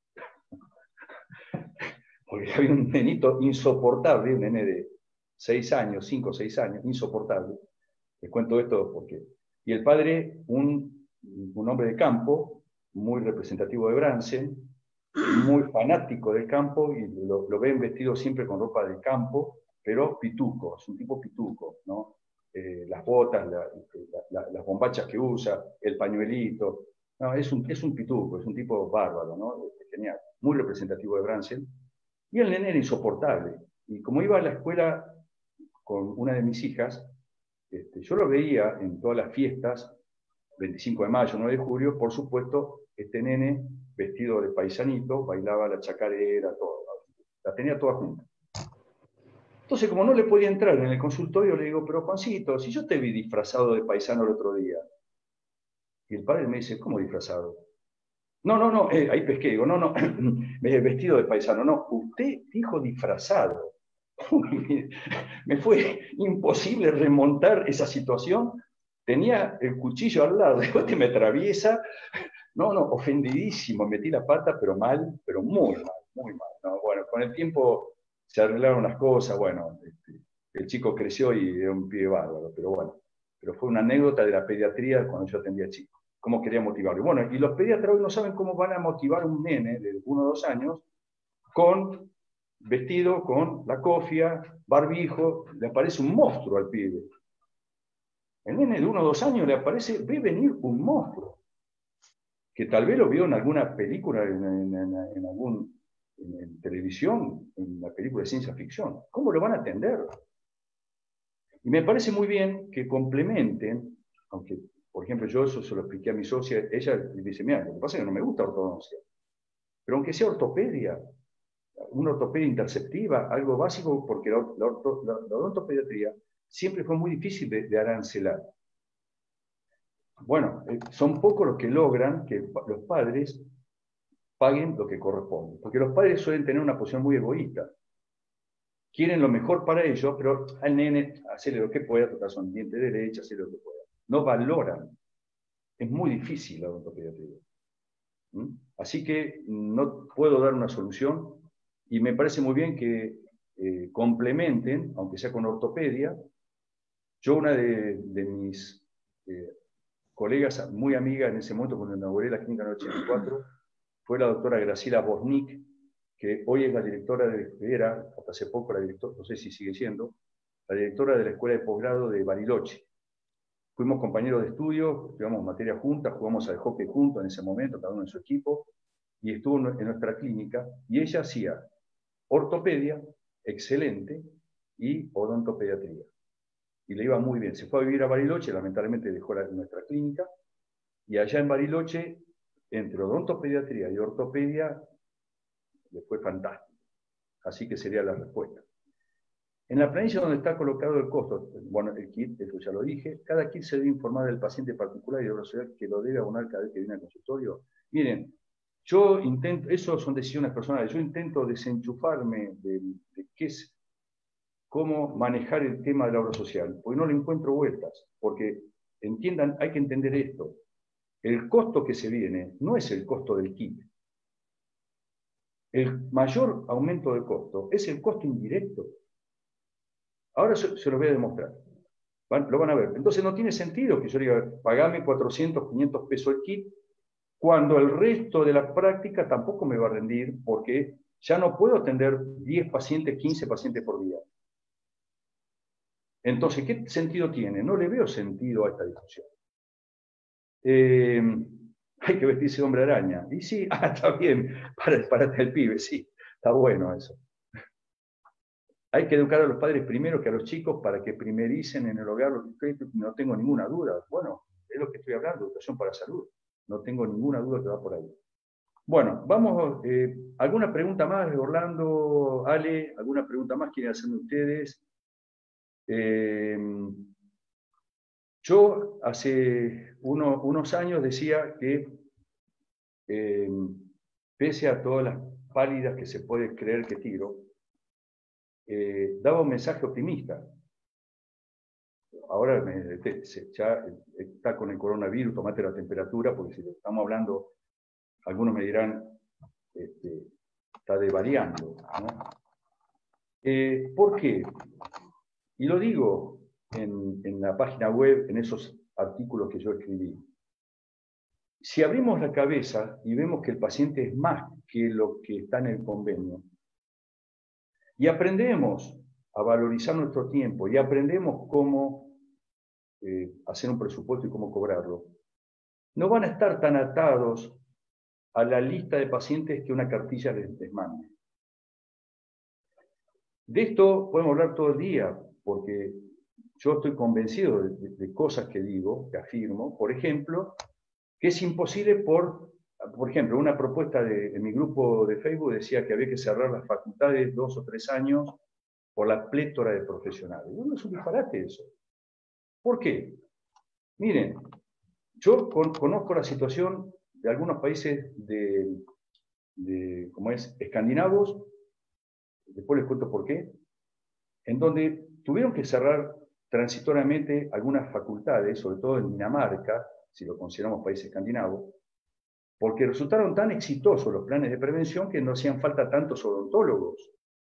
Porque había un nenito insoportable, un nene de seis años, cinco o seis años, insoportable. Les cuento esto porque... Y el padre, un, un hombre de campo, muy representativo de Bransen, muy fanático del campo, y lo, lo ven vestido siempre con ropa de campo, pero pituco, es un tipo pituco, ¿no? Eh, las botas, la, la, la, las bombachas que usa, el pañuelito. No, es, un, es un pituco, es un tipo bárbaro, ¿no? Genial, muy representativo de Bransen. Y el nene era insoportable. Y como iba a la escuela con una de mis hijas, este, yo lo veía en todas las fiestas, veinticinco de mayo, nueve de julio, por supuesto, este nene vestido de paisanito, bailaba la chacarera, todo, la tenía toda junta. Entonces, como no le podía entrar en el consultorio, le digo, pero Juancito, si yo te vi disfrazado de paisano el otro día. Y el padre me dice, ¿cómo disfrazado? No, no, no, eh, ahí pesqué, digo, no, no, vestido de paisano, no, usted dijo disfrazado. Me fue imposible remontar esa situación. Tenía el cuchillo al lado, después que me atraviesa, no, no, ofendidísimo, metí la pata, pero mal, pero muy mal, muy mal. ¿No? Bueno, con el tiempo se arreglaron las cosas, bueno, este, el chico creció y era un pibe bárbaro, pero bueno. Pero fue una anécdota de la pediatría cuando yo atendía chicos. ¿Cómo quería motivarlo? Bueno, y los pediatras hoy no saben cómo van a motivar a un nene de uno o dos años con vestido, con la cofia, barbijo, le aparece un monstruo al pibe. El nene de uno o dos años le aparece, ve venir un monstruo, que tal vez lo vio en alguna película, en, en, en, en algún, en, en televisión, en una película de ciencia ficción. ¿Cómo lo van a atender? Y me parece muy bien que complementen, aunque, por ejemplo, yo eso se lo expliqué a mi socia, ella dice, mira, lo que pasa es que no me gusta ortodoncia, pero aunque sea ortopedia, una ortopedia interceptiva, algo básico, porque la, la, la, la odontopediatría siempre fue muy difícil de, de arancelar. Bueno, eh, son pocos los que logran que los padres paguen lo que corresponde, porque los padres suelen tener una posición muy egoísta. Quieren lo mejor para ellos, pero al nene, hacerle lo que pueda, tocar son diente derecha, hacerle lo que pueda. No valoran. Es muy difícil la odontopediatría. ¿Mm? Así que no puedo dar una solución y me parece muy bien que eh, complementen, aunque sea con ortopedia. Yo, una de, de mis eh, colegas muy amigas en ese momento, cuando inauguré la clínica en el ochenta y cuatro, fue la doctora Graciela Bosnik, que hoy es la directora, de, era hasta hace poco la directora, no sé si sigue siendo, la directora de la Escuela de Posgrado de Bariloche. Fuimos compañeros de estudio, estudiamos materia juntas, jugamos al hockey juntos en ese momento, cada uno en su equipo, y estuvo en nuestra clínica, y ella hacía ortopedia, excelente, y odontopediatría. Y le iba muy bien. Se fue a vivir a Bariloche, lamentablemente dejó la, nuestra clínica, y allá en Bariloche, entre odontopediatría y ortopedia, le fue fantástico. Así que sería la respuesta. En la planilla donde está colocado el costo, bueno, el kit, eso ya lo dije, cada kit se debe informar del paciente particular y de la sociedad que lo debe abonar cada vez que viene al consultorio. Miren, yo intento, eso son decisiones personales, yo intento desenchufarme de, de qué es, cómo manejar el tema de la obra social, porque no le encuentro vueltas, porque entiendan, hay que entender esto, el costo que se viene no es el costo del kit. El mayor aumento del costo es el costo indirecto. Ahora se, se lo voy a demostrar. Van, lo van a ver. Entonces no tiene sentido que yo diga, pagame cuatrocientos, quinientos pesos el kit, cuando el resto de la práctica tampoco me va a rendir, porque ya no puedo atender diez pacientes, quince pacientes por día. Entonces, ¿qué sentido tiene? No le veo sentido a esta discusión. Eh, hay que vestirse de hombre araña. Y sí, ah, está bien, para, para el pibe, sí, está bueno eso. Hay que educar a los padres primero que a los chicos para que primericen en el hogar lo que no tengo ninguna duda. Bueno, es lo que estoy hablando, educación para salud. No tengo ninguna duda que va por ahí. Bueno, vamos, eh, ¿alguna pregunta más de Orlando, Ale? ¿Alguna pregunta más quieren hacerme ustedes? Eh, yo hace uno, unos años decía que eh, pese a todas las pálidas que se puede creer que tiro, eh, daba un mensaje optimista. Ahora me, ya está con el coronavirus, tomate la temperatura, porque si estamos hablando, algunos me dirán, este, está devariando, ¿no? Eh, ¿Por qué? Y lo digo en, en la página web, en esos artículos que yo escribí. Si abrimos la cabeza y vemos que el paciente es más que lo que está en el convenio, y aprendemos a valorizar nuestro tiempo, y aprendemos cómo eh, hacer un presupuesto y cómo cobrarlo, no van a estar tan atados a la lista de pacientes que una cartilla les, les mande. De esto podemos hablar todo el día, porque yo estoy convencido de, de, de cosas que digo, que afirmo. Por ejemplo, que es imposible por, por ejemplo, una propuesta de, en mi grupo de Facebook decía que había que cerrar las facultades dos o tres años por la plétora de profesionales. No es un disparate eso. ¿Por qué? Miren, yo con, conozco la situación de algunos países de, de, como es, escandinavos, después les cuento por qué, en donde tuvieron que cerrar transitoriamente algunas facultades, sobre todo en Dinamarca, si lo consideramos país escandinavo, porque resultaron tan exitosos los planes de prevención que no hacían falta tantos odontólogos.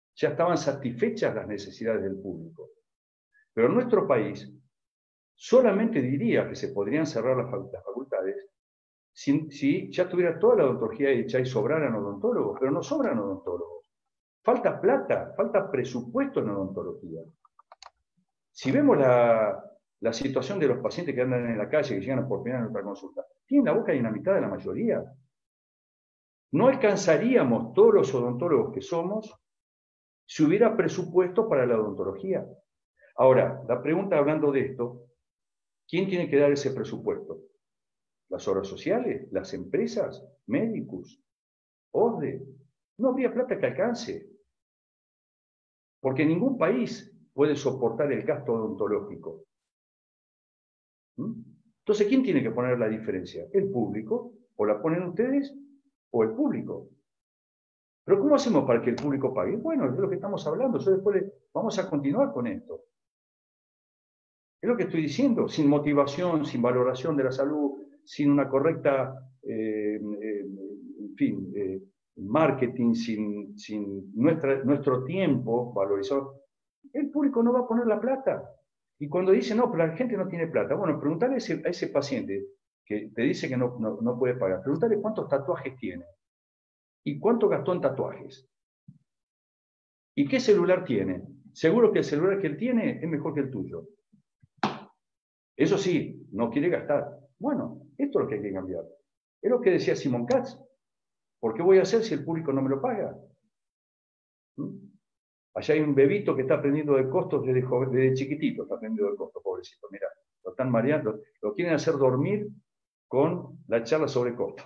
ya estaban satisfechas las necesidades del público. Pero en nuestro país solamente diría que se podrían cerrar las facultades si, si ya tuviera toda la odontología hecha y sobraran odontólogos, pero no sobran odontólogos. Falta plata, falta presupuesto en odontología. Si vemos la, la situación de los pacientes que andan en la calle, que llegan por primera vez a nuestra consulta, tienen la boca dinamitada la mayoría. No alcanzaríamos todos los odontólogos que somos si hubiera presupuesto para la odontología. Ahora, la pregunta hablando de esto, ¿quién tiene que dar ese presupuesto? ¿Las obras sociales? ¿Las empresas? ¿Médicos? ¿O S D E? No habría plata que alcance. Porque ningún país puede soportar el gasto odontológico. ¿Mm? Entonces, ¿quién tiene que poner la diferencia? ¿El público? ¿O la ponen ustedes? ¿O el público? ¿Pero cómo hacemos para que el público pague? Bueno, es de lo que estamos hablando. Yo después le, vamos a continuar con esto. Es lo que estoy diciendo. Sin motivación, sin valoración de la salud, sin una correcta, eh, eh, en fin, eh, marketing, sin, sin nuestra, nuestro tiempo valorizado, el público no va a poner la plata. Y cuando dice, no, pero la gente no tiene plata, bueno, preguntarle a ese, a ese paciente que te dice que no, no, no puede pagar, preguntarle cuántos tatuajes tiene y cuánto gastó en tatuajes y qué celular tiene. Seguro que el celular que él tiene es mejor que el tuyo. Eso sí, no quiere gastar. Bueno, esto es lo que hay que cambiar. Es lo que decía Simon Katz. ¿Por qué voy a hacer si el público no me lo paga? ¿Mm? Allá hay un bebito que está aprendiendo de costos desde, joven, desde chiquitito, está aprendiendo de costos, pobrecito. Mirá, lo están mareando, lo quieren hacer dormir con la charla sobre costos.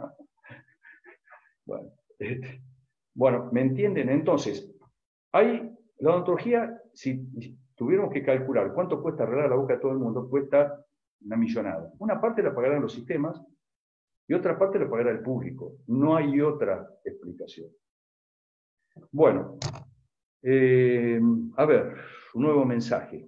bueno, este, bueno, ¿me entienden? Entonces, hay la odontología, si tuviéramos que calcular cuánto cuesta arreglar la boca de todo el mundo, cuesta una millonada. Una parte la pagarán los sistemas y otra parte la pagará el público. No hay otra explicación. Bueno, eh, a ver, un nuevo mensaje.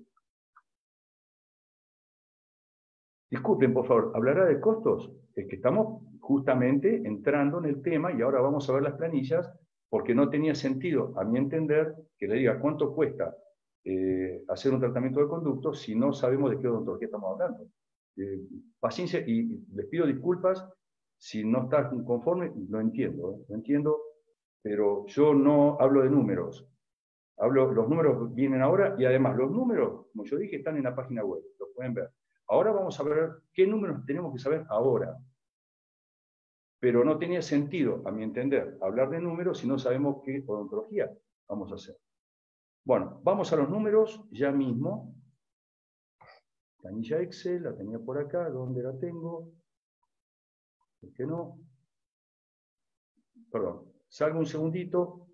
Disculpen, por favor, ¿hablará de costos? Es que estamos justamente entrando en el tema y ahora vamos a ver las planillas porque no tenía sentido, a mi entender, que le diga cuánto cuesta eh, hacer un tratamiento de conducto si no sabemos de qué odontología estamos hablando. Eh, paciencia, y les pido disculpas si no estás conforme, lo entiendo, ¿eh? lo entiendo, pero yo no hablo de números. Hablo, los números vienen ahora y además los números, como yo dije, están en la página web, lo pueden ver. Ahora vamos a ver qué números tenemos que saber ahora. Pero no tenía sentido, a mi entender, hablar de números si no sabemos qué odontología vamos a hacer. Bueno, vamos a los números ya mismo. Planilla Excel, la tenía por acá, ¿dónde la tengo? ¿Por qué no? Perdón, salgo un segundito.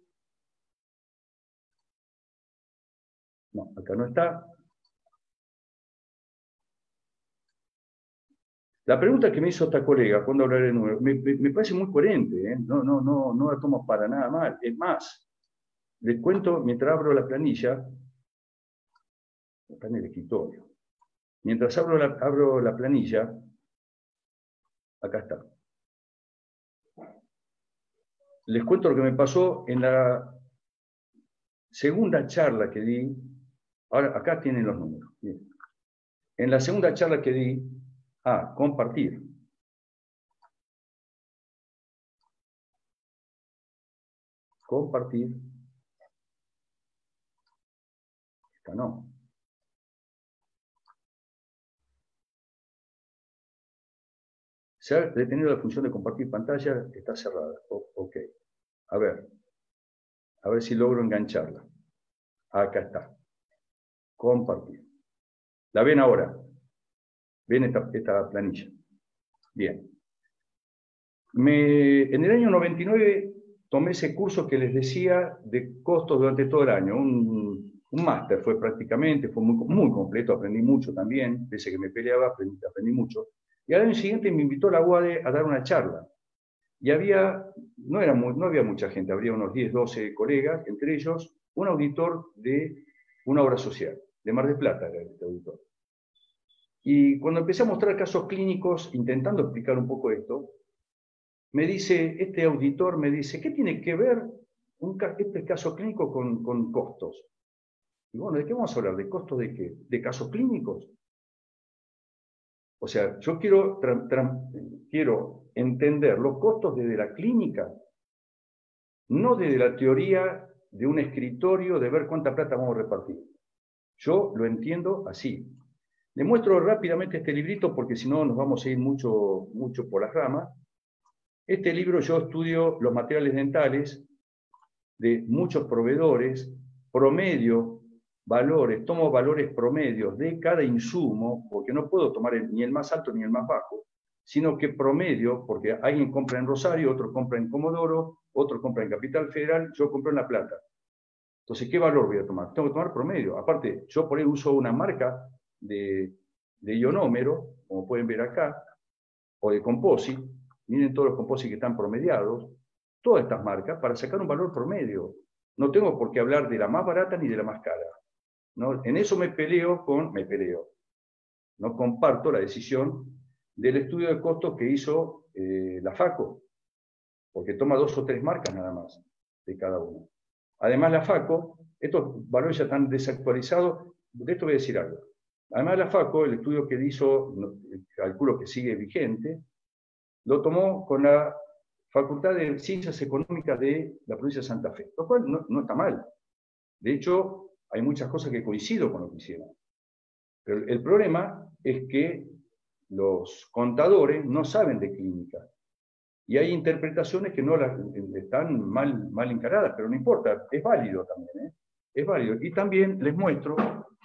No, acá no está. La pregunta que me hizo esta colega cuando hablaré de números, me, me, me parece muy coherente, ¿eh? no, no, no, no la tomo para nada mal. Es más, les cuento mientras abro la planilla, está en el escritorio. Mientras abro la, abro la planilla, acá está. Les cuento lo que me pasó en la segunda charla que di. Ahora, acá tienen los números. Bien. En la segunda charla que di, ah, compartir. Compartir. Esta no. Se ha detenido la función de compartir pantalla, está cerrada. O, ok. A ver. A ver si logro engancharla. Acá está. Compartir. ¿La ven ahora? ¿Ven esta, esta planilla? Bien. Me, en el año noventa y nueve tomé ese curso que les decía de costos durante todo el año. Un, un máster fue prácticamente, fue muy, muy completo, aprendí mucho también. Pese a que me peleaba, aprendí, aprendí mucho. Y al año siguiente me invitó la U A D a dar una charla. Y había, no, era muy, no había mucha gente, habría unos diez, doce colegas, entre ellos un auditor de una obra social, de Mar del Plata era este auditor. Y cuando empecé a mostrar casos clínicos, intentando explicar un poco esto, me dice, este auditor me dice, ¿qué tiene que ver un, este caso clínico con, con costos. Y bueno, ¿de qué vamos a hablar? ¿De costos de qué? ¿De casos clínicos? O sea, yo quiero, quiero entender los costos desde la clínica, no desde la teoría de un escritorio de ver cuánta plata vamos a repartir. Yo lo entiendo así. Le muestro rápidamente este librito porque si no nos vamos a ir mucho, mucho por las ramas. Este libro yo estudio los materiales dentales de muchos proveedores, promedio, valores, tomo valores promedios de cada insumo, porque no puedo tomar el, ni el más alto ni el más bajo, sino que promedio, porque alguien compra en Rosario, otro compra en Comodoro, otro compra en Capital Federal, yo compro en La Plata. Entonces, ¿qué valor voy a tomar? Tengo que tomar promedio. Aparte, yo por ahí uso una marca de, de ionómero, como pueden ver acá, o de composite. Miren todos los composites que están promediados. Todas estas marcas para sacar un valor promedio. No tengo por qué hablar de la más barata ni de la más cara. ¿No? En eso me peleo con... Me peleo. No comparto la decisión del estudio de costos que hizo eh, la FACO, porque toma dos o tres marcas nada más de cada uno. Además, la FACO, estos valores ya están desactualizados, de esto voy a decir algo. Además, la FACO, el estudio que hizo, calculo que sigue vigente, lo tomó con la Facultad de Ciencias Económicas de la provincia de Santa Fe, lo cual no, no está mal. De hecho, hay muchas cosas que coincido con lo que hicieron. Pero el problema es que los contadores no saben de clínica. Y hay interpretaciones que no las, están mal, mal encaradas, pero no importa, es válido también. ¿eh? Es válido. Y también les muestro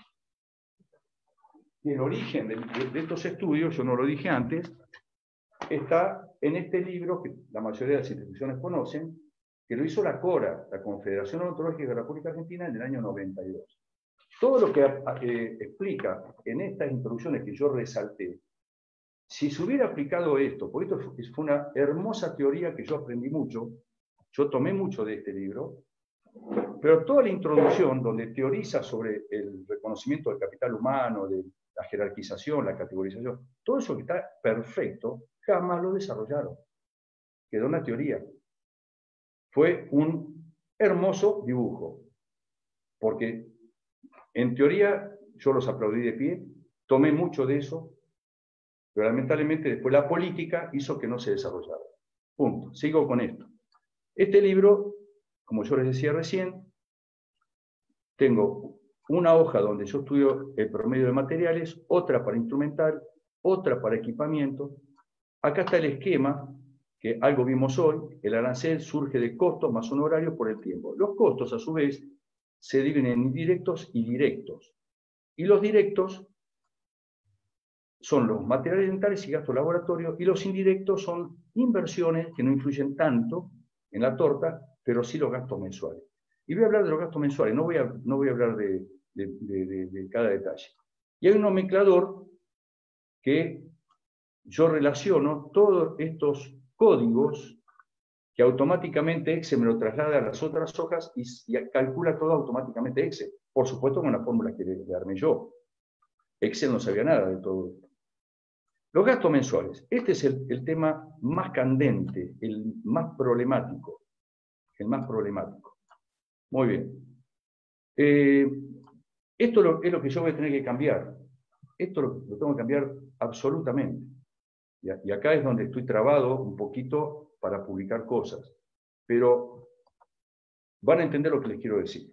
que el origen de, de, de estos estudios, yo no lo dije antes, está en este libro que la mayoría de las instituciones conocen, que lo hizo la CORA, la Confederación Odontológica de la República Argentina, en el año noventa y dos. Todo lo que eh, explica en estas introducciones que yo resalté, si se hubiera aplicado esto, porque esto fue una hermosa teoría que yo aprendí mucho, yo tomé mucho de este libro, pero toda la introducción donde teoriza sobre el reconocimiento del capital humano, de la jerarquización, la categorización, todo eso que está perfecto, jamás lo desarrollaron. Quedó una teoría. Fue un hermoso dibujo, porque en teoría yo los aplaudí de pie, tomé mucho de eso, pero lamentablemente después la política hizo que no se desarrollara. Punto. Sigo con esto. Este libro, como yo les decía recién, tengo una hoja donde yo estudio el promedio de materiales, otra para instrumental, otra para equipamiento. Acá está el esquema, que algo vimos hoy, el arancel surge de costos más honorarios por el tiempo. Los costos, a su vez, se dividen en indirectos y directos. Y los directos son los materiales dentales y gastos laboratorio, y los indirectos son inversiones que no influyen tanto en la torta, pero sí los gastos mensuales. Y voy a hablar de los gastos mensuales, no voy a, no voy a hablar de, de, de, de, de cada detalle. Y hay un nomenclador que yo relaciono todos estos códigos que automáticamente Excel me lo traslada a las otras hojas y, y calcula todo automáticamente Excel. Por supuesto con la fórmula que le, le armé yo. Excel no sabía nada de todo esto. Los gastos mensuales. Este es el, el tema más candente, el más problemático. El más problemático. Muy bien. Eh, esto lo, es lo que yo voy a tener que cambiar. Esto lo, lo tengo que cambiar absolutamente. Y, y acá es donde estoy trabado un poquito para publicar cosas. Pero van a entender lo que les quiero decir.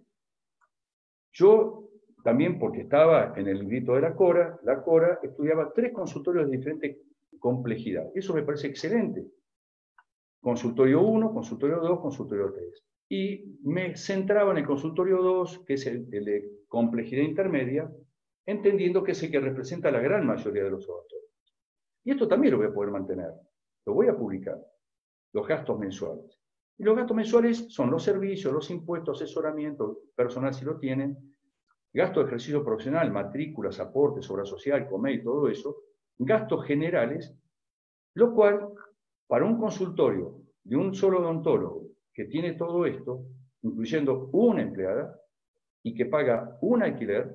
Yo también, porque estaba en el librito de la CORA, la CORA estudiaba tres consultorios de diferente complejidad. Eso me parece excelente. Consultorio uno, consultorio dos, consultorio tres. Y me centraba en el consultorio dos, que es el, el de complejidad intermedia, entendiendo que es el que representa a la gran mayoría de los odontólogos. Y esto también lo voy a poder mantener. Lo voy a publicar. Los gastos mensuales. Y los gastos mensuales son los servicios, los impuestos, asesoramiento, personal si lo tienen, gasto de ejercicio profesional, matrículas, aportes, obra social, comer y todo eso, gastos generales, lo cual, para un consultorio de un solo odontólogo que tiene todo esto, incluyendo una empleada, y que paga un alquiler,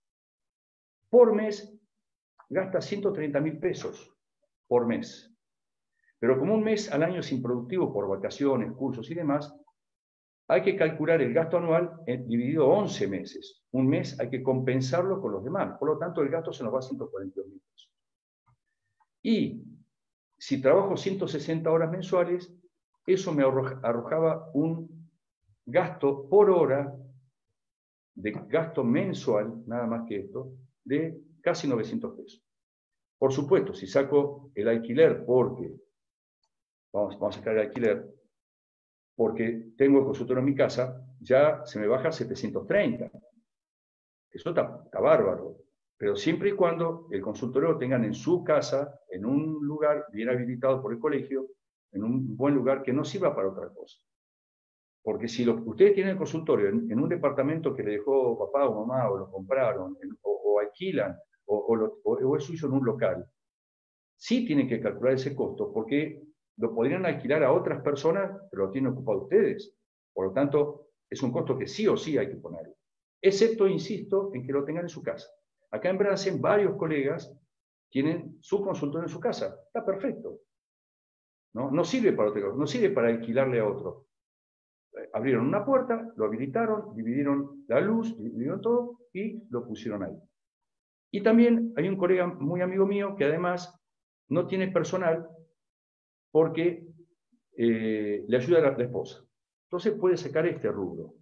por mes gasta ciento treinta mil pesos por mes. Pero como un mes al año es improductivo por vacaciones, cursos y demás, hay que calcular el gasto anual en, dividido once meses. Un mes hay que compensarlo con los demás. Por lo tanto, el gasto se nos va a ciento cuarenta y dos mil pesos. Y si trabajo ciento sesenta horas mensuales, eso me arrojaba un gasto por hora, de gasto mensual, nada más que esto, de casi novecientos pesos. Por supuesto, si saco el alquiler, porque, vamos, vamos a sacar el alquiler, porque tengo el consultorio en mi casa, ya se me baja a setecientos treinta. Eso está, está bárbaro. Pero siempre y cuando el consultorio lo tengan en su casa, en un lugar bien habilitado por el colegio, en un buen lugar que no sirva para otra cosa. Porque si lo, ustedes tienen el consultorio en, en un departamento que le dejó papá o mamá, o lo compraron, en, o, o alquilan, o, o, lo, o, o es suyo en un local, sí tienen que calcular ese costo, porque lo podrían alquilar a otras personas, pero lo tienen ocupado ustedes. Por lo tanto, es un costo que sí o sí hay que ponerlo. Excepto, insisto, en que lo tengan en su casa. Acá en Bransen, varios colegas tienen su consultorio en su casa. Está perfecto. No, no sirve para otra cosa, no sirve para alquilarle a otro. Abrieron una puerta, lo habilitaron, dividieron la luz, dividieron todo y lo pusieron ahí. Y también hay un colega muy amigo mío que además no tiene personal porque eh, le ayuda a la, la esposa. Entonces puede sacar este rubro.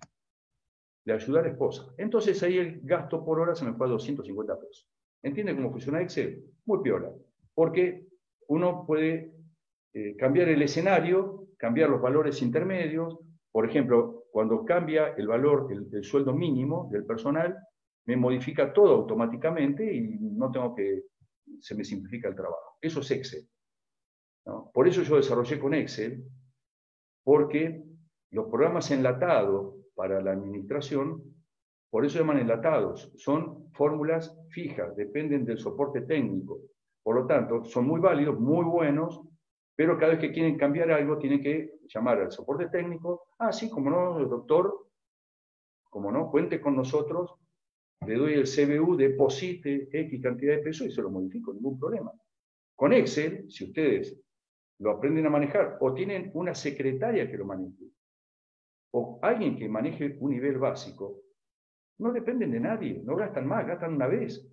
Le ayuda a la esposa. Entonces ahí el gasto por hora se me fue a doscientos cincuenta pesos. ¿Entiende cómo funciona Excel? Muy piola. Porque uno puede eh, cambiar el escenario, cambiar los valores intermedios. Por ejemplo, cuando cambia el valor, el, el sueldo mínimo del personal, me modifica todo automáticamente y no tengo que, se me simplifica el trabajo. Eso es Excel, ¿no? Por eso yo desarrollé con Excel, porque los programas enlatados para la administración, por eso se llaman enlatados, son fórmulas fijas, dependen del soporte técnico. Por lo tanto, son muy válidos, muy buenos, pero cada vez que quieren cambiar algo, tienen que llamar al soporte técnico. Ah, sí, como no, doctor, como no, cuente con nosotros, le doy el C B U, deposite X cantidad de pesos y se lo modifico, ningún problema. Con Excel, si ustedes lo aprenden a manejar, o tienen una secretaria que lo maneje, o alguien que maneje un nivel básico, no dependen de nadie, no gastan más, gastan una vez.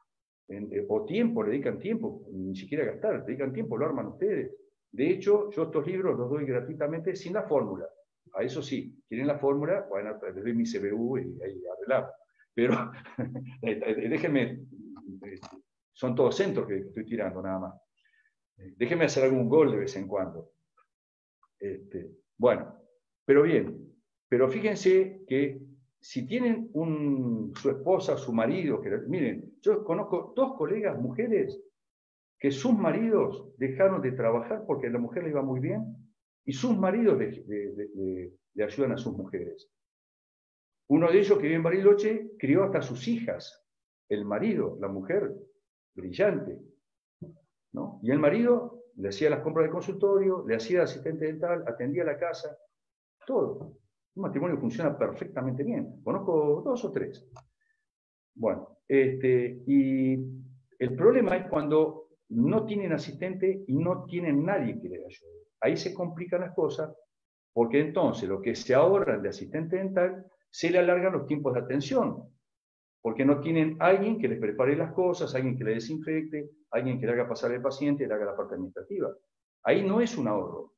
O tiempo, le dedican tiempo, ni siquiera gastar, le dedican tiempo, lo arman ustedes. De hecho, yo estos libros los doy gratuitamente sin la fórmula. A eso sí, quieren la fórmula, bueno, les doy mi C B U y ahí arreglamos. Pero déjenme, son todos centros que estoy tirando nada más. Déjenme hacer algún gol de vez en cuando. Este, bueno, pero bien, pero fíjense que si tienen un, su esposa, su marido, que, miren, yo conozco dos colegas mujeres que sus maridos dejaron de trabajar porque a la mujer le iba muy bien y sus maridos le, le, le, le ayudan a sus mujeres. Uno de ellos que vive en Bariloche crió hasta sus hijas, el marido, la mujer, brillante, ¿no? Y el marido le hacía las compras del consultorio, le hacía asistente dental, atendía la casa, todo. Un matrimonio funciona perfectamente bien. Conozco dos o tres. Bueno, este, y el problema es cuando no tienen asistente y no tienen nadie que les ayude. Ahí se complican las cosas, porque entonces lo que se ahorran de asistente dental se le alargan los tiempos de atención, porque no tienen alguien que les prepare las cosas, alguien que le desinfecte, alguien que le haga pasar al paciente y le haga la parte administrativa. Ahí no es un ahorro.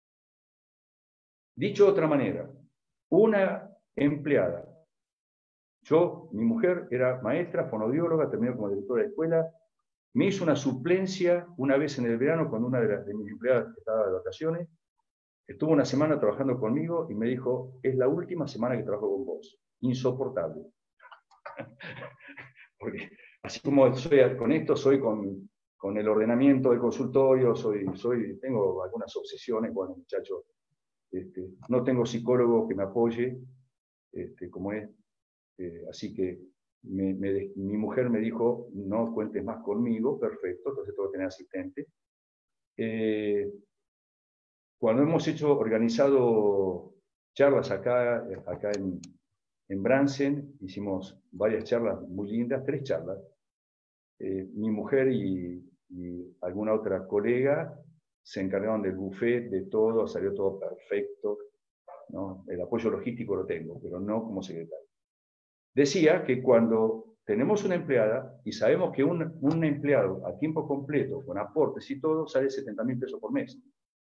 Dicho de otra manera, una empleada, yo, mi mujer era maestra, fonoaudióloga, terminó como directora de escuela, me hizo una suplencia una vez en el verano cuando una de, las, de mis empleadas estaba de vacaciones, estuvo una semana trabajando conmigo y me dijo, es la última semana que trabajo con vos. Insoportable. Porque así como soy con esto, soy con, con el ordenamiento del consultorio, soy, soy, tengo algunas obsesiones, bueno, muchachos, este, no tengo psicólogo que me apoye, este, como es, eh, así que me, me, mi mujer me dijo, no cuentes más conmigo, perfecto, entonces tengo que tener asistente. Eh, cuando hemos hecho, organizado charlas acá, acá en, en Bransen, hicimos varias charlas muy lindas, tres charlas. Eh, mi mujer y, y alguna otra colega se encargaron del buffet, de todo, salió todo perfecto. ¿no? El apoyo logístico lo tengo, pero no como secretario. Decía que cuando tenemos una empleada y sabemos que un, un empleado a tiempo completo, con aportes y todo, sale setenta mil pesos por mes.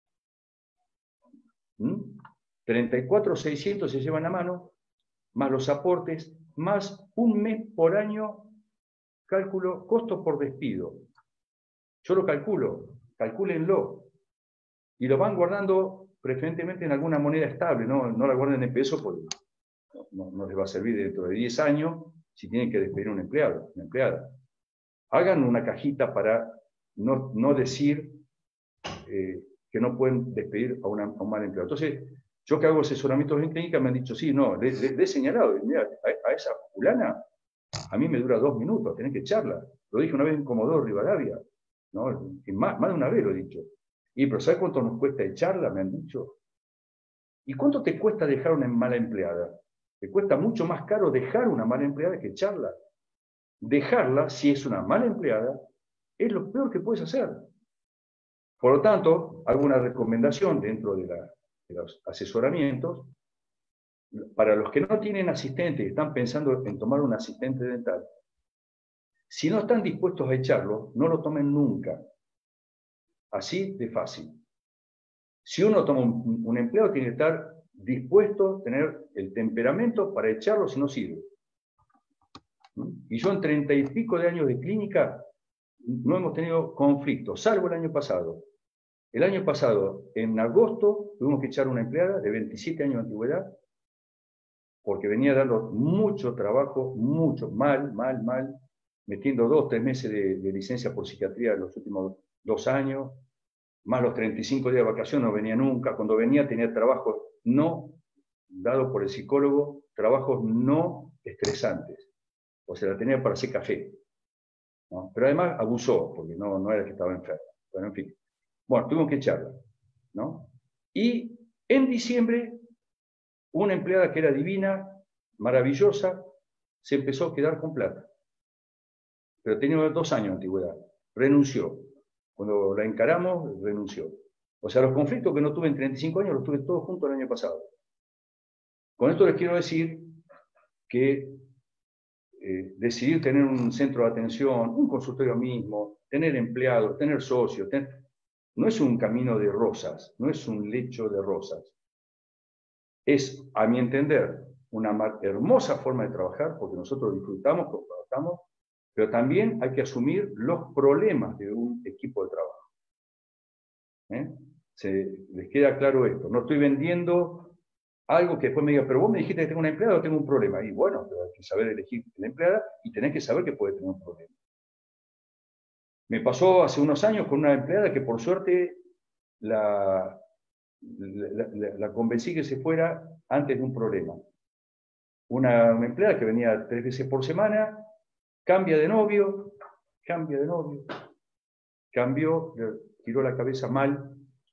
¿Mm? treinta y cuatro mil seiscientos se llevan a mano, más los aportes, más un mes por año, cálculo, costo por despido. Yo lo calculo, calcúlenlo. Y lo van guardando preferentemente en alguna moneda estable, no, no la guarden en peso porque no, no les va a servir dentro de diez años si tienen que despedir a un empleado, una empleada. Hagan una cajita para no, no decir eh, que no pueden despedir a, una, a un mal empleado. Entonces, yo que hago asesoramientos en clínica me han dicho, sí, no, le, le, le he señalado, mira, a, a esa fulana a mí me dura dos minutos, tenés que echarla. Lo dije una vez en Comodoro Rivadavia, ¿no? Más, más de una vez lo he dicho. Y, pero ¿sabes cuánto nos cuesta echarla? Me han dicho. ¿Y cuánto te cuesta dejar una mala empleada? Te cuesta mucho más caro dejar una mala empleada que echarla. Dejarla, si es una mala empleada, es lo peor que puedes hacer. Por lo tanto, hago una recomendación dentro de, la, de los asesoramientos. Para los que no tienen asistente y están pensando en tomar un asistente dental, si no están dispuestos a echarlo, no lo tomen nunca. Así de fácil. Si uno toma un, un empleado, tiene que estar dispuesto a tener el temperamento para echarlo si no sirve. Y yo en treinta y pico de años de clínica no hemos tenido conflictos, salvo el año pasado. El año pasado, en agosto, tuvimos que echar una empleada de veintisiete años de antigüedad porque venía dando mucho trabajo, mucho, mal, mal, mal, metiendo dos, tres meses de, de licencia por psiquiatría en los últimos dos años, más los treinta y cinco días de vacación, no venía nunca. Cuando venía tenía trabajos no dado por el psicólogo, trabajos no estresantes. O sea, la tenía para hacer café. ¿No? Pero además abusó, porque no, no era que estaba enfermo. Bueno, en fin. Bueno, tuvimos que echarla. ¿No? Y en diciembre, una empleada que era divina, maravillosa, se empezó a quedar con plata. Pero tenía dos años de antigüedad. Renunció. Cuando la encaramos, renunció. O sea, los conflictos que no tuve en treinta y cinco años los tuve todos juntos el año pasado. Con esto les quiero decir que eh, decidir tener un centro de atención, un consultorio mismo, tener empleados, tener socios, tener... no es un camino de rosas, no es un lecho de rosas. Es, a mi entender, una hermosa forma de trabajar, porque nosotros disfrutamos, porque trabajamos, pero también hay que asumir los problemas de un equipo de trabajo. ¿Eh? Se, les queda claro esto. No estoy vendiendo algo que después me diga, pero vos me dijiste que tengo una empleada o tengo un problema. Y bueno, pero hay que saber elegir la empleada y tenés que saber que puede tener un problema. Me pasó hace unos años con una empleada que por suerte la, la, la, la convencí que se fuera antes de un problema. Una, una empleada que venía tres veces por semana, cambia de novio, cambia de novio, cambió, tiró la cabeza mal,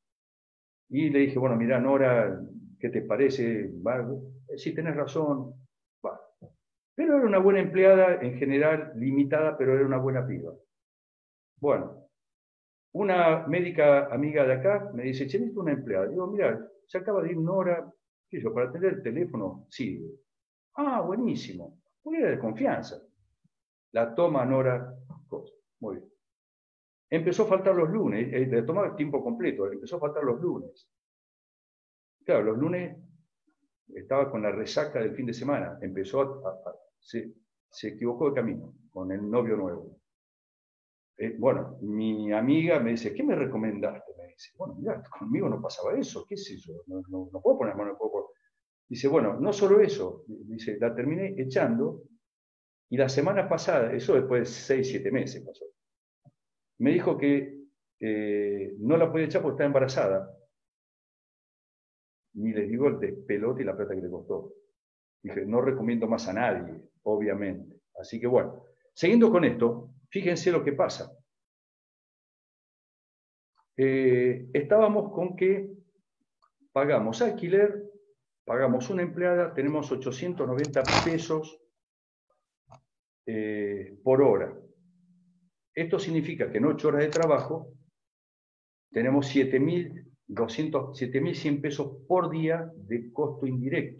y le dije, bueno, mira, Nora, ¿qué te parece? Va, sí, tenés razón. Va. Pero era una buena empleada, en general, limitada, pero era una buena piba. Bueno, una médica amiga de acá me dice, che, necesito una empleada. Digo, mira, se acaba de ir Nora, ¿qué yo? Para atender el teléfono, sí. Ah, buenísimo. Muy de confianza. La toma Nora, muy bien. Empezó a faltar los lunes, eh, le tomaba tiempo completo, empezó a faltar los lunes. Claro, los lunes estaba con la resaca del fin de semana, empezó a, a, a se, se equivocó de camino con el novio nuevo. Eh, bueno, mi amiga me dice, ¿qué me recomendaste? Me dice, bueno, mira, conmigo no pasaba eso, qué sé yo, no, no, no puedo poner mano en poco. Dice, bueno, no solo eso, dice, la terminé echando y la semana pasada, eso después de seis, siete meses pasó, me dijo que eh, no la podía echar porque estaba embarazada. Ni les digo el despelote y la plata que le costó. Dije, no recomiendo más a nadie, obviamente. Así que bueno, siguiendo con esto, fíjense lo que pasa. Eh, estábamos con que pagamos alquiler, pagamos una empleada, tenemos ochocientos noventa pesos eh, por hora. Esto significa que en ocho horas de trabajo tenemos siete mil siete mil cien pesos por día de costo indirecto.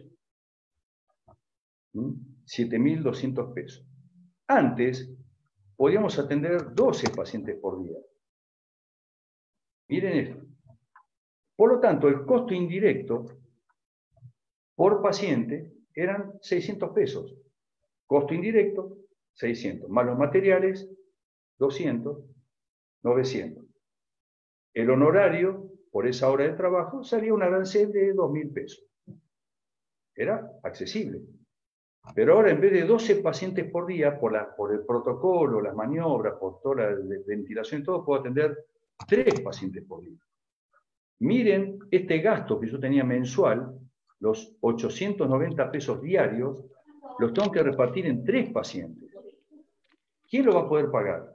¿Mm? siete mil doscientos pesos. Antes, podíamos atender doce pacientes por día. Miren esto. Por lo tanto, el costo indirecto por paciente eran seiscientos pesos. Costo indirecto, seiscientos. Más los materiales, doscientos, novecientos. El honorario por esa hora de trabajo salía un arancel de dos mil pesos. Era accesible. Pero ahora, en vez de doce pacientes por día, por, la, por el protocolo, las maniobras, por toda la ventilación y todo, puedo atender tres pacientes por día. Miren este gasto que yo tenía mensual, los ochocientos noventa pesos diarios, los tengo que repartir en tres pacientes. ¿Quién lo va a poder pagar?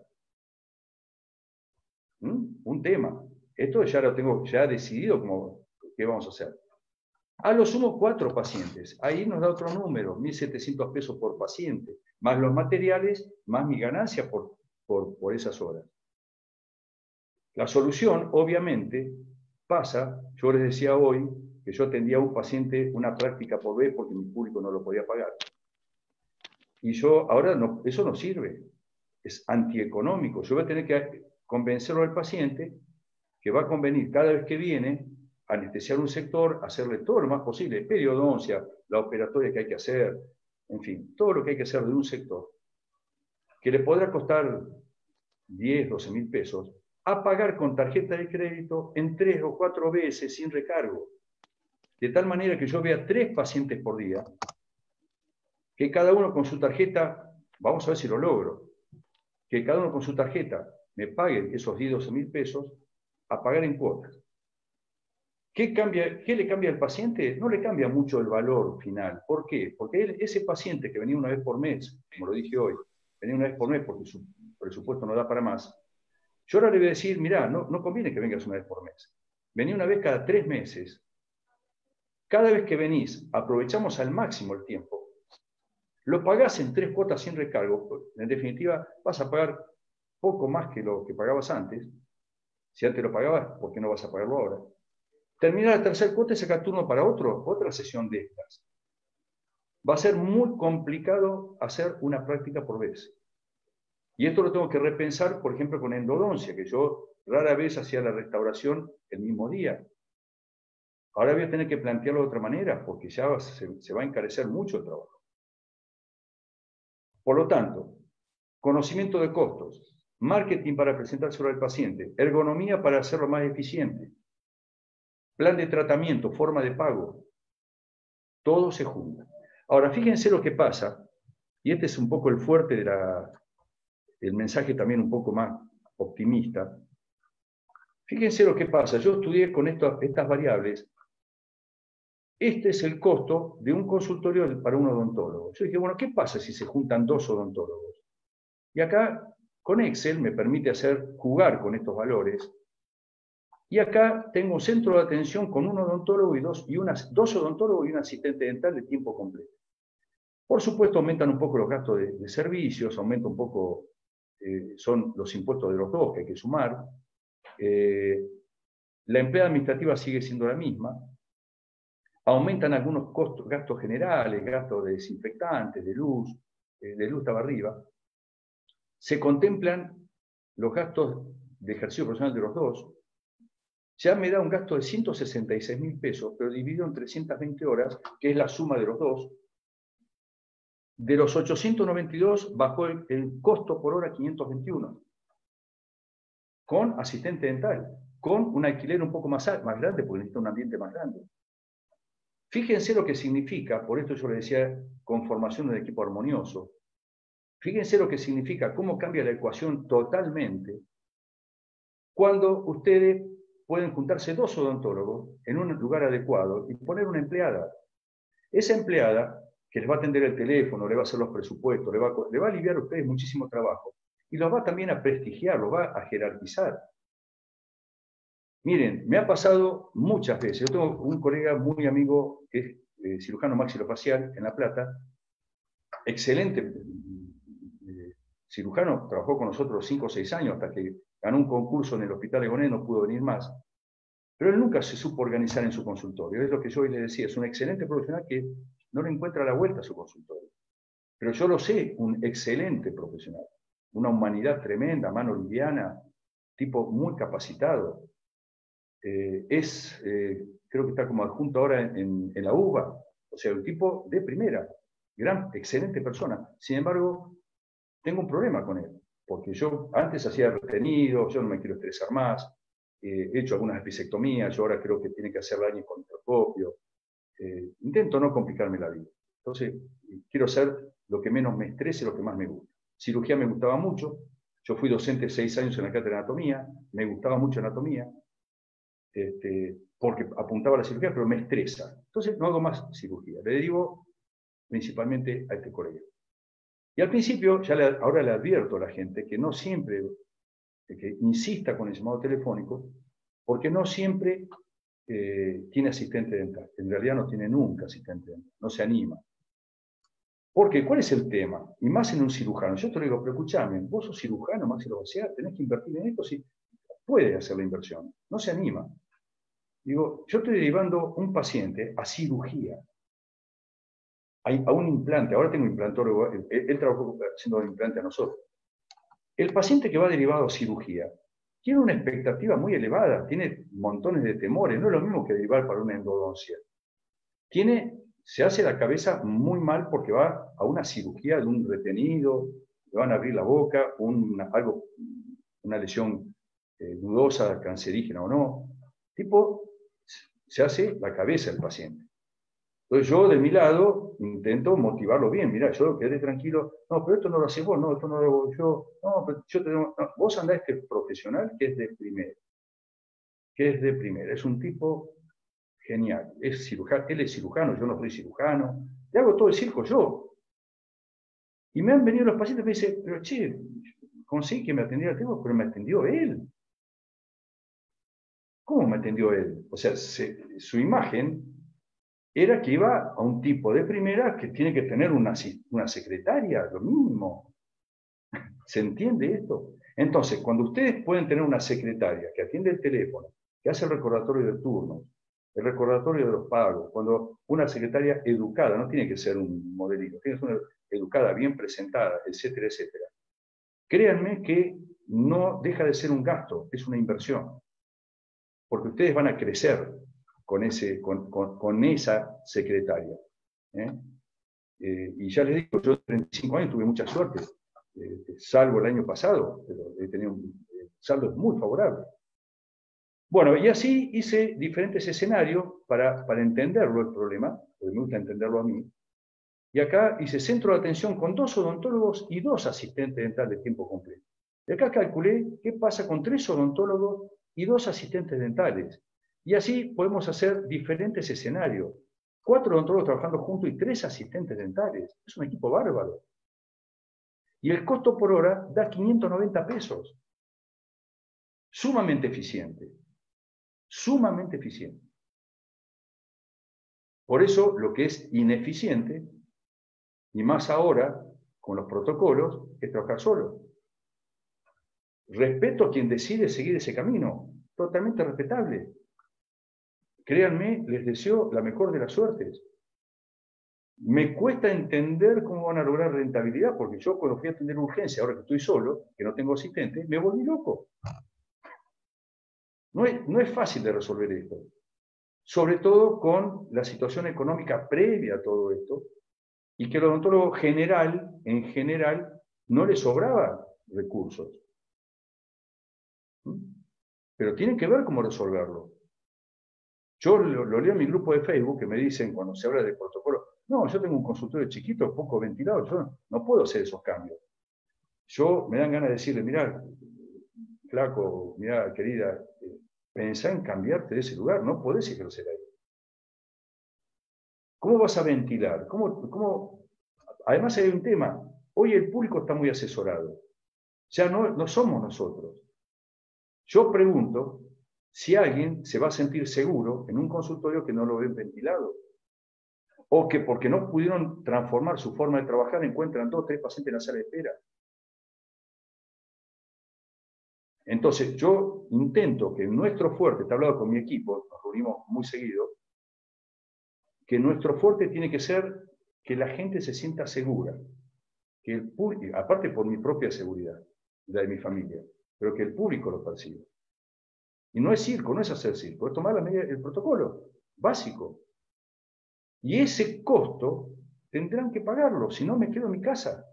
¿Mm? Un tema. Esto ya lo tengo ya decidido como, qué vamos a hacer. A lo sumo cuatro pacientes. Ahí nos da otro número, mil setecientos pesos por paciente, más los materiales, más mi ganancia por, por, por esas horas. La solución, obviamente, pasa, yo les decía hoy, que yo atendía a un paciente una práctica por vez porque mi público no lo podía pagar. Y yo, ahora no, eso no sirve, es antieconómico. Yo voy a tener que convencerlo al paciente que va a convenir cada vez que viene anestesiar un sector, hacerle todo lo más posible, periodoncia, la operatoria que hay que hacer, en fin, todo lo que hay que hacer de un sector, que le podrá costar diez, doce mil pesos, a pagar con tarjeta de crédito en tres o cuatro veces sin recargo. De tal manera que yo vea tres pacientes por día, que cada uno con su tarjeta, vamos a ver si lo logro, que cada uno con su tarjeta me pague esos diez, doce mil pesos a pagar en cuotas. ¿Qué, cambia, ¿Qué le cambia al paciente? No le cambia mucho el valor final. ¿Por qué? Porque él, ese paciente que venía una vez por mes, como lo dije hoy, venía una vez por mes porque su presupuesto no da para más, yo ahora le voy a decir, mirá, no, no conviene que vengas una vez por mes. Vení una vez cada tres meses. Cada vez que venís, aprovechamos al máximo el tiempo. Lo pagás en tres cuotas sin recargo. En definitiva, vas a pagar poco más que lo que pagabas antes. Si antes lo pagabas, ¿por qué no vas a pagarlo ahora? Terminar la tercera cuota y sacar turno para otro, otra sesión de estas. Va a ser muy complicado hacer una práctica por vez. Y esto lo tengo que repensar, por ejemplo, con endodoncia, que yo rara vez hacía la restauración el mismo día. Ahora voy a tener que plantearlo de otra manera, porque ya se, se va a encarecer mucho el trabajo. Por lo tanto, conocimiento de costos, marketing para presentárselo al paciente, ergonomía para hacerlo más eficiente, plan de tratamiento, forma de pago, todo se junta. Ahora, fíjense lo que pasa, y este es un poco el fuerte de la, el mensaje también un poco más optimista. Fíjense lo que pasa, yo estudié con esto, estas variables. Este es el costo de un consultorio para un odontólogo. Yo dije, bueno, ¿qué pasa si se juntan dos odontólogos? Y acá, con Excel, me permite hacer, jugar con estos valores. Y acá tengo un centro de atención con un odontólogo y dos, y unas, dos odontólogos y un asistente dental de tiempo completo. Por supuesto, aumentan un poco los gastos de, de servicios, aumenta un poco, eh, son los impuestos de los dos que hay que sumar. Eh, la empleada administrativa sigue siendo la misma. Aumentan algunos costos, gastos generales, gastos de desinfectantes, de luz, eh, de luz estaba arriba. Se contemplan los gastos de ejercicio profesional de los dos. Ya me da un gasto de ciento sesenta y seis mil pesos, pero dividido en trescientas veinte horas, que es la suma de los dos. De los ochocientos noventa y dos bajó el, el costo por hora a quinientos veintiuno. Con asistente dental, con un alquiler un poco más, más grande, porque necesita un ambiente más grande. Fíjense lo que significa, por esto yo le decía, conformación de un equipo armonioso. Fíjense lo que significa, cómo cambia la ecuación totalmente, cuando ustedes pueden juntarse dos odontólogos en un lugar adecuado y poner una empleada. Esa empleada, que les va a atender el teléfono, le va a hacer los presupuestos, le va a, le va a aliviar a ustedes muchísimo trabajo, y los va también a prestigiar, los va a jerarquizar. Miren, me ha pasado muchas veces. Yo tengo un colega muy amigo que es eh, cirujano maxilofacial en La Plata, excelente eh, cirujano, trabajó con nosotros cinco o seis años hasta que ganó un concurso en el Hospital Egonés, no pudo venir más. pero él nunca se supo organizar en su consultorio. Es lo que yo hoy le decía, es un excelente profesional que no le encuentra la vuelta a su consultorio. Pero yo lo sé, un excelente profesional, una humanidad tremenda, mano liviana, tipo muy capacitado. Eh, es, eh, creo que está como adjunto ahora en, en la U B A, o sea, un tipo de primera, gran, excelente persona. Sin embargo, tengo un problema con él, porque yo antes hacía retenido, yo no me quiero estresar más, eh, he hecho algunas episectomías, yo ahora creo que tiene que hacer daño con microscopio. Eh, intento no complicarme la vida. Entonces, quiero hacer lo que menos me estrese, lo que más me gusta. Cirugía me gustaba mucho, yo fui docente seis años en la cátedra de anatomía, me gustaba mucho anatomía, este, porque apuntaba a la cirugía, pero me estresa. Entonces no hago más cirugía, le derivo principalmente a este colegio. Y al principio, ya le, ahora le advierto a la gente que no siempre, que insista con el llamado telefónico, porque no siempre eh, tiene asistente dental. En realidad no tiene nunca asistente dental, no se anima. Porque, ¿cuál es el tema? Y más en un cirujano. Yo te lo digo, pero escuchame, vos sos cirujano, maxilofacial, tenés que invertir en esto, si puede hacer la inversión, no se anima. Digo, yo estoy derivando un paciente a cirugía, a un implante. Ahora tengo un implantólogo, él, él trabajó haciendo un implante a nosotros. El paciente que va derivado a cirugía tiene una expectativa muy elevada, tiene montones de temores, no es lo mismo que derivar para una endodoncia. Tiene, se hace la cabeza muy mal porque va a una cirugía de un retenido, le van a abrir la boca, una, algo, una lesión eh, dudosa, cancerígena o no. Tipo, se hace la cabeza del paciente. Entonces yo, de mi lado, intento motivarlo bien. Mirá, yo quedé tranquilo. No, pero esto no lo haces vos, no, esto no lo hago yo. No, pero yo te no, vos andás este profesional que es de primera. Que es de primera. Es un tipo genial. Es cirujano, él es cirujano, yo no soy cirujano. Le hago todo el circo yo. Y me han venido los pacientes y me dicen, pero che, conseguí que me atendiera el tipo, pero me atendió él. ¿Cómo me atendió él? O sea, se, su imagen era que iba a un tipo de primera que tiene que tener una, una secretaria, lo mínimo. ¿Se entiende esto? Entonces, cuando ustedes pueden tener una secretaria que atiende el teléfono, que hace el recordatorio de turnos, el recordatorio de los pagos, cuando una secretaria educada, no tiene que ser un modelito, tiene que ser una educada, bien presentada, etcétera, etcétera. Créanme que no deja de ser un gasto, es una inversión. Porque ustedes van a crecer con, ese, con, con, con esa secretaria. ¿eh? Eh, y ya les digo, yo treinta y cinco años tuve mucha suerte, eh, salvo el año pasado, pero he tenido un eh, saldo muy favorable. Bueno, y así hice diferentes escenarios para, para entenderlo el problema, porque me gusta entenderlo a mí. Y acá hice centro de atención con dos odontólogos y dos asistentes dentales de tiempo completo. Y acá calculé qué pasa con tres odontólogos y dos asistentes dentales. Y así podemos hacer diferentes escenarios. Cuatro odontólogos trabajando juntos y tres asistentes dentales. Es un equipo bárbaro. Y el costo por hora da quinientos noventa pesos. Sumamente eficiente. Sumamente eficiente. Por eso, lo que es ineficiente, y más ahora, con los protocolos, es trabajar solo. Respeto a quien decide seguir ese camino. Totalmente respetable. Créanme, les deseo la mejor de las suertes. Me cuesta entender cómo van a lograr rentabilidad, porque yo cuando fui a atender urgencia, ahora que estoy solo, que no tengo asistente, me volví loco. No es, no es fácil de resolver esto. Sobre todo con la situación económica previa a todo esto, y que al odontólogo general, en general, no le sobraba recursos. Pero tienen que ver cómo resolverlo. Yo lo, lo leo en mi grupo de Facebook que me dicen cuando se habla de protocolo, no, yo tengo un consultorio chiquito, poco ventilado, yo no, no puedo hacer esos cambios. Yo me dan ganas de decirle, mirá, flaco, mirá, querida, eh, pensá en cambiarte de ese lugar, no podés ejercer ahí. ¿Cómo vas a ventilar? ¿Cómo, cómo? Además hay un tema, hoy el público está muy asesorado, ya no, no somos nosotros. Yo pregunto si alguien se va a sentir seguro en un consultorio que no lo ven ventilado. O que porque no pudieron transformar su forma de trabajar encuentran dos o tres pacientes en la sala de espera. Entonces, yo intento que nuestro fuerte, te he hablado con mi equipo, nos reunimos muy seguido, que nuestro fuerte tiene que ser que la gente se sienta segura, que el público, aparte por mi propia seguridad, la de mi familia, pero que el público lo perciba. Y no es circo, no es hacer circo, es tomar la medida, el protocolo básico. Y ese costo tendrán que pagarlo, si no me quedo en mi casa.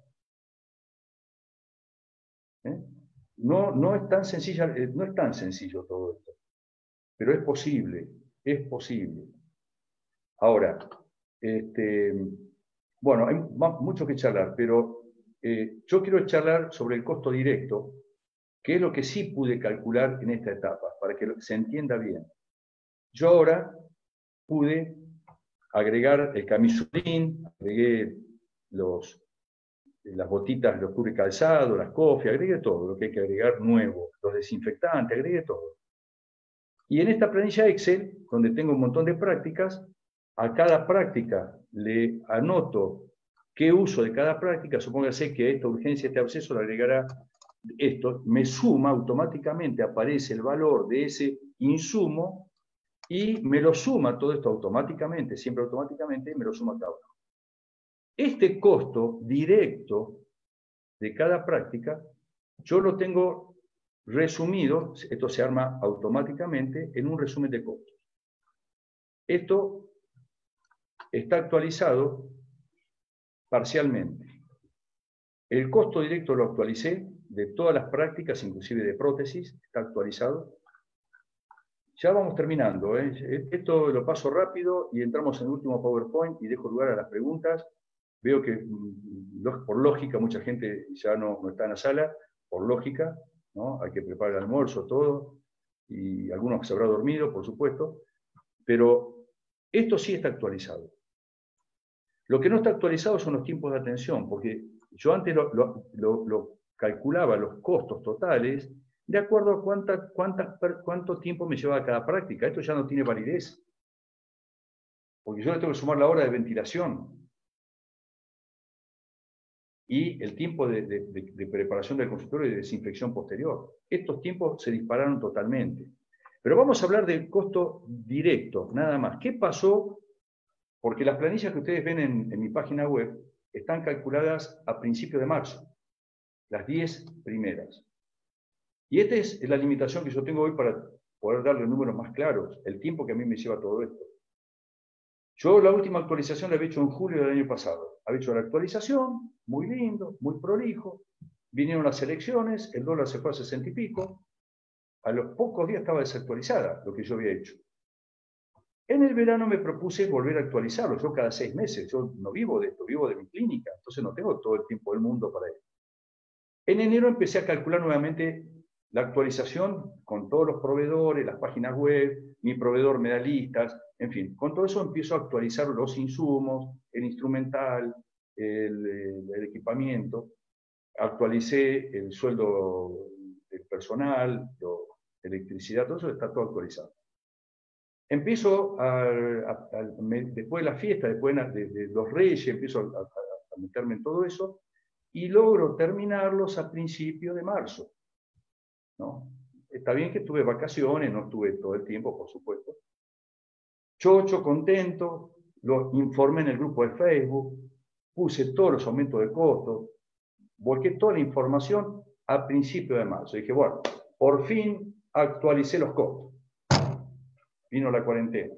¿Eh? No, no es tan sencilla, no es tan sencillo todo esto, pero es posible, es posible. Ahora, este, bueno, hay mucho que charlar, pero eh, yo quiero charlar sobre el costo directo, que es lo que sí pude calcular en esta etapa, para que se entienda bien. Yo ahora pude agregar el camisolín, agregué los, las botitas, los cubre calzado, las cofias, agregué todo lo que hay que agregar nuevo, los desinfectantes, agregué todo. Y en esta planilla Excel, donde tengo un montón de prácticas, a cada práctica le anoto qué uso de cada práctica, supóngase que a esta urgencia, este absceso le agregará esto, me suma automáticamente, aparece el valor de ese insumo y me lo suma todo esto automáticamente, siempre automáticamente, y me lo suma cada uno. Este costo directo de cada práctica, yo lo tengo resumido, esto se arma automáticamente en un resumen de costos. Esto está actualizado parcialmente. El costo directo lo actualicé de todas las prácticas, inclusive de prótesis, está actualizado. Ya vamos terminando, ¿eh? Esto lo paso rápido y entramos en el último PowerPoint y dejo lugar a las preguntas. Veo que por lógica mucha gente ya no, no está en la sala, por lógica, ¿no? Hay que preparar el almuerzo, todo, y algunos se habrá dormido, por supuesto, pero esto sí está actualizado. Lo que no está actualizado son los tiempos de atención, porque yo antes lo, lo, lo, lo calculaba los costos totales de acuerdo a cuánta, cuántas, cuánto tiempo me llevaba cada práctica. Esto ya no tiene validez, porque yo le tengo que sumar la hora de ventilación y el tiempo de, de, de, de preparación del consultorio y de desinfección posterior. Estos tiempos se dispararon totalmente. Pero vamos a hablar del costo directo, nada más. ¿Qué pasó? Porque las planillas que ustedes ven en, en mi página web están calculadas a principios de marzo, las diez primeras. Y esta es la limitación que yo tengo hoy para poder darle números más claros, el tiempo que a mí me lleva todo esto. Yo la última actualización la había hecho en julio del año pasado. Había hecho la actualización, muy lindo, muy prolijo. Vinieron las elecciones, el dólar se fue a sesenta y pico. A los pocos días estaba desactualizada lo que yo había hecho. En el verano me propuse volver a actualizarlo. Yo cada seis meses, yo no vivo de esto, vivo de mi clínica, entonces no tengo todo el tiempo del mundo para esto. En enero empecé a calcular nuevamente la actualización con todos los proveedores, las páginas web, mi proveedor me da listas, en fin, con todo eso empiezo a actualizar los insumos, el instrumental, el, el, el equipamiento, actualicé el sueldo del personal, lo, electricidad, todo eso está todo actualizado. Empiezo, a, a, a, después de la fiesta, después de, de los Reyes, empiezo a, a, a meterme en todo eso y logro terminarlos a principios de marzo, ¿no? Está bien que tuve vacaciones, no estuve todo el tiempo, por supuesto. Chocho, contento, lo informé en el grupo de Facebook, puse todos los aumentos de costos, volqué toda la información a principios de marzo. Dije, bueno, por fin actualicé los costos. Vino la cuarentena.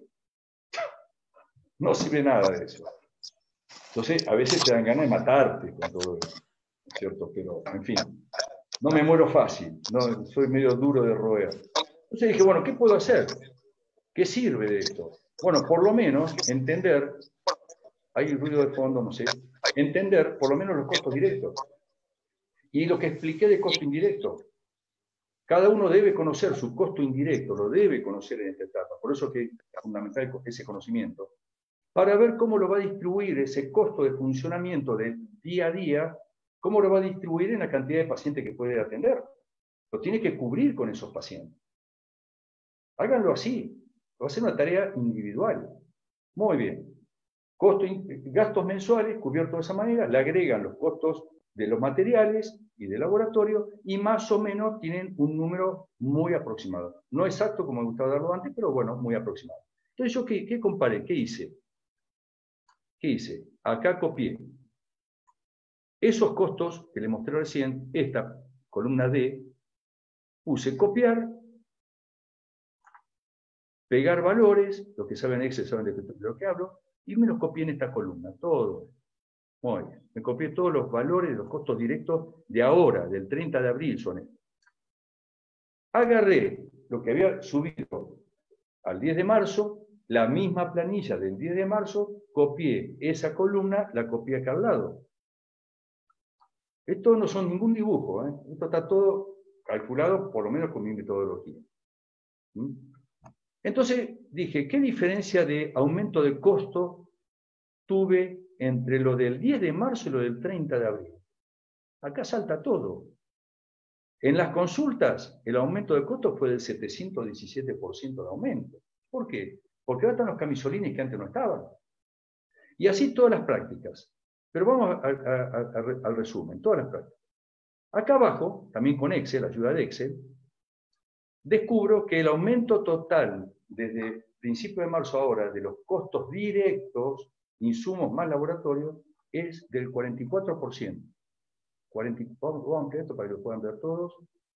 No sirve nada de eso. Entonces, a veces te dan ganas de matarte con todo eso, ¿cierto? Pero, en fin, no me muero fácil, no, soy medio duro de roer. Entonces dije, bueno, ¿qué puedo hacer? ¿Qué sirve de esto? Bueno, por lo menos entender, hay ruido de fondo, no sé, entender por lo menos los costos directos. Y lo que expliqué de costo indirecto. Cada uno debe conocer su costo indirecto, lo debe conocer en esta etapa. Por eso que es fundamental ese conocimiento. Para ver cómo lo va a distribuir ese costo de funcionamiento del día a día, cómo lo va a distribuir en la cantidad de pacientes que puede atender. Lo tiene que cubrir con esos pacientes. Háganlo así. Va a ser una tarea individual. Muy bien. Costo, gastos mensuales cubiertos de esa manera, le agregan los costos de los materiales y del laboratorio, y más o menos tienen un número muy aproximado. No exacto como me gustaba darlo antes, pero bueno, muy aproximado. Entonces, ¿yo qué, qué comparé? ¿Qué hice? ¿Qué hice? Acá copié esos costos que le mostré recién, esta columna D, puse copiar, pegar valores, los que saben Excel saben de lo que hablo, y me los copié en esta columna, todo. Muy bien. Me copié todos los valores de los costos directos de ahora, del treinta de abril son estos. Agarré lo que había subido al diez de marzo, la misma planilla del diez de marzo, copié esa columna, la copié acá al lado. Esto no son ningún dibujo, ¿eh? Esto está todo calculado, por lo menos con mi metodología. ¿Mm? Entonces dije, ¿qué diferencia de aumento de costo tuve entre lo del diez de marzo y lo del treinta de abril? Acá salta todo. En las consultas, el aumento de costo fue del setecientos diecisiete por ciento de aumento. ¿Por qué? Porque ahora están los camisolines que antes no estaban. Y así todas las prácticas. Pero vamos a, a, a, a, al resumen, todas las prácticas. Acá abajo, también con Excel, ayuda de Excel, descubro que el aumento total desde principio de marzo a ahora de los costos directos, insumos más laboratorio, es del cuarenta y cuatro por ciento. cuarenta, vamos, vamos a ampliar esto para que lo puedan ver todos.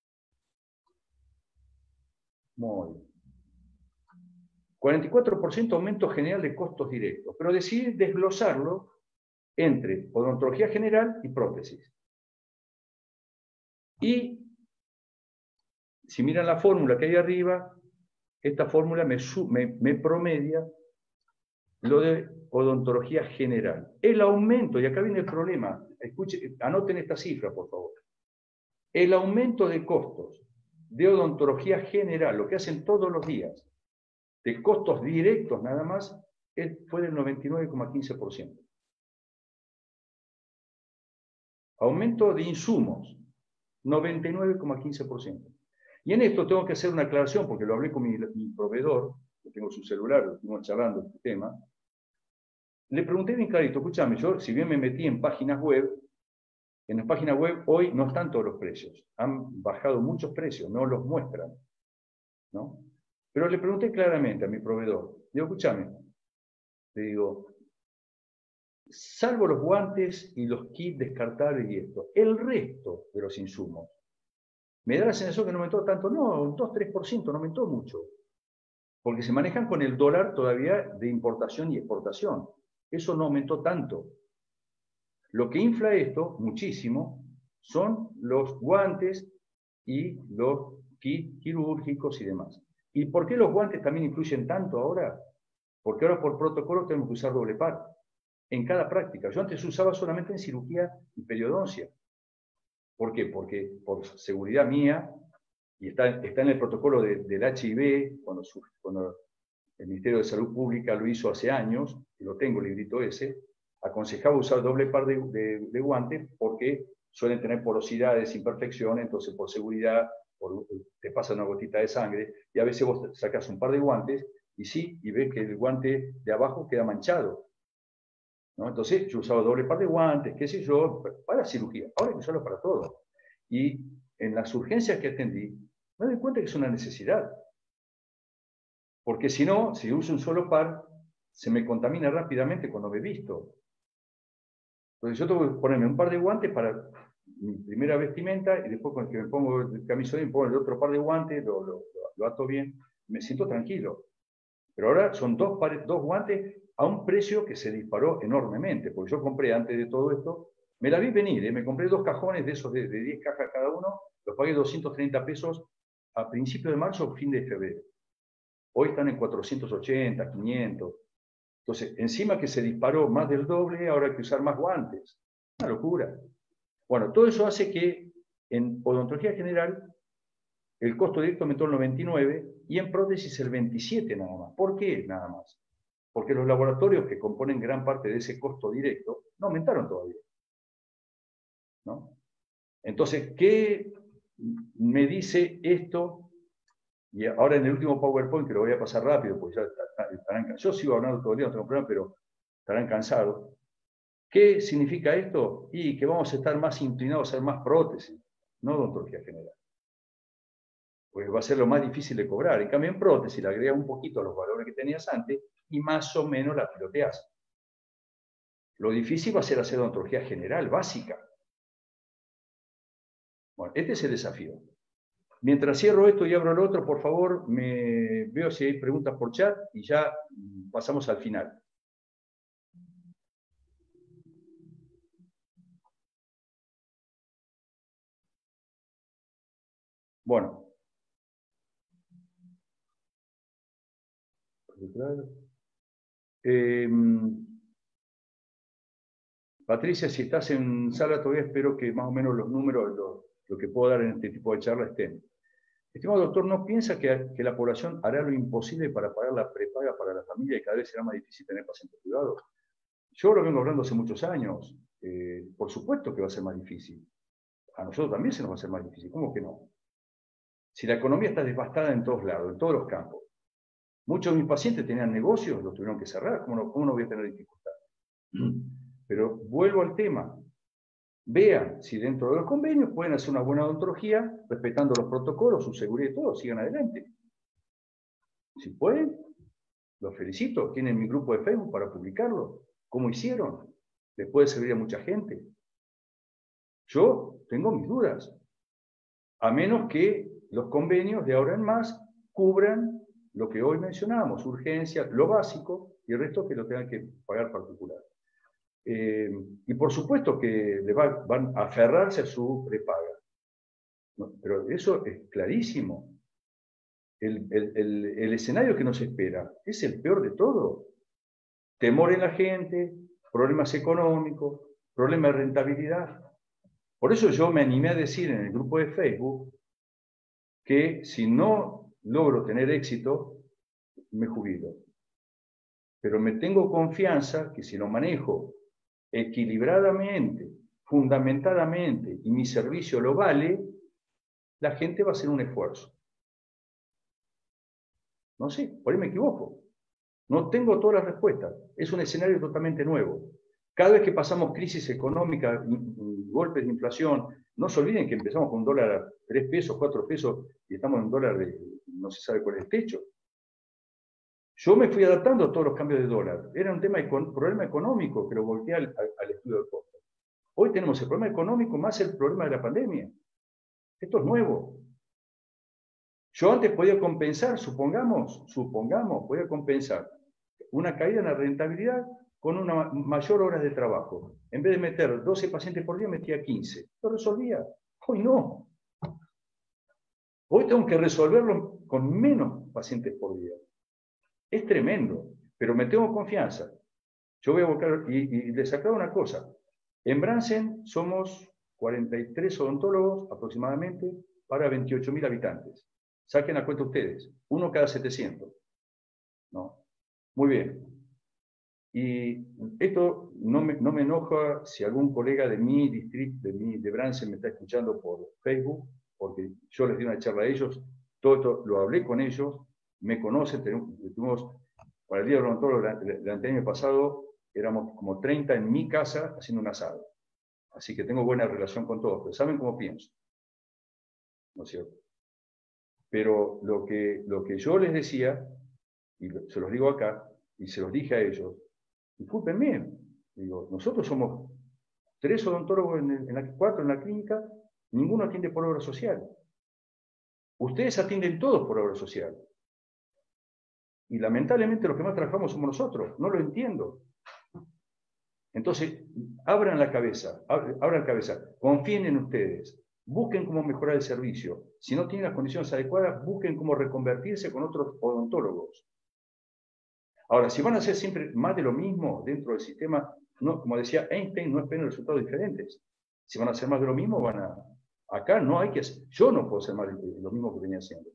Muy bien. cuarenta y cuatro por ciento aumento general de costos directos, pero decidí desglosarlo entre odontología general y prótesis. Y si miran la fórmula que hay arriba, esta fórmula me, me, me promedia lo de odontología general. El aumento, y acá viene el problema, escuchen, anoten esta cifra, por favor. El aumento de costos de odontología general, lo que hacen todos los días, de costos directos nada más, fue del noventa y nueve coma quince por ciento. Aumento de insumos, noventa y nueve coma quince por ciento. Y en esto tengo que hacer una aclaración, porque lo hablé con mi, mi proveedor, que tengo su celular, lo estuvimos charlando este tema. Le pregunté bien clarito, escúchame, yo si bien me metí en páginas web, en las páginas web hoy no están todos los precios. Han bajado muchos precios, no los muestran, ¿no? Pero le pregunté claramente a mi proveedor, digo, escúchame, le digo, salvo los guantes y los kits descartables y esto, el resto de los insumos, me da la sensación que no aumentó tanto, no, un dos a tres por ciento no aumentó mucho, porque se manejan con el dólar todavía de importación y exportación. Eso no aumentó tanto. Lo que infla esto, muchísimo, son los guantes y los kits quirúrgicos y demás. ¿Y por qué los guantes también influyen tanto ahora? Porque ahora por protocolo tenemos que usar doble par en cada práctica. Yo antes usaba solamente en cirugía y periodoncia. ¿Por qué? Porque por seguridad mía, y está, está en el protocolo de, del H I V, cuando, cuando el Ministerio de Salud Pública lo hizo hace años, y lo tengo el librito ese, aconsejaba usar doble par de, de, de guantes porque suelen tener porosidades, imperfecciones, entonces por seguridad por, te pasa una gotita de sangre, y a veces vos sacas un par de guantes, y sí, y ves que el guante de abajo queda manchado, ¿no? Entonces yo usaba doble par de guantes, qué sé yo, para cirugía. Ahora hay que usarlo para todo. Y en las urgencias que atendí, me doy cuenta que es una necesidad. Porque si no, si uso un solo par, se me contamina rápidamente cuando me visto. Entonces yo tengo que ponerme un par de guantes para mi primera vestimenta, y después con el que me pongo el camisón, me pongo el otro par de guantes, lo, lo, lo ato bien, me siento tranquilo. Pero ahora son dos, pares, dos guantes a un precio que se disparó enormemente, porque yo compré antes de todo esto, me la vi venir, ¿eh? Me compré dos cajones de esos de, de diez cajas cada uno, los pagué doscientos treinta pesos a principios de marzo o fin de febrero. Hoy están en cuatrocientos ochenta, quinientos. Entonces, encima que se disparó más del doble, ahora hay que usar más guantes. Una locura. Bueno, todo eso hace que en odontología general el costo directo aumentó el noventa y nueve y en prótesis el veintisiete nada más. ¿Por qué nada más? Porque los laboratorios que componen gran parte de ese costo directo no aumentaron todavía, ¿no? Entonces, ¿qué me dice esto? Y ahora en el último PowerPoint, que lo voy a pasar rápido, porque ya estarán cansados. Yo sigo hablando todo el día, no tengo problema, pero estarán cansados. ¿Qué significa esto? Y que vamos a estar más inclinados a hacer más prótesis, no odontología general. Pues va a ser lo más difícil de cobrar. En cambio, en prótesis le agregas un poquito a los valores que tenías antes y más o menos la piloteás. Lo difícil va a ser hacer odontología general, básica. Bueno, este es el desafío. Mientras cierro esto y abro el otro, por favor, me veo si hay preguntas por chat y ya pasamos al final. Bueno. Eh, Patricia, si estás en sala todavía, espero que más o menos los números, lo, lo que puedo dar en este tipo de charla estén. Estimado doctor, ¿no piensa que, que la población hará lo imposible para pagar la prepaga para la familia y cada vez será más difícil tener pacientes privados? Yo lo vengo hablando hace muchos años. Eh, por supuesto que va a ser más difícil. A nosotros también se nos va a hacer más difícil. ¿Cómo que no? Si la economía está devastada en todos lados, en todos los campos. Muchos de mis pacientes tenían negocios, los tuvieron que cerrar. ¿Cómo no, cómo no voy a tener dificultad? Pero vuelvo al tema. Vean si dentro de los convenios pueden hacer una buena odontología, respetando los protocolos, su seguridad y todo, sigan adelante. Si pueden, los felicito. Tienen mi grupo de Facebook para publicarlo. ¿Cómo hicieron? Les puede servir a mucha gente. Yo tengo mis dudas. A menos que los convenios de ahora en más cubran lo que hoy mencionamos, urgencia, lo básico, y el resto que lo tengan que pagar particular. Eh, y por supuesto que le va, van a aferrarse a su prepaga. No, pero eso es clarísimo. El, el, el, el escenario que nos espera es el peor de todo. Temor en la gente, problemas económicos, problemas de rentabilidad. Por eso yo me animé a decir en el grupo de Facebook que si no logro tener éxito, me jubilo. Pero me tengo confianza que si lo manejo equilibradamente, fundamentadamente, y mi servicio lo vale, la gente va a hacer un esfuerzo. No sé, por ahí me equivoco. No tengo todas las respuestas. Es un escenario totalmente nuevo. Cada vez que pasamos crisis económica, golpes de inflación, no se olviden que empezamos con un dólar a tres pesos, cuatro pesos, y estamos en un dólar de no se sabe cuál es el techo. Yo me fui adaptando a todos los cambios de dólar. Era un tema, un problema económico que lo volteé al, al estudio del costo. Hoy tenemos el problema económico más el problema de la pandemia. Esto es nuevo. Yo antes podía compensar, supongamos, supongamos, podía compensar una caída en la rentabilidad con una mayor horas de trabajo. En vez de meter doce pacientes por día, metía quince. Lo resolvía. Hoy no. Hoy tengo que resolverlo con menos pacientes por día. Es tremendo, pero me tengo confianza. Yo voy a buscar, y, y les aclaro una cosa. En Bransen somos cuarenta y tres odontólogos aproximadamente para veintiocho mil habitantes. Saquen la cuenta ustedes, uno cada setecientos. ¿No? Muy bien. Y esto no me, no me enoja si algún colega de mi distrito, de, mi, de Bransen, me está escuchando por Facebook, porque yo les di una charla a ellos, todo esto lo hablé con ellos, me conocen, tuvimos, para el Día del Odontólogo el año pasado, éramos como treinta en mi casa haciendo un asado. Así que tengo buena relación con todos, pero saben cómo pienso. ¿No es cierto? Pero lo que, lo que yo les decía, y se los digo acá, y se los dije a ellos, discúlpenme, digo, nosotros somos tres odontólogos, en, el, en la, cuatro en la clínica, ninguno atiende por obra social. Ustedes atienden todos por obra social. Y lamentablemente los que más trabajamos somos nosotros, no lo entiendo. Entonces, abran la cabeza, abran, abran la cabeza, confíen en ustedes, busquen cómo mejorar el servicio. Si no tienen las condiciones adecuadas, busquen cómo reconvertirse con otros odontólogos. Ahora, si van a hacer siempre más de lo mismo dentro del sistema, no, como decía Einstein, no esperen resultados diferentes. Si van a hacer más de lo mismo, van a... Acá no hay que hacer... Yo no puedo hacer más de lo mismo que venía haciendo.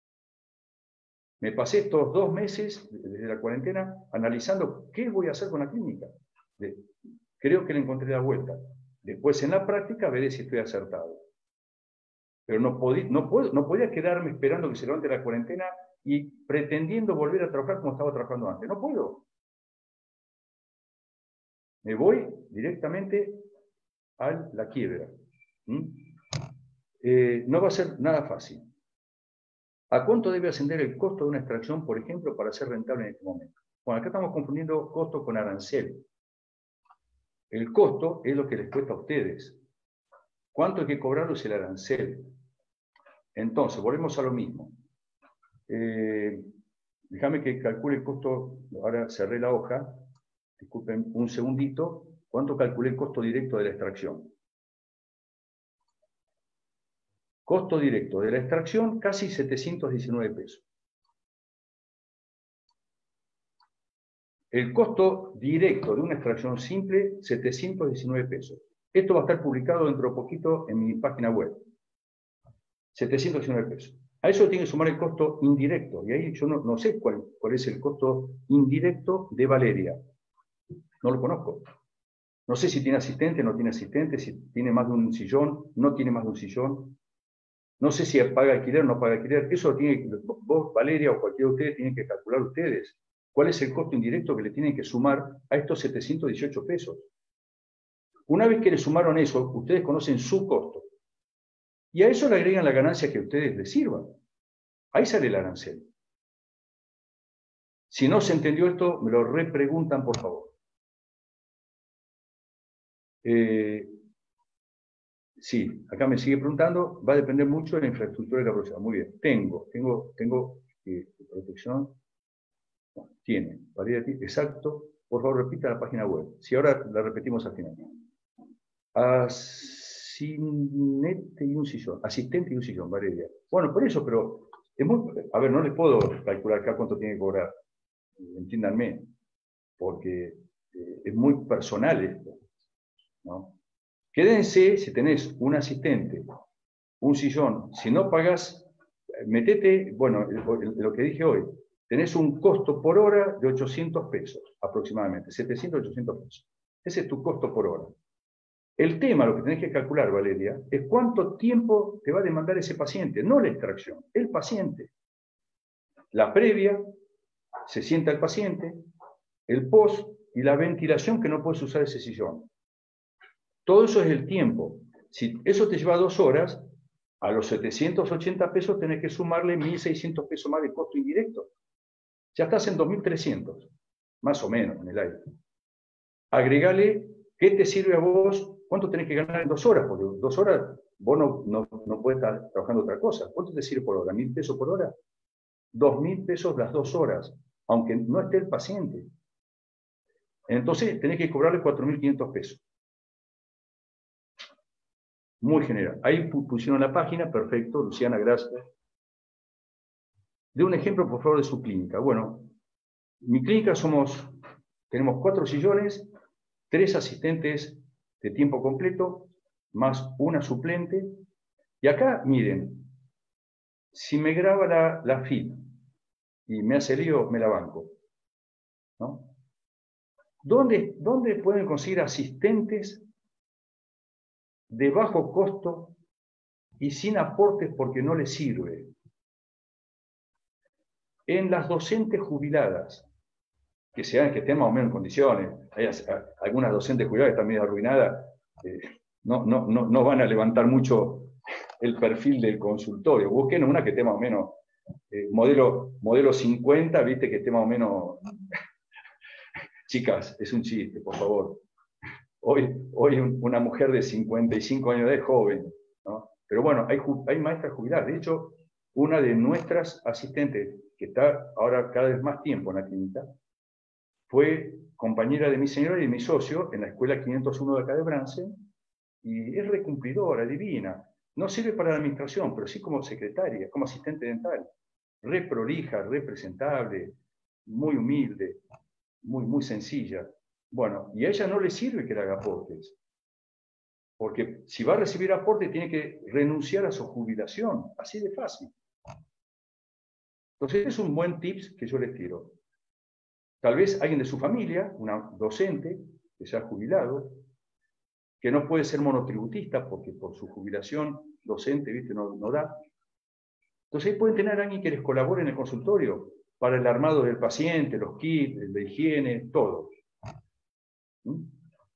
Me pasé estos dos meses, desde la cuarentena, analizando qué voy a hacer con la clínica. Creo que le encontré la vuelta. Después, en la práctica, veré si estoy acertado. Pero no, podí, no, puedo, no podía quedarme esperando que se levante la cuarentena y pretendiendo volver a trabajar como estaba trabajando antes. No puedo. Me voy directamente a la quiebra. ¿Mm? Eh, no va a ser nada fácil. ¿A cuánto debe ascender el costo de una extracción, por ejemplo, para ser rentable en este momento? Bueno, acá estamos confundiendo costo con arancel. El costo es lo que les cuesta a ustedes. ¿Cuánto hay que cobrarlo es el arancel? Entonces, volvemos a lo mismo. Eh, déjame que calcule el costo. Ahora cerré la hoja. Disculpen un segundito. ¿Cuánto calculé el costo directo de la extracción? Costo directo de la extracción, casi setecientos diecinueve pesos. El costo directo de una extracción simple, setecientos diecinueve pesos. Esto va a estar publicado dentro de poquito en mi página web. setecientos diecinueve pesos. A eso tiene que sumar el costo indirecto. Y ahí yo no, no sé cuál, cuál es el costo indirecto de Valeria. No lo conozco. No sé si tiene asistente, no tiene asistente, si tiene más de un sillón, no tiene más de un sillón. No sé si paga alquiler o no paga alquiler. Eso tiene que, vos, Valeria, o cualquiera de ustedes, tienen que calcular ustedes. ¿Cuál es el costo indirecto que le tienen que sumar a estos setecientos dieciocho pesos? Una vez que le sumaron eso, ustedes conocen su costo. Y a eso le agregan la ganancia que a ustedes les sirvan. Ahí sale el arancel. Si no se entendió esto, me lo repreguntan, por favor. Eh, sí, acá me sigue preguntando. Va a depender mucho de la infraestructura de la próxima. Muy bien. Tengo, tengo, tengo eh, protección. Bueno, tiene. Exacto. Por favor, repita la página web. Si ahora la repetimos al final. Asistente y un sillón. Asistente y un sillón, Valeria. Bueno, por eso, pero... Es muy, a ver, no les puedo calcular acá cuánto tiene que cobrar. Entiéndanme. Porque eh, es muy personal esto, ¿no? Quédense, si tenés un asistente, un sillón, si no pagás, metete, bueno, lo que dije hoy, tenés un costo por hora de ochocientos pesos, aproximadamente, setecientos, ochocientos pesos. Ese es tu costo por hora. El tema, lo que tenés que calcular, Valeria, es cuánto tiempo te va a demandar ese paciente, no la extracción, el paciente. La previa, se sienta el paciente, el post y la ventilación que no puedes usar ese sillón. Todo eso es el tiempo. Si eso te lleva dos horas, a los setecientos ochenta pesos tenés que sumarle mil seiscientos pesos más de costo indirecto. Ya estás en dos mil trescientos, más o menos en el aire. Agregale qué te sirve a vos, cuánto tenés que ganar en dos horas, porque dos horas vos no, no, no podés estar trabajando otra cosa. ¿Cuánto te sirve por hora? ¿Mil pesos por hora? Dos mil pesos las dos horas, aunque no esté el paciente. Entonces tenés que cobrarle cuatro mil quinientos pesos. Muy general. Ahí pusieron la página, perfecto, Luciana, gracias. De un ejemplo, por favor, de su clínica. Bueno, mi clínica somos, tenemos cuatro sillones, tres asistentes de tiempo completo, más una suplente. Y acá, miren, si me graba la, la F I P y me hace lío, me la banco, ¿no? ¿Dónde, ¿Dónde pueden conseguir asistentes de bajo costo y sin aportes porque no les sirve? En las docentes jubiladas, que sean que estén más o menos en condiciones. Hay algunas docentes jubiladas que están medio arruinadas, eh, no, no, no, no van a levantar mucho el perfil del consultorio. Busquen una que esté más o menos, eh, modelo, modelo cincuenta, viste, que esté más o menos... Chicas, es un chiste, por favor. Hoy, hoy una mujer de cincuenta y cinco años de edad es joven, ¿no? Pero bueno, hay, hay maestras jubiladas. De hecho, una de nuestras asistentes, que está ahora cada vez más tiempo en la clínica, fue compañera de mi señora y de mi socio en la escuela quinientos uno de acá de Bransen, y es recumplidora, divina. No sirve para la administración, pero sí como secretaria, como asistente dental. Re prolija, re presentable, muy humilde, muy, muy sencilla. Bueno, y a ella no le sirve que le haga aportes, porque si va a recibir aporte tiene que renunciar a su jubilación, así de fácil. Entonces es un buen tips que yo les tiro. Tal vez alguien de su familia, una docente que se ha jubilado, que no puede ser monotributista porque por su jubilación docente, ¿viste? No, no da. Entonces ahí pueden tener a alguien que les colabore en el consultorio para el armado del paciente, los kits, de higiene, todo. ¿Mm?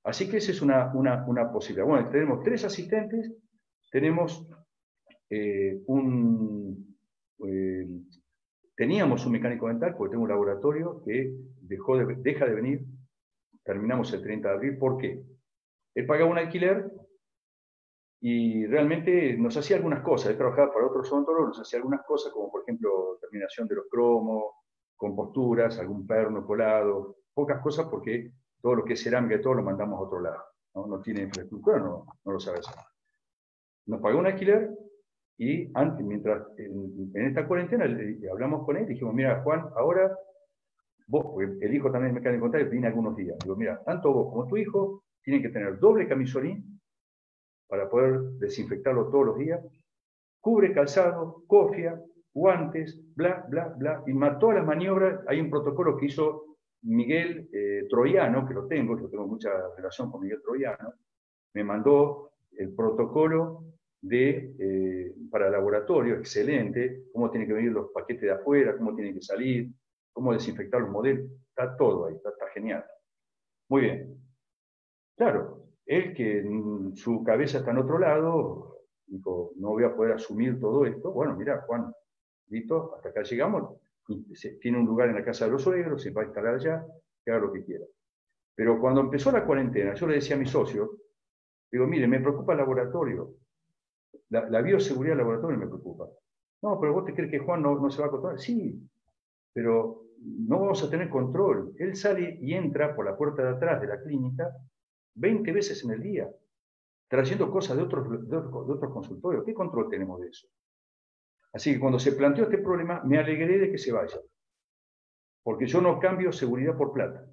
Así que esa es una, una, una posibilidad. Bueno, tenemos tres asistentes, tenemos eh, un... Eh, teníamos un mecánico dental, porque tengo un laboratorio que dejó de, deja de venir, terminamos el treinta de abril, ¿por qué? Él pagaba un alquiler y realmente nos hacía algunas cosas. Él trabajaba para otros odontólogos, nos hacía algunas cosas, como por ejemplo terminación de los cromos, composturas, algún perno colado, pocas cosas porque todo lo que es cerámica y todo lo mandamos a otro lado. No, no tiene infraestructura, no, no lo sabe hacer. Nos pagó un alquiler y antes, mientras en, en esta cuarentena le, le hablamos con él y dijimos, mira Juan, ahora vos, porque el hijo también es mecánico dental, viene algunos días. Digo, mira, tanto vos como tu hijo tienen que tener doble camisolín para poder desinfectarlo todos los días, cubre calzado, cofia, guantes, bla, bla, bla, y más todas las maniobras. Hay un protocolo que hizo Miguel eh, Troiano, que lo tengo, yo tengo mucha relación con Miguel Troiano, me mandó el protocolo de, eh, para el laboratorio, excelente, cómo tienen que venir los paquetes de afuera, cómo tienen que salir, cómo desinfectar los modelos, está todo ahí, está, está genial. Muy bien. Claro, él que en su cabeza está en otro lado, dijo, no voy a poder asumir todo esto. Bueno, mira, Juan, listo, hasta acá llegamos. Tiene un lugar en la casa de los suegros, se va a instalar allá, que haga lo que quiera. Pero cuando empezó la cuarentena, yo le decía a mi socio, digo, mire, me preocupa el laboratorio. La, la bioseguridad del laboratorio me preocupa. No, pero vos te crees que Juan no, no se va a controlar. Sí, pero no vamos a tener control. Él sale y entra por la puerta de atrás de la clínica veinte veces en el día, trayendo cosas de otros, de otros, de otros consultorios. ¿Qué control tenemos de eso? Así que cuando se planteó este problema, me alegré de que se vaya. Porque yo no cambio seguridad por plata.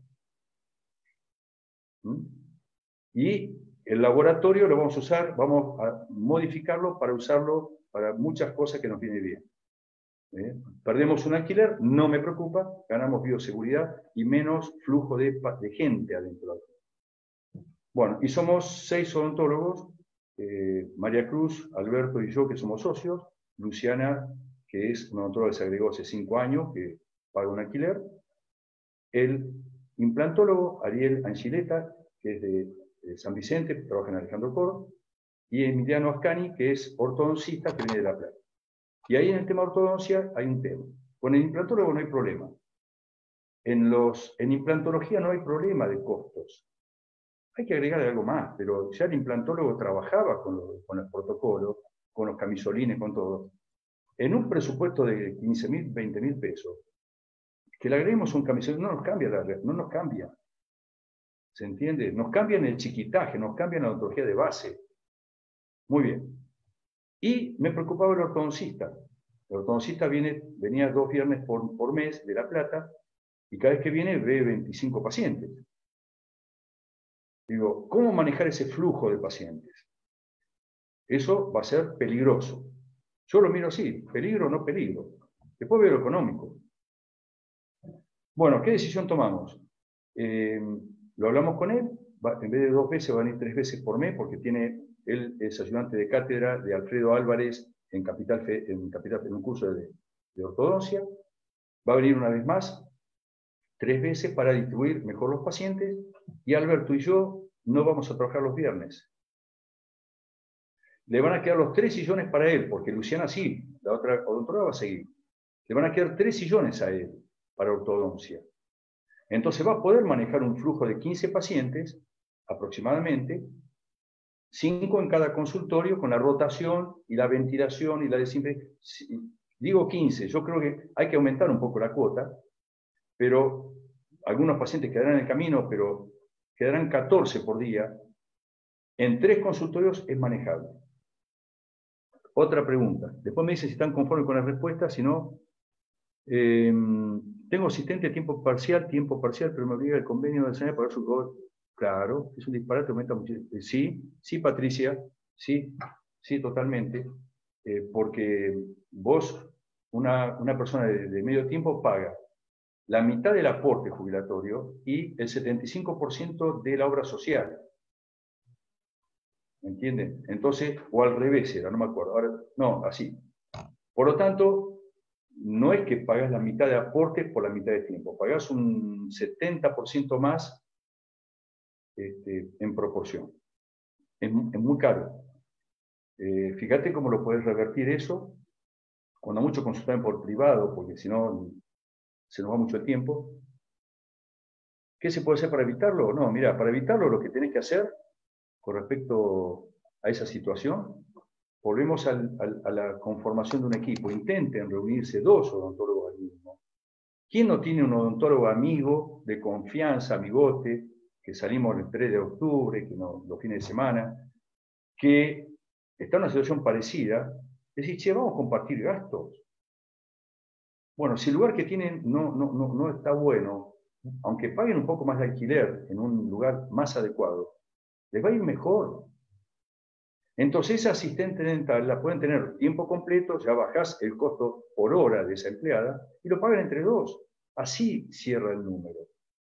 ¿Mm? Y el laboratorio lo vamos a usar, vamos a modificarlo para usarlo para muchas cosas que nos viene bien. ¿Eh? Perdemos un alquiler, no me preocupa, ganamos bioseguridad y menos flujo de, de gente adentro del. Bueno, y somos seis odontólogos, eh, María Cruz, Alberto y yo, que somos socios, Luciana, que es una odontóloga que se agregó hace cinco años, que paga un alquiler, el implantólogo Ariel Angileta, que es de, de San Vicente, que trabaja en Alejandro Coro, y Emiliano Ascani, que es ortodoncista, que viene de La Plata. Y ahí en el tema de ortodoncia hay un tema. Con el implantólogo no hay problema. En, los, en implantología no hay problema de costos. Hay que agregarle algo más, pero ya el implantólogo trabajaba con, los, con el protocolo, con los camisolines, con todo. En un presupuesto de quince mil, veinte mil pesos, que le agreguemos un camisolín, no nos cambia la red, no nos cambia. ¿Se entiende? Nos cambian el chiquitaje, nos cambian la odontología de base. Muy bien. Y me preocupaba el ortodoncista. El ortodoncista viene, venía dos viernes por, por mes de La Plata, y cada vez que viene ve veinticinco pacientes. Digo, ¿cómo manejar ese flujo de pacientes? Eso va a ser peligroso. Yo lo miro así, peligro o no peligro. Después veo lo económico. Bueno, ¿qué decisión tomamos? Eh, lo hablamos con él, va, en vez de dos veces va a venir tres veces por mes, porque tiene, él es ayudante de cátedra de Alfredo Álvarez en Capital, en, Capital, en un curso de, de ortodoncia. Va a venir una vez más, tres veces para distribuir mejor los pacientes, y Alberto y yo no vamos a trabajar los viernes. Le van a quedar los tres sillones para él, porque Luciana sí, la otra odontóloga va a seguir. Le van a quedar tres sillones a él para ortodoncia. Entonces va a poder manejar un flujo de quince pacientes, aproximadamente, cinco en cada consultorio, con la rotación y la ventilación y la desinfección. Digo quince, yo creo que hay que aumentar un poco la cuota, pero algunos pacientes quedarán en el camino, pero quedarán catorce por día. En tres consultorios es manejable. Otra pregunta. Después me dicen si están conformes con la respuesta, si no, eh, tengo asistente a tiempo parcial, tiempo parcial, pero me obliga el convenio de sanidad para su costo. Claro, es un disparate, aumenta muchísimo. Sí, sí, Patricia, sí, sí, totalmente. Eh, porque vos, una, una persona de, de medio tiempo, paga la mitad del aporte jubilatorio y el setenta y cinco por ciento de la obra social. ¿Me entienden? Entonces, o al revés era, no me acuerdo. Ahora, no, así. Por lo tanto, no es que pagas la mitad de aporte por la mitad de tiempo. Pagás un setenta por ciento más este, en proporción. Es, es muy caro. Eh, fíjate cómo lo puedes revertir eso, cuando mucho consultan por privado, porque si no se nos va mucho el tiempo. ¿Qué se puede hacer para evitarlo? No, mira, para evitarlo lo que tenés que hacer con respecto a esa situación, volvemos al, al, a la conformación de un equipo. Intenten reunirse dos odontólogos al mismo. ¿Quién no tiene un odontólogo amigo, de confianza, amigote, que salimos el tres de octubre, que no, los fines de semana, que está en una situación parecida? Es decir, che, vamos a compartir gastos. Bueno, si el lugar que tienen no, no, no, no está bueno, aunque paguen un poco más de alquiler en un lugar más adecuado, les va a ir mejor. Entonces, esa asistente dental la pueden tener tiempo completo, ya bajás el costo por hora de esa empleada y lo pagan entre dos. Así cierra el número.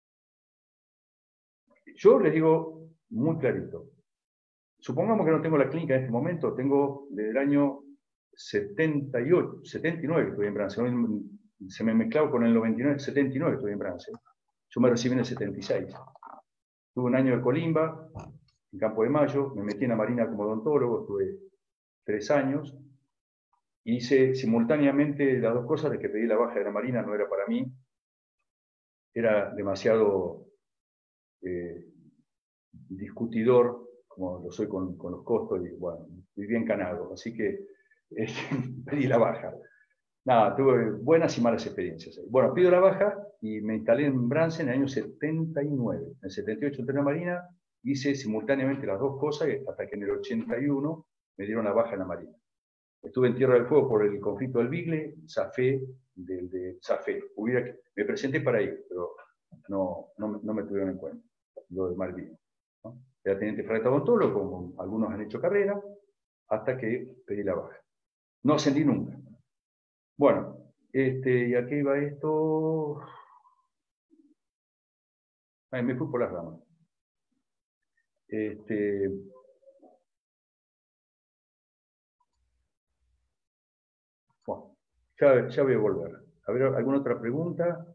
Yo les digo muy clarito. Supongamos que no tengo la clínica en este momento, tengo desde el año setenta y ocho, setenta y nueve que estoy en Brance. Se me mezclaba con el noventa y nueve, setenta y nueve estoy en Brance. Yo me recibí en el setenta y seis. Tuve un año de colimba, en Campo de Mayo, me metí en la Marina como odontólogo, estuve tres años. Hice simultáneamente las dos cosas, de que pedí la baja de la Marina, no era para mí. Era demasiado eh, discutidor, como lo soy con, con los costos, y bueno, viví encanado, así que eh, pedí la baja. Nada, tuve buenas y malas experiencias. Bueno, pido la baja y me instalé en Brance en el año setenta y nueve. En el setenta y ocho entré en la Marina, hice simultáneamente las dos cosas, hasta que en el ochenta y uno me dieron la baja en la Marina. Estuve en Tierra del Fuego por el conflicto del Bigle, zafé, del de, zafé. Hubiera, me presenté para ir, pero no, no, no me tuvieron en cuenta, lo de Malvin, ¿no? Era teniente fragata odontólogo, como algunos han hecho carrera, hasta que pedí la baja. No ascendí nunca. Bueno, este, ¿y a qué iba esto? Ay, me fui por las ramas. Este, bueno, ya, ya voy a volver. A ver, ¿alguna otra pregunta?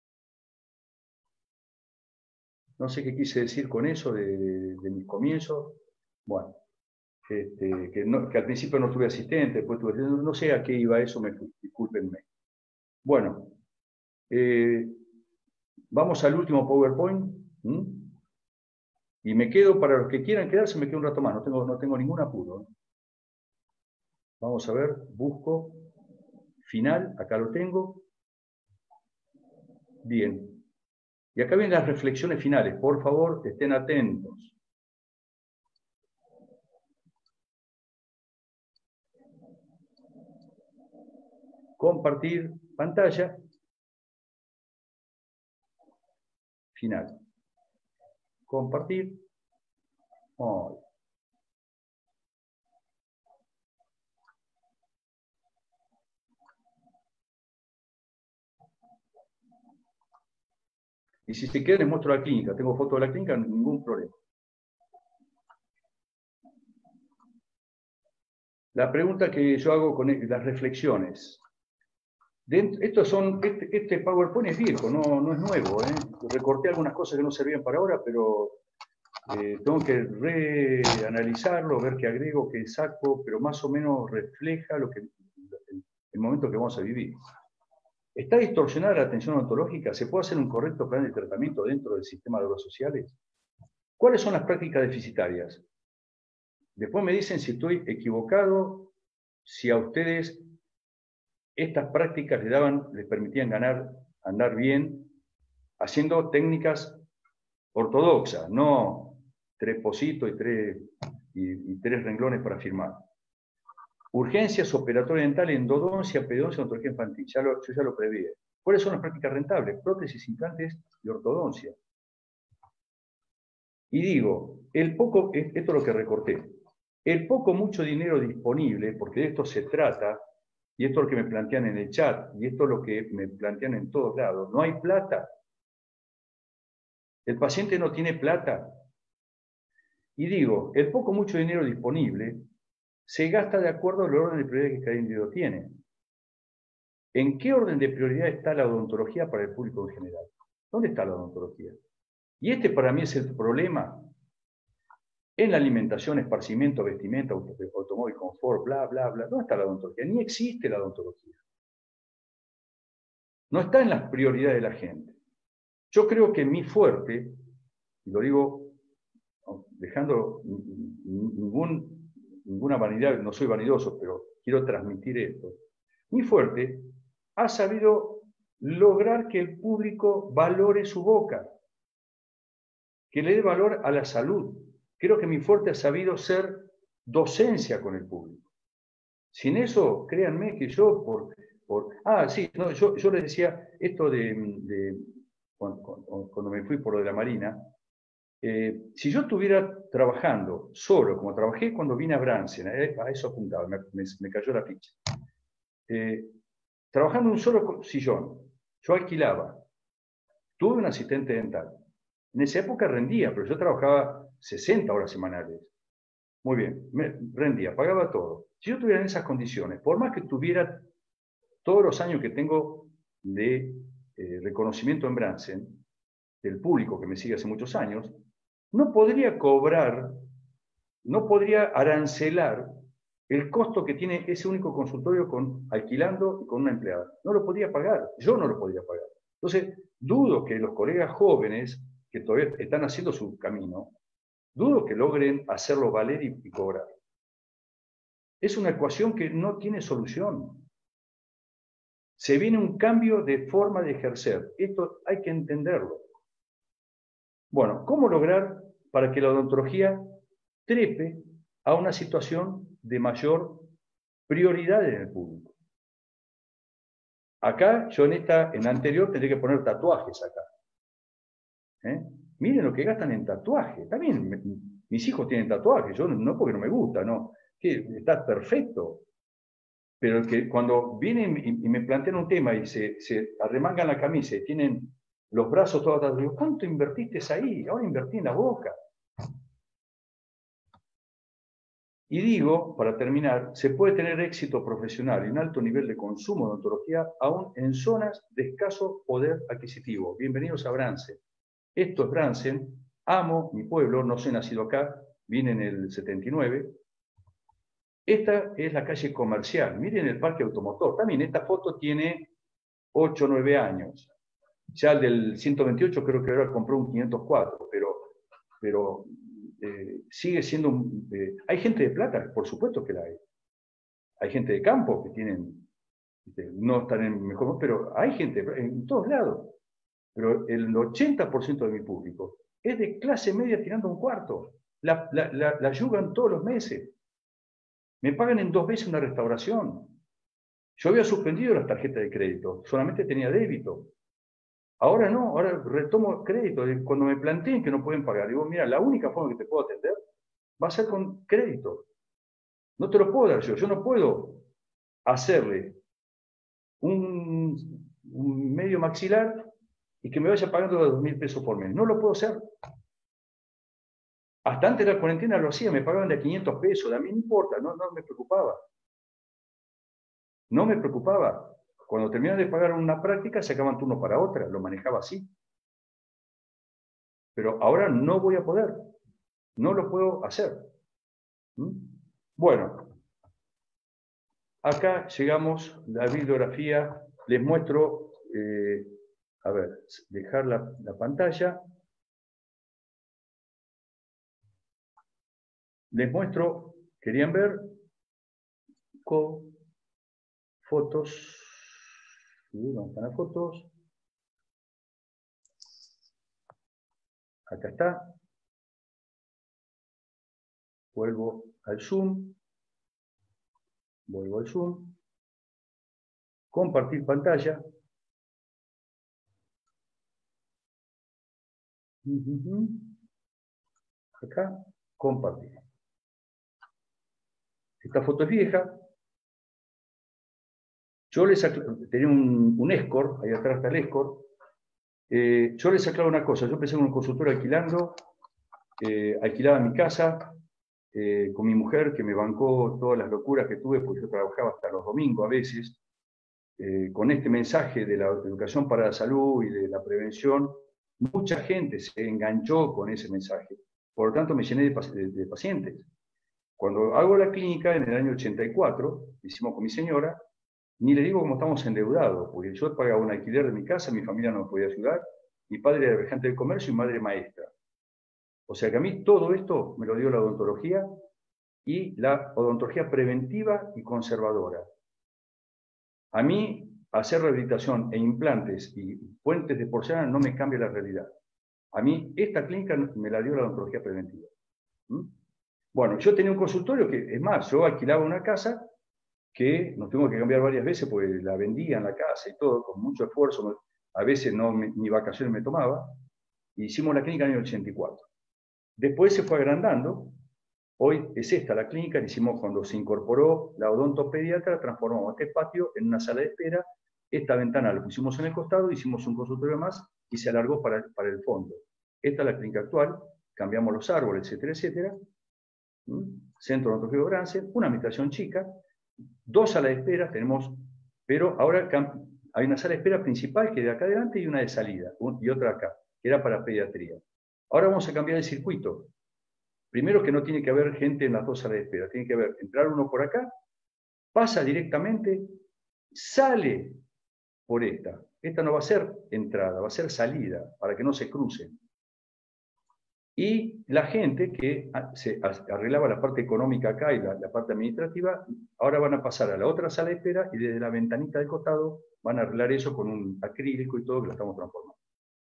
No sé qué quise decir con eso de, de, de mis comienzos. Bueno, este, que, no, que al principio no tuve asistente, después tuve, no sé a qué iba eso, me, discúlpenme. Bueno, eh, vamos al último PowerPoint. ¿Mm? Y me quedo, para los que quieran quedarse, me quedo un rato más, no tengo, no tengo ningún apuro. Vamos a ver, busco, final, acá lo tengo. Bien. Y acá vienen las reflexiones finales, por favor, estén atentos. Compartir pantalla. Final. Compartir. Oh. Y si se quieren, les muestro la clínica. Tengo foto de la clínica, ningún problema. La pregunta que yo hago con las reflexiones. Dentro, estos son, este, este PowerPoint es viejo, no, no es nuevo. ¿eh? Recorté algunas cosas que no servían para ahora, pero eh, tengo que reanalizarlo, ver qué agrego, qué saco, pero más o menos refleja lo que, el, el momento que vamos a vivir. ¿Está distorsionada la atención odontológica? ¿Se puede hacer un correcto plan de tratamiento dentro del sistema de obras sociales? ¿Cuáles son las prácticas deficitarias? Después me dicen si estoy equivocado, si a ustedes estas prácticas les daban, les permitían ganar, andar bien, haciendo técnicas ortodoxas, no tres positos y tres, y, y tres renglones para firmar. Urgencias operatorias dentales, endodoncia, pedodoncia, odontología infantil. Ya lo, yo ya lo preví. ¿Cuáles son las prácticas rentables? Prótesis, implantes y ortodoncia. Y digo, el poco, esto es lo que recorté, el poco mucho dinero disponible, porque de esto se trata, y esto es lo que me plantean en el chat, y esto es lo que me plantean en todos lados, no hay plata. El paciente no tiene plata. Y digo, el poco mucho dinero disponible se gasta de acuerdo al orden de prioridad que cada individuo tiene. ¿En qué orden de prioridad está la odontología para el público en general? ¿Dónde está la odontología? Y este para mí es el problema en la alimentación, esparcimiento, vestimenta, auto, automóvil, confort, bla, bla, bla. ¿Dónde está la odontología? Ni existe la odontología. No está en las prioridades de la gente. Yo creo que mi fuerte, y lo digo dejando ningún, ninguna vanidad, no soy vanidoso, pero quiero transmitir esto. Mi fuerte ha sabido lograr que el público valore su boca, que le dé valor a la salud. Creo que mi fuerte ha sabido ser docencia con el público. Sin eso, créanme que yo, por... por ah, sí, no, yo, yo les decía esto de... de cuando, cuando me fui por lo de la Marina, eh, si yo estuviera trabajando solo, como trabajé cuando vine a Bransen, eh, a eso apuntaba, me, me, me cayó la ficha. Eh, trabajando en un solo sillón, yo alquilaba, tuve un asistente dental. En esa época rendía, pero yo trabajaba sesenta horas semanales. Muy bien, me rendía, pagaba todo. Si yo estuviera en esas condiciones, por más que tuviera todos los años que tengo de eh, reconocimiento en Bransen, del público que me sigue hace muchos años, no podría cobrar, no podría arancelar el costo que tiene ese único consultorio con, alquilando y con una empleada. No lo podía pagar, yo no lo podía pagar. Entonces, dudo que los colegas jóvenes que todavía están haciendo su camino, dudo que logren hacerlo valer y, y cobrar. Es una ecuación que no tiene solución. Se viene un cambio de forma de ejercer. Esto hay que entenderlo. Bueno, ¿cómo lograr para que la odontología trepe a una situación de mayor prioridad en el público? Acá, yo en esta, en la anterior, tendré que poner tatuajes acá. ¿Eh? Miren lo que gastan en tatuajes. También me, mis hijos tienen tatuajes, yo no, no porque no me gusta, no. Que está perfecto. Pero que cuando vienen y, y me plantean un tema y se, se arremangan la camisa y tienen los brazos todos atados, digo, ¿cuánto invertiste ahí? Ahora invertí en la boca. Y digo, para terminar, se puede tener éxito profesional y un alto nivel de consumo de odontología aún en zonas de escaso poder adquisitivo. Bienvenidos a Bransen. Esto es Bransen, amo mi pueblo, no soy nacido acá, vine en el setenta y nueve. Esta es la calle comercial, miren el parque automotor. También esta foto tiene ocho o nueve años. Ya el del ciento veintiocho creo que ahora compró un quinientos cuatro, pero, pero eh, sigue siendo un... Eh, hay gente de plata, por supuesto que la hay. Hay gente de campo que tienen, que no están en mejor, pero hay gente en todos lados. Pero el ochenta por ciento de mi público es de clase media tirando un cuarto. La, la, la, la ayudan todos los meses. Me pagan en dos veces una restauración. Yo había suspendido las tarjetas de crédito, solamente tenía débito. Ahora no, ahora retomo crédito. Cuando me planteen que no pueden pagar, digo, mira, la única forma que te puedo atender va a ser con crédito. No te lo puedo dar yo. Yo no puedo hacerle un, un medio maxilar y que me vaya pagando dos mil pesos por mes. No lo puedo hacer. Hasta antes de la cuarentena lo hacía, me pagaban de quinientos pesos. A mí no importa, no, no me preocupaba. No me preocupaba. Cuando terminaban de pagar una práctica, sacaban turno para otra. Lo manejaba así. Pero ahora no voy a poder. No lo puedo hacer. ¿Mm? Bueno, acá llegamos, la bibliografía. Les muestro, eh, a ver, dejar la, la pantalla. Les muestro, ¿querían ver? Con fotos. ¿Dónde están las fotos? Acá está. Vuelvo al Zoom. Vuelvo al Zoom. Compartir pantalla. Acá, compartir. Esta foto es vieja. Yo les aclaro, tenía un, un escort, ahí atrás está el escort. Eh, yo les aclaro una cosa, yo empecé con un consultorio alquilando, eh, alquilaba mi casa, eh, con mi mujer que me bancó todas las locuras que tuve, porque yo trabajaba hasta los domingos a veces, eh, con este mensaje de la educación para la salud y de la prevención, mucha gente se enganchó con ese mensaje. Por lo tanto, me llené de, de, de pacientes. Cuando hago la clínica, en el año ochenta y cuatro, hicimos con mi señora, ni le digo cómo estamos endeudados, porque yo pagaba un alquiler de mi casa, mi familia no me podía ayudar, mi padre era regente de comercio y madre maestra. O sea que a mí todo esto me lo dio la odontología, y la odontología preventiva y conservadora. A mí, hacer rehabilitación e implantes y puentes de porcelana no me cambia la realidad. A mí, esta clínica me la dio la odontología preventiva. ¿Mm? Bueno, yo tenía un consultorio que, es más, yo alquilaba una casa que nos tuvimos que cambiar varias veces porque la vendía en la casa y todo, con mucho esfuerzo. A veces no, me, ni vacaciones me tomaba. Y hicimos la clínica en el año ochenta y cuatro. Después se fue agrandando. Hoy es esta la clínica, la hicimos cuando se incorporó la odontopediatra, transformamos este patio en una sala de espera, esta ventana la pusimos en el costado, hicimos un consultorio más y se alargó para, para el fondo. Esta es la clínica actual, cambiamos los árboles, etcétera, etcétera. ¿Mm? Centro odontológico Bransen, una habitación chica, dos salas de espera tenemos, pero ahora hay una sala de espera principal que es de acá adelante y una de salida, y otra acá, que era para pediatría. Ahora vamos a cambiar el circuito. Primero que no tiene que haber gente en las dos salas de espera, tiene que haber, entrar uno por acá, pasa directamente, sale por esta. Esta no va a ser entrada, va a ser salida, para que no se crucen. Y la gente que se arreglaba la parte económica acá y la, la parte administrativa, ahora van a pasar a la otra sala de espera y desde la ventanita del costado van a arreglar eso con un acrílico y todo que lo estamos transformando.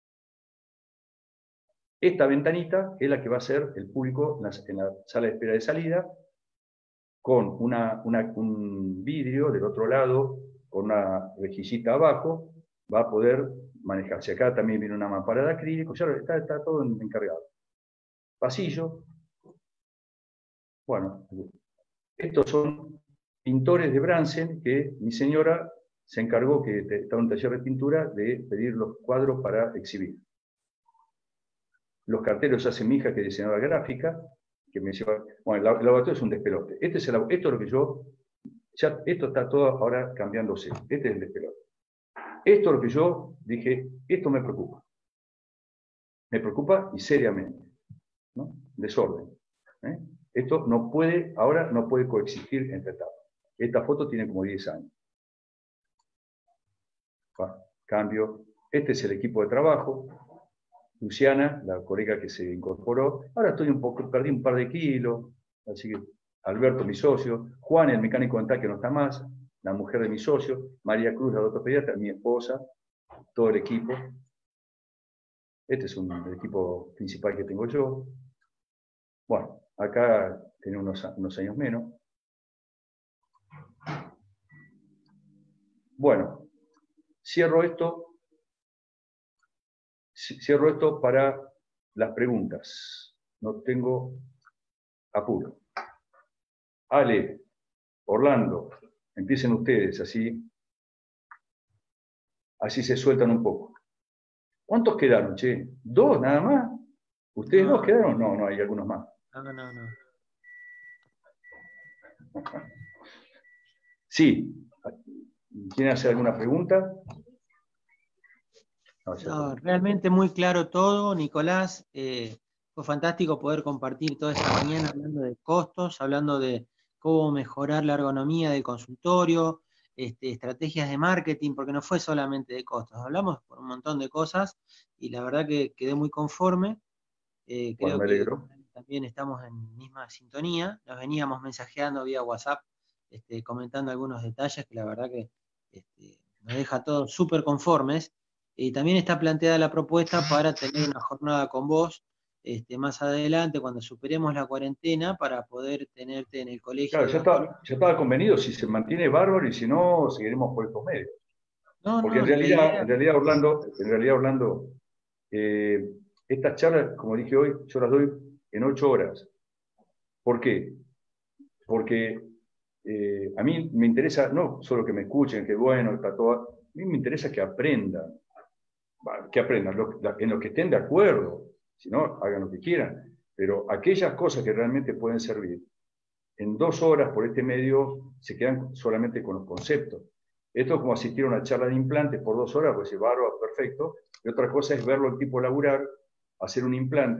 Esta ventanita es la que va a ser el público en la, en la sala de espera de salida, con una, una, un vidrio del otro lado, con una rejillita abajo, va a poder manejarse. Acá también viene una mampara de acrílico, ya está, está todo encargado. Pasillo. Bueno, estos son pintores de Bransen que mi señora se encargó, que estaba en un taller de pintura, de pedir los cuadros para exhibir. Los carteles hace mi hija, que es diseñadora gráfica, que me lleva... Bueno, el laboratorio es un despelote. Este es el, esto es lo que yo... Ya, esto está todo ahora cambiándose. Este es el despelote. Esto es lo que yo dije, esto me preocupa. Me preocupa y seriamente. ¿No? Desorden. ¿Eh? Esto no puede, ahora no puede coexistir entre etapas. Esta foto tiene como diez años. Bueno, cambio. Este es el equipo de trabajo. Luciana, la colega que se incorporó. Ahora estoy un poco, perdí un par de kilos. Así que Alberto, mi socio. Juan, el mecánico dental, que no está más. La mujer de mi socio. María Cruz, la ortopediatra, mi esposa. Todo el equipo. Este es un, el equipo principal que tengo yo. Bueno, acá tiene unos, unos años menos. Bueno, cierro esto. Cierro esto para las preguntas. No tengo apuro. Ale, Orlando, empiecen ustedes, así, así se sueltan un poco. ¿Cuántos quedaron, che? ¿Dos nada más? ¿Ustedes no. dos quedaron? No, no, hay algunos más. No, no, no. Sí. ¿Quieren hacer alguna pregunta? No, no, realmente muy claro todo, Nicolás. Eh, fue fantástico poder compartir toda esta mañana hablando de costos, hablando de cómo mejorar la ergonomía del consultorio, este, estrategias de marketing, porque no fue solamente de costos, hablamos por un montón de cosas y la verdad que quedé muy conforme. Eh, creo bueno, me alegro. que también estamos en misma sintonía, nos veníamos mensajeando vía WhatsApp, este, comentando algunos detalles que la verdad que este, nos deja todos súper conformes. Y también está planteada la propuesta para tener una jornada con vos este, más adelante, cuando superemos la cuarentena, para poder tenerte en el colegio. Claro, ya estaba, ya estaba convenido, si se mantiene bárbaro y si no, seguiremos por estos medios. No, Porque no, en realidad, idea... en realidad, Orlando, en realidad, Orlando, eh, estas charlas, como dije hoy, yo las doy en ocho horas. ¿Por qué? Porque eh, a mí me interesa, no solo que me escuchen, que bueno, está todo, a mí me interesa que aprendan, que aprendan, en lo que estén de acuerdo, si no, hagan lo que quieran, pero aquellas cosas que realmente pueden servir, en dos horas por este medio se quedan solamente con los conceptos. Esto es como asistir a una charla de implantes por dos horas, pues es bárbaro, perfecto, y otra cosa es verlo el tipo laburar, hacer un implante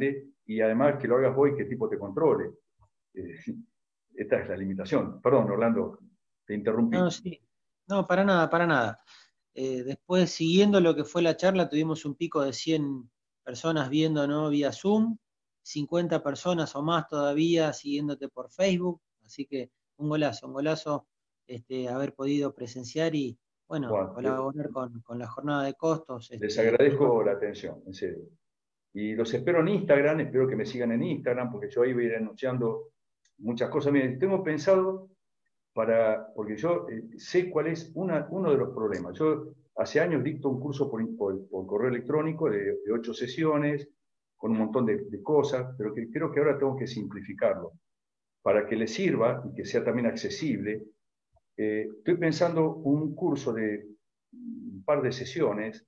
y además que lo hagas vos y que el tipo te controle. Eh, esta es la limitación. Perdón, Orlando, te interrumpí. No, sí. No, para nada, para nada. Eh, después, siguiendo lo que fue la charla, tuvimos un pico de cien personas viendo, ¿no? Vía Zoom, cincuenta personas o más todavía siguiéndote por Facebook, así que un golazo, un golazo este, haber podido presenciar y, bueno, Bueno, colaborar con, con la jornada de costos. les Este, agradezco Nicolás. la atención, en serio. Y los espero en Instagram, espero que me sigan en Instagram, porque yo ahí voy a ir anunciando muchas cosas. Miren, tengo pensado para, porque yo eh, sé cuál es una, uno de los problemas. Yo hace años dicto un curso por, por, por correo electrónico de, de ocho sesiones, con un montón de, de cosas, pero que creo que ahora tengo que simplificarlo para que les sirva y que sea también accesible. Eh, estoy pensando un curso de un par de sesiones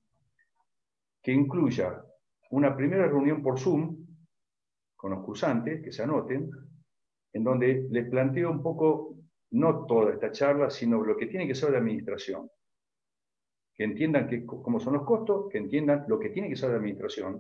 que incluya una primera reunión por Zoom con los cursantes, que se anoten, en donde les planteo un poco, no toda esta charla, sino lo que tiene que ser de administración. Que entiendan que, cómo son los costos, que entiendan lo que tiene que ser de administración.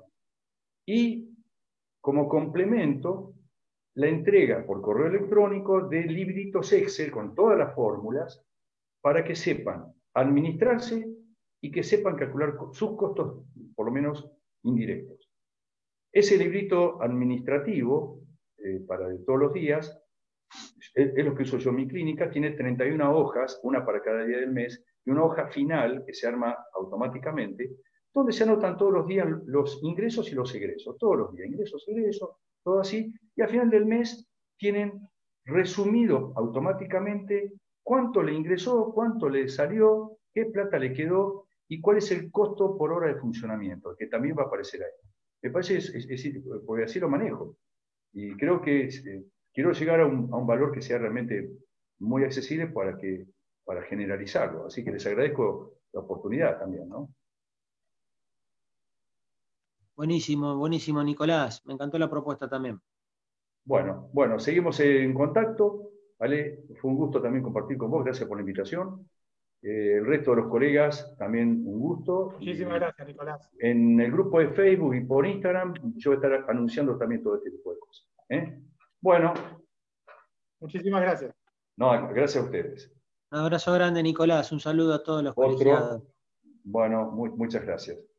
Y como complemento, la entrega por correo electrónico de libritos Excel con todas las fórmulas para que sepan administrarse y que sepan calcular sus costos, por lo menos indirectos. Ese librito administrativo, eh, para de todos los días, es, es lo que uso yo en mi clínica, tiene treinta y una hojas, una para cada día del mes, y una hoja final que se arma automáticamente, donde se anotan todos los días los ingresos y los egresos, todos los días, ingresos, egresos, todo así, y al final del mes tienen resumido automáticamente cuánto le ingresó, cuánto le salió, qué plata le quedó y cuál es el costo por hora de funcionamiento, que también va a aparecer ahí. Me parece, es, es, es, porque así lo manejo. Y creo que eh, quiero llegar a un, a un valor que sea realmente muy accesible para, que, para generalizarlo. Así que les agradezco la oportunidad también, ¿no? Buenísimo, buenísimo, Nicolás. Me encantó la propuesta también. Bueno, bueno, seguimos en contacto. ¿Vale? Fue un gusto también compartir con vos. Gracias por la invitación. Eh, el resto de los colegas, también un gusto. Muchísimas y gracias, Nicolás. En el grupo de Facebook y por Instagram, yo voy a estar anunciando también todo este tipo de cosas. ¿eh? Bueno. Muchísimas gracias. No, gracias a ustedes. Un abrazo grande, Nicolás. Un saludo a todos los Otro. colegiados. Bueno, muy, muchas gracias.